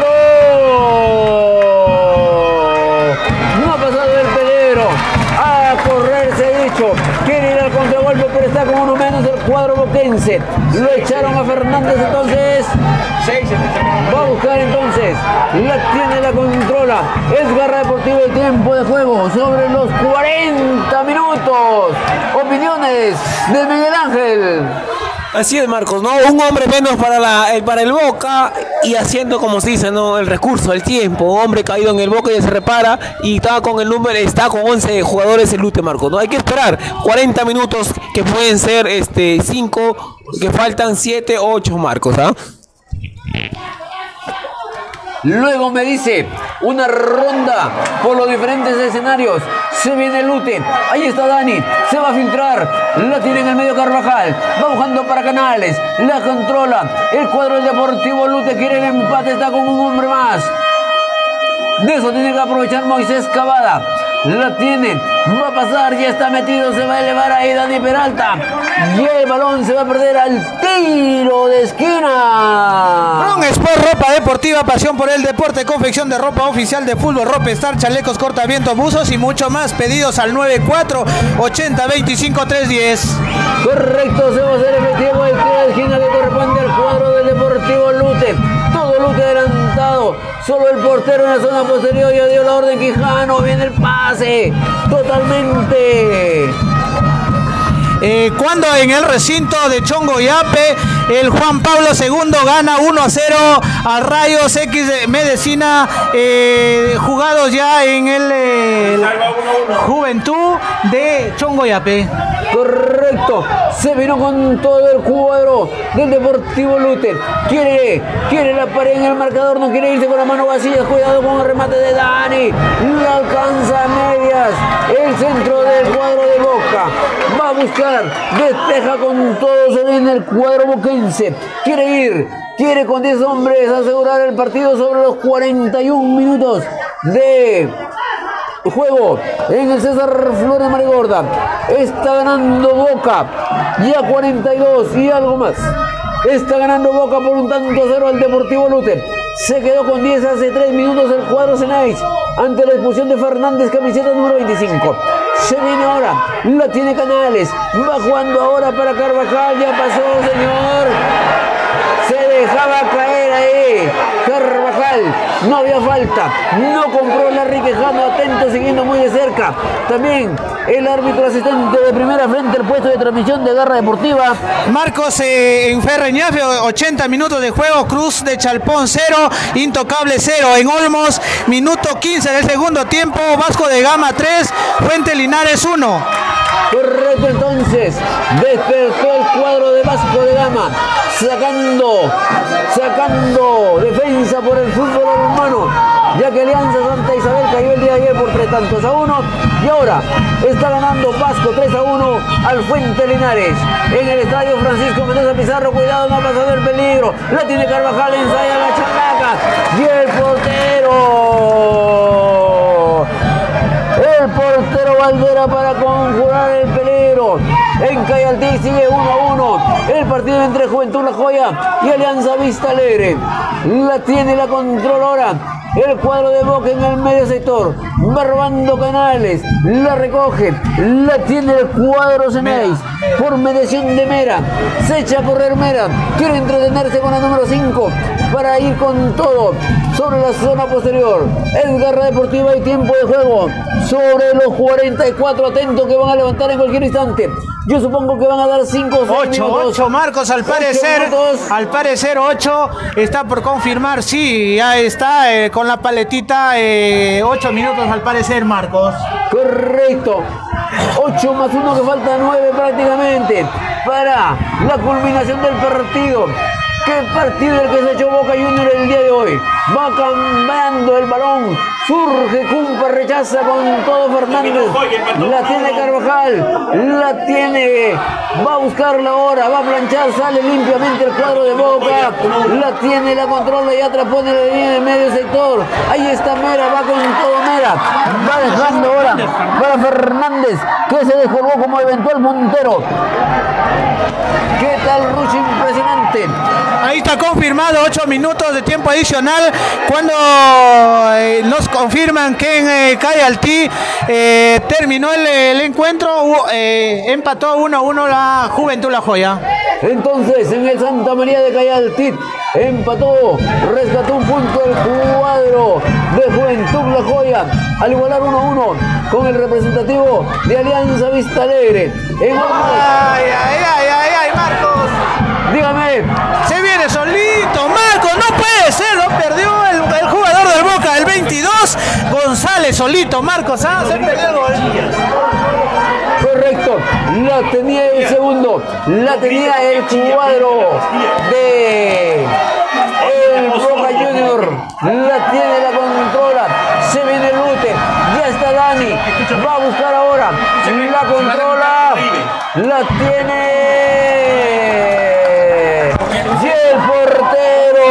No ha pasado el peligro. A correr se ha dicho. Quiere ir al contragolpe, pero está con uno menos el cuadro boquense. Lo echaron a Fernández entonces. 6. Va a buscar entonces. La tiene, la controla. Es Garra Deportiva, el tiempo de juego sobre los 40 minutos. Opiniones de Miguel Ángel. Así es, Marcos, ¿no? Un hombre menos para el Boca y haciendo, como se dice, ¿no? El recurso, el tiempo. Un hombre caído en el Boca ya se repara y está con 11 jugadores el Lute, Marcos, ¿no? Hay que esperar 40 minutos que pueden ser 5, que faltan 7, 8, Marcos, ¿ah? Luego me dice una ronda por los diferentes escenarios. Se viene Lute. Ahí está Dani. Se va a filtrar. La tiene en el medio Carvajal. Va buscando para Canales. La controla. El cuadro del Deportivo Lute quiere el empate. Está con un hombre más. De eso tiene que aprovechar Moisés Cavada. La tiene, va a pasar, ya está metido, se va a elevar ahí Dani Peralta. Y el balón se va a perder al tiro de esquina. From Sport, ropa deportiva, pasión por el deporte, confección de ropa oficial de fútbol, ropa estar, chalecos, cortavientos, buzos y mucho más. Pedidos al 9480-25-310. Correcto, se va a hacer efectivo el tiro de esquina que corresponde al cuadro del Deportivo Lute. Todo Lute adelantado, solo el portero en la zona posterior ya dio la orden. Quijano, viene el pase, totalmente. Cuando en el recinto de Chongoyape, el Juan Pablo II gana 1-0 al Rayos X de Medicina, jugados ya en el Juventud de Chongoyape. Correcto, se vino con todo el cuadro del Deportivo Lute. Quiere la pared en el marcador, no quiere irse con la mano vacía. Cuidado con el remate de Dani. La alcanza a medias. El centro del cuadro de Boca. Va a buscar, despeja con todo, se viene el cuadro boquense. Quiere con 10 hombres asegurar el partido sobre los 41 minutos de juego en el César Flores Marigorda. Está ganando Boca ya 42 y algo más. Está ganando Boca por un tanto a 0 al Deportivo Lute. Se quedó con 10 hace 3 minutos el cuadro Ceneiz ante la expulsión de Fernández, camiseta número 25. Se viene ahora, la tiene Canales, va jugando ahora para Carvajal, ya pasó, señor. Se dejaba caer ahí Carvajal. no había falta, no compró Larry Quijano, atento, siguiendo muy de cerca. También el árbitro asistente de primera frente al puesto de transmisión de Garra Deportiva. Marcos, en Ferreñafe, 80 minutos de juego, Cruz de Chalpón 0, Intocable 0. En Olmos, minuto 15 del segundo tiempo, Vasco de Gama 3, Fuente Linares 1. Correcto, entonces despertó el cuadro de Vasco de Gama, sacando defensa por el fútbol humano, ya que Alianza Santa Isabel cayó el día de ayer por 3-1 y ahora está ganando Vasco 3-1 al Fuente Linares en el estadio Francisco Mendoza Pizarro. Cuidado, no ha pasado el peligro, la tiene Carvajal, ensaya la chalaca y el portero Valdera para conjurar el peligro. En Cayaltí sigue 1-1 el partido entre Juventud La Joya y Alianza Vista Alegre. La tiene, la controla ahora el cuadro de Boca en el medio sector, va robando Canales, la recoge, la tiene el cuadro Ceneis por mediación de Mera, se echa a correr Mera, quiere entretenerse con la número 5 para ir con todo sobre la zona posterior. Es Garra Deportiva y tiempo de juego sobre los 44, atento que van a levantar en cualquier instante. Yo supongo que van a dar 5 o 6 minutos. 8 Marcos, al parecer 8 está por confirmar, sí, ya está con la paletita, 8 minutos al parecer, Marcos. Correcto, 8 más 1 que falta 9 prácticamente para la culminación del partido. ¿Qué partido el que se echó Boca Juniors el día de hoy? Va cambiando el balón, surge Cumpa, rechaza con todo Fernández, la tiene Carvajal, la tiene, va a buscarla ahora, va a planchar, sale limpiamente el cuadro de Boca, la tiene, la controla y atrapó en la línea del medio sector. Ahí está Mera, va con todo Mera, va dejando ahora para Fernández, que se descolgó como eventual Montero. ¿Qué tal Rush? Impresionante. Ahí está confirmado, 8 minutos de tiempo adicional, cuando nos confirman que en Cayaltí terminó el encuentro, empató 1-1 la Juventud La Joya. Entonces en el Santa María de Cayaltí empató, rescató un punto el cuadro de Juventud La Joya al igualar 1-1 con el representativo de Alianza Vista Alegre. Ay, Marcos. Dígame. Se viene solito, Marcos, no puede ser, lo perdió el jugador del Boca, el 22, González solito, Marcos, se perdió el gol. Correcto, la tenía el segundo, la tenía el cuadro de el Boca Junior, la tiene, la controla, se viene Lute, ya está Dani, va a buscar ahora, la controla, la tiene y el portero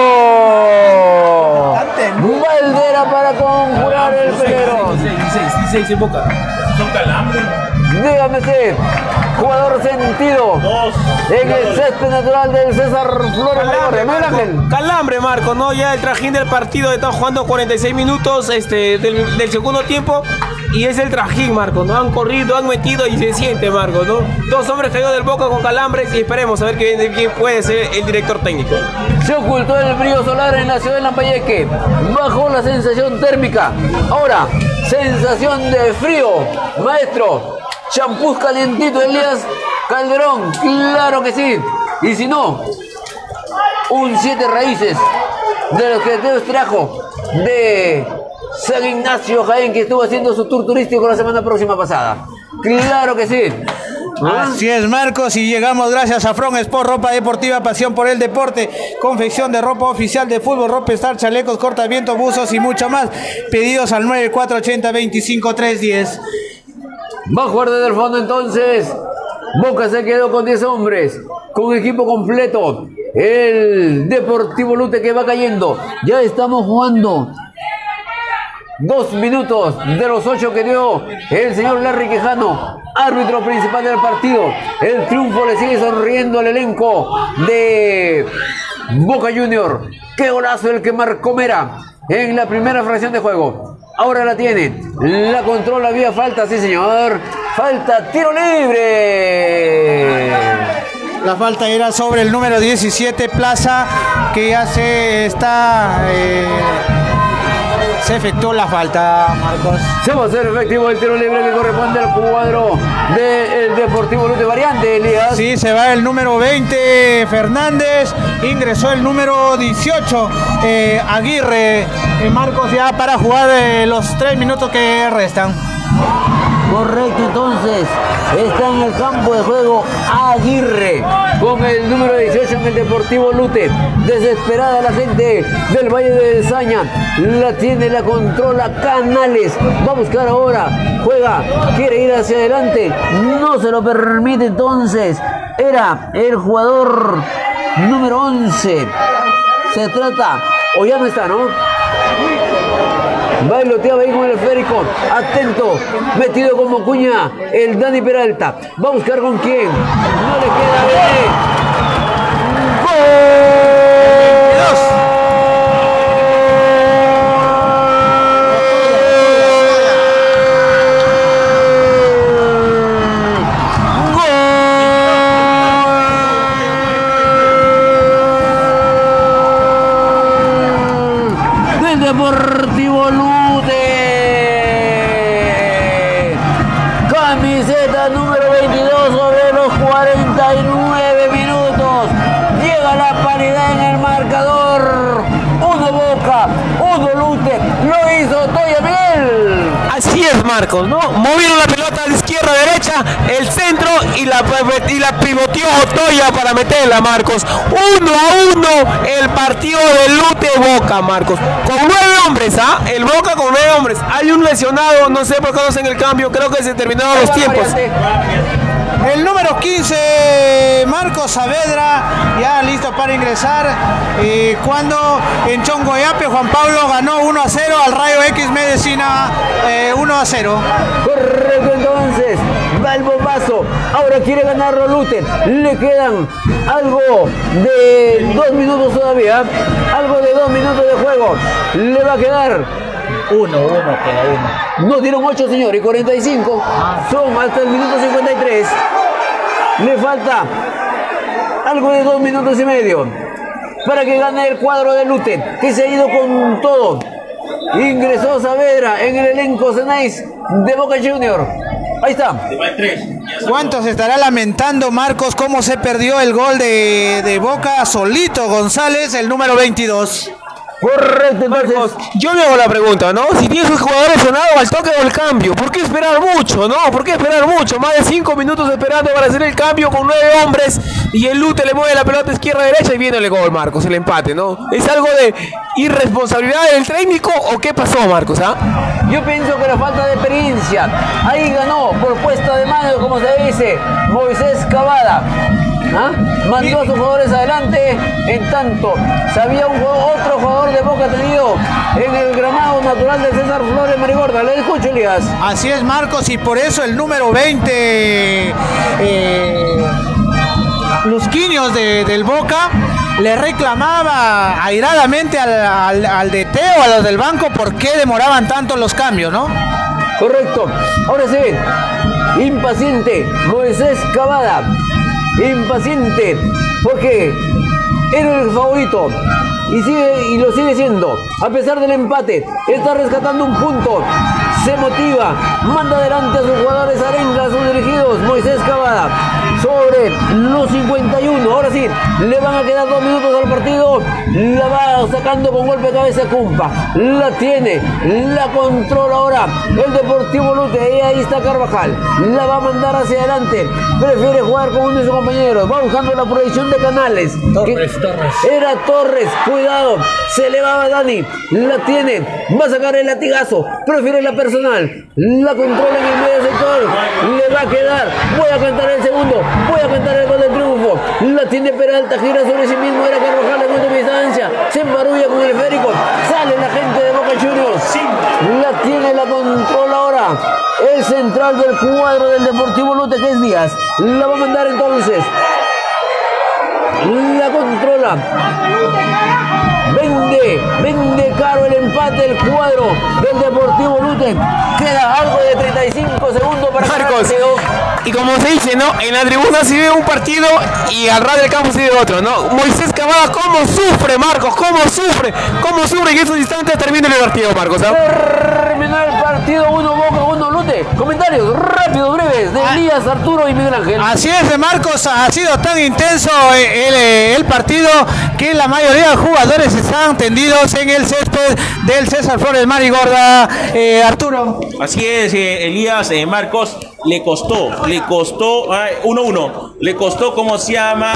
Valdera para conjurar el peligro. 16 en Boca. Son calambres. Dígame usted, jugador sentido en el césped natural del César Flores. Calambre, Marco, ¿no? Ya el trajín del partido, está jugando 46 minutos del segundo tiempo. Y es el trajín, Marco, ¿no? Han corrido, han metido y se siente, Marco, ¿no? 2 hombres caídos del Boca con calambres y esperemos a ver quién puede ser el director técnico. Se ocultó el brillo solar en la ciudad de Lambayeque. Bajó la sensación térmica. Ahora, sensación de frío. Maestro, champús calientito, Elías Calderón. Claro que sí. Y si no, un 7 raíces de los que Dios trajo de San Ignacio Jaén, que estuvo haciendo su tour turístico la semana próxima pasada. Claro que sí. Así es, Marcos, y llegamos gracias a Front Sport, ropa deportiva, pasión por el deporte, confección de ropa oficial de fútbol, ropa Star, chalecos, cortavientos, buzos y mucho más. Pedidos al 9480-25310. Va a jugar desde el fondo entonces. Boca se quedó con 10 hombres, con equipo completo. El Deportivo Lute que va cayendo. Ya estamos jugando 2 minutos de los 8 que dio el señor Larry Quijano, árbitro principal del partido. El triunfo le sigue sonriendo al elenco de Boca Junior. Qué golazo el que marcó Mera en la primera fracción de juego. Ahora la tiene, la controla, vía falta, sí señor. Falta, tiro libre. La falta era sobre el número 17, Plaza, que ya se está se efectuó la falta, Marcos. Se va a hacer efectivo el tiro libre que corresponde al cuadro del Deportivo Lute. Variante, Elías. Sí, se va el número 20, Fernández. Ingresó el número 18, Aguirre. Marcos, ya para jugar los 3 minutos que restan. Correcto, entonces está en el campo de juego Aguirre con el número 18 en el Deportivo Lute. Desesperada la gente del Valle de Desaña, la tiene, la controla Canales, va a buscar ahora, juega, quiere ir hacia adelante, no se lo permite, entonces era el jugador número 11, se trata, o ya no está, ¿no? Bailoteaba ahí con el esférico, atento, metido como cuña el Dani Peralta, va a buscar con quién, no le queda bien. ¡Gol! Del Deportivo Lute, camiseta número 22 sobre los 49 minutos, llega la paridad en el marcador, 1 Boca, 1 Lute, lo hizo Toya Miguel. Así es, Marcos, ¿no? Movieron la pelota de izquierda a derecha, el centro y la pivoteó Otoya para meterla, Marcos. 1-1 el partido de Lute Boca, Marcos. Con 9 hombres, ¿ah? El Boca con 9 hombres. Hay un lesionado, no sé por qué no hacen el cambio, creo que se terminaron los tiempos. El número 15, Marcos Saavedra, ya listo para ingresar. Cuando en Chongoyape Juan Pablo ganó 1-0 al Rayo X Medicina, 1-0. Correcto, entonces va el bombazo, ahora quiere ganarlo Lute, le quedan algo de 2 minutos todavía, algo de 2 minutos de juego, le va a quedar 1 queda 1. no dieron 8, señor, y 45 son hasta el minuto 53, le falta algo de 2 minutos y medio para que gane el cuadro de Lute, que se ha ido con todo. Ingresó Saavedra en el elenco Ceneice de Boca Junior. Ahí está. ¿Cuánto se estará lamentando, Marcos, cómo se perdió el gol de Boca? Solito González, el número 22. Correcto, entonces. Yo me hago la pregunta, ¿no? Si tienes un jugador lesionado al toque o el cambio, ¿por qué esperar mucho, no? ¿Por qué esperar mucho? Más de 5 minutos esperando para hacer el cambio con 9 hombres y el Lute le mueve la pelota izquierda a derecha y viene el gol, Marcos, el empate, ¿no? ¿Es algo de irresponsabilidad del técnico o qué pasó, Marcos? Yo pienso que la falta de experiencia. Ahí ganó por puesta de mano, como se dice, Moisés Cavada. Mandó a sus jugadores adelante, en tanto sabía otro jugador de Boca tenido en el gramado natural de César Flores Marigorda. Le escucho, Elías. Así es, Marcos, y por eso el número 20 Lusquiños del Boca le reclamaba airadamente al DT o a los del banco por qué demoraban tanto los cambios, ¿no? Correcto. Ahora sí, impaciente Moisés Cavada, impaciente porque era el favorito y lo sigue siendo a pesar del empate, está rescatando un punto, se motiva, manda adelante a sus jugadores arengas, sus dirigidos. Moisés Cavada sobre los 51, ahora sí, le van a quedar 2 minutos al partido, la va sacando con golpe de cabeza Cumpa, la tiene, la controla ahora el Deportivo Lute, y ahí está Carvajal, la va a mandar hacia adelante, prefiere jugar con uno de sus compañeros, va buscando la proyección de Canales, Torres. Era Torres, cuidado, se elevaba Dani, la tiene, va a sacar el latigazo, prefiere la personal, la controla en el medio sector, le va a quedar, voy a cantar el segundo, voy a cantar el gol del triunfo, la tiene Peralta, gira sobre sí mismo, era Carvajal en última distancia, se embarulla con el esférico, sale la gente de Boca Juniors, la tiene, la controla ahora, el central del cuadro del Deportivo Lute, que es Díaz, la va a mandar entonces, la controla, vende caro el empate. ante el cuadro del Deportivo Lute. Queda algo de 35 segundos para Marcos. Y como se dice, ¿no? En la tribuna se ve un partido y al ras del campo se ve otro, ¿no? Moisés Cavada, ¿cómo sufre, Marcos? ¿Cómo sufre? ¿Cómo sufre? En estos instantes termina el partido, Marcos, ¿ah? Terminó el partido, 1 Boca, 1 Lute. Comentarios rápidos, breves, de Elías, Arturo y Miguel Ángel. Así es, Marcos, ha sido tan intenso el partido que la mayoría de jugadores están tendidos en el césped del César Flores Marigorda. Arturo. Así es, Elías, Marcos, le costó 1-1, le costó, ¿cómo se llama?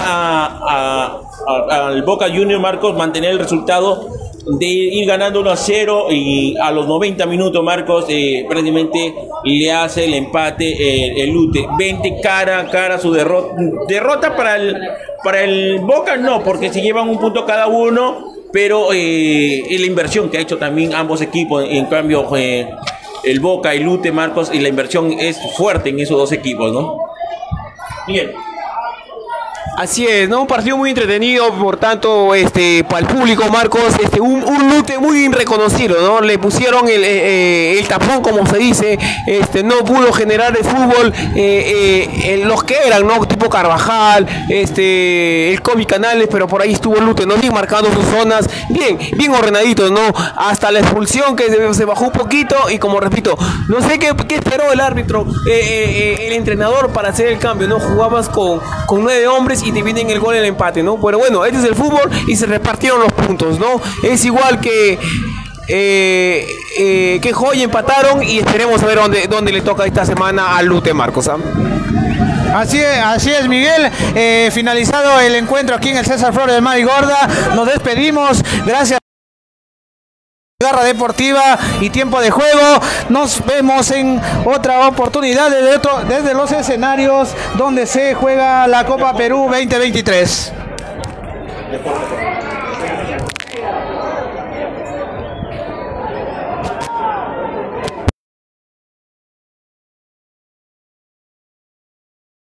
Al Boca Juniors, Marcos, mantener el resultado de ir ganando 1-0 y a los 90 minutos, Marcos, prácticamente le hace el empate el Lute. 20 cara a cara su derrota para el Boca, no, porque se llevan un punto cada uno, pero la inversión que ha hecho también ambos equipos, en cambio el Boca y Lute, Marcos, y la inversión es fuerte en esos dos equipos, ¿no? Bien. Así es, ¿no? Un partido muy entretenido, por tanto, para el público, Marcos, un Lute muy reconocido, ¿no? Le pusieron el tapón, como se dice, no pudo generar el fútbol, los que eran, ¿no? Tipo Carvajal, el Kobe Canales, pero por ahí estuvo Lute, ¿no? Bien marcando sus zonas, bien ordenaditos, ¿no? Hasta la expulsión que se bajó un poquito y, como repito, no sé qué esperó el árbitro, el entrenador para hacer el cambio, ¿no? Jugabas con 9 hombres y te vienen el gol en el empate, ¿no? Pero bueno, este es el fútbol y se repartieron los puntos, ¿no? Es igual que Joy empataron y esperemos a ver dónde le toca esta semana al Lute, Marcos, ¿ah? Así es, Miguel. Finalizado el encuentro aquí en el César Flores de Marigorda, nos despedimos. Gracias. Garra Deportiva y Tiempo de Juego. Nos vemos en otra oportunidad desde los escenarios donde se juega la Copa Perú 2023.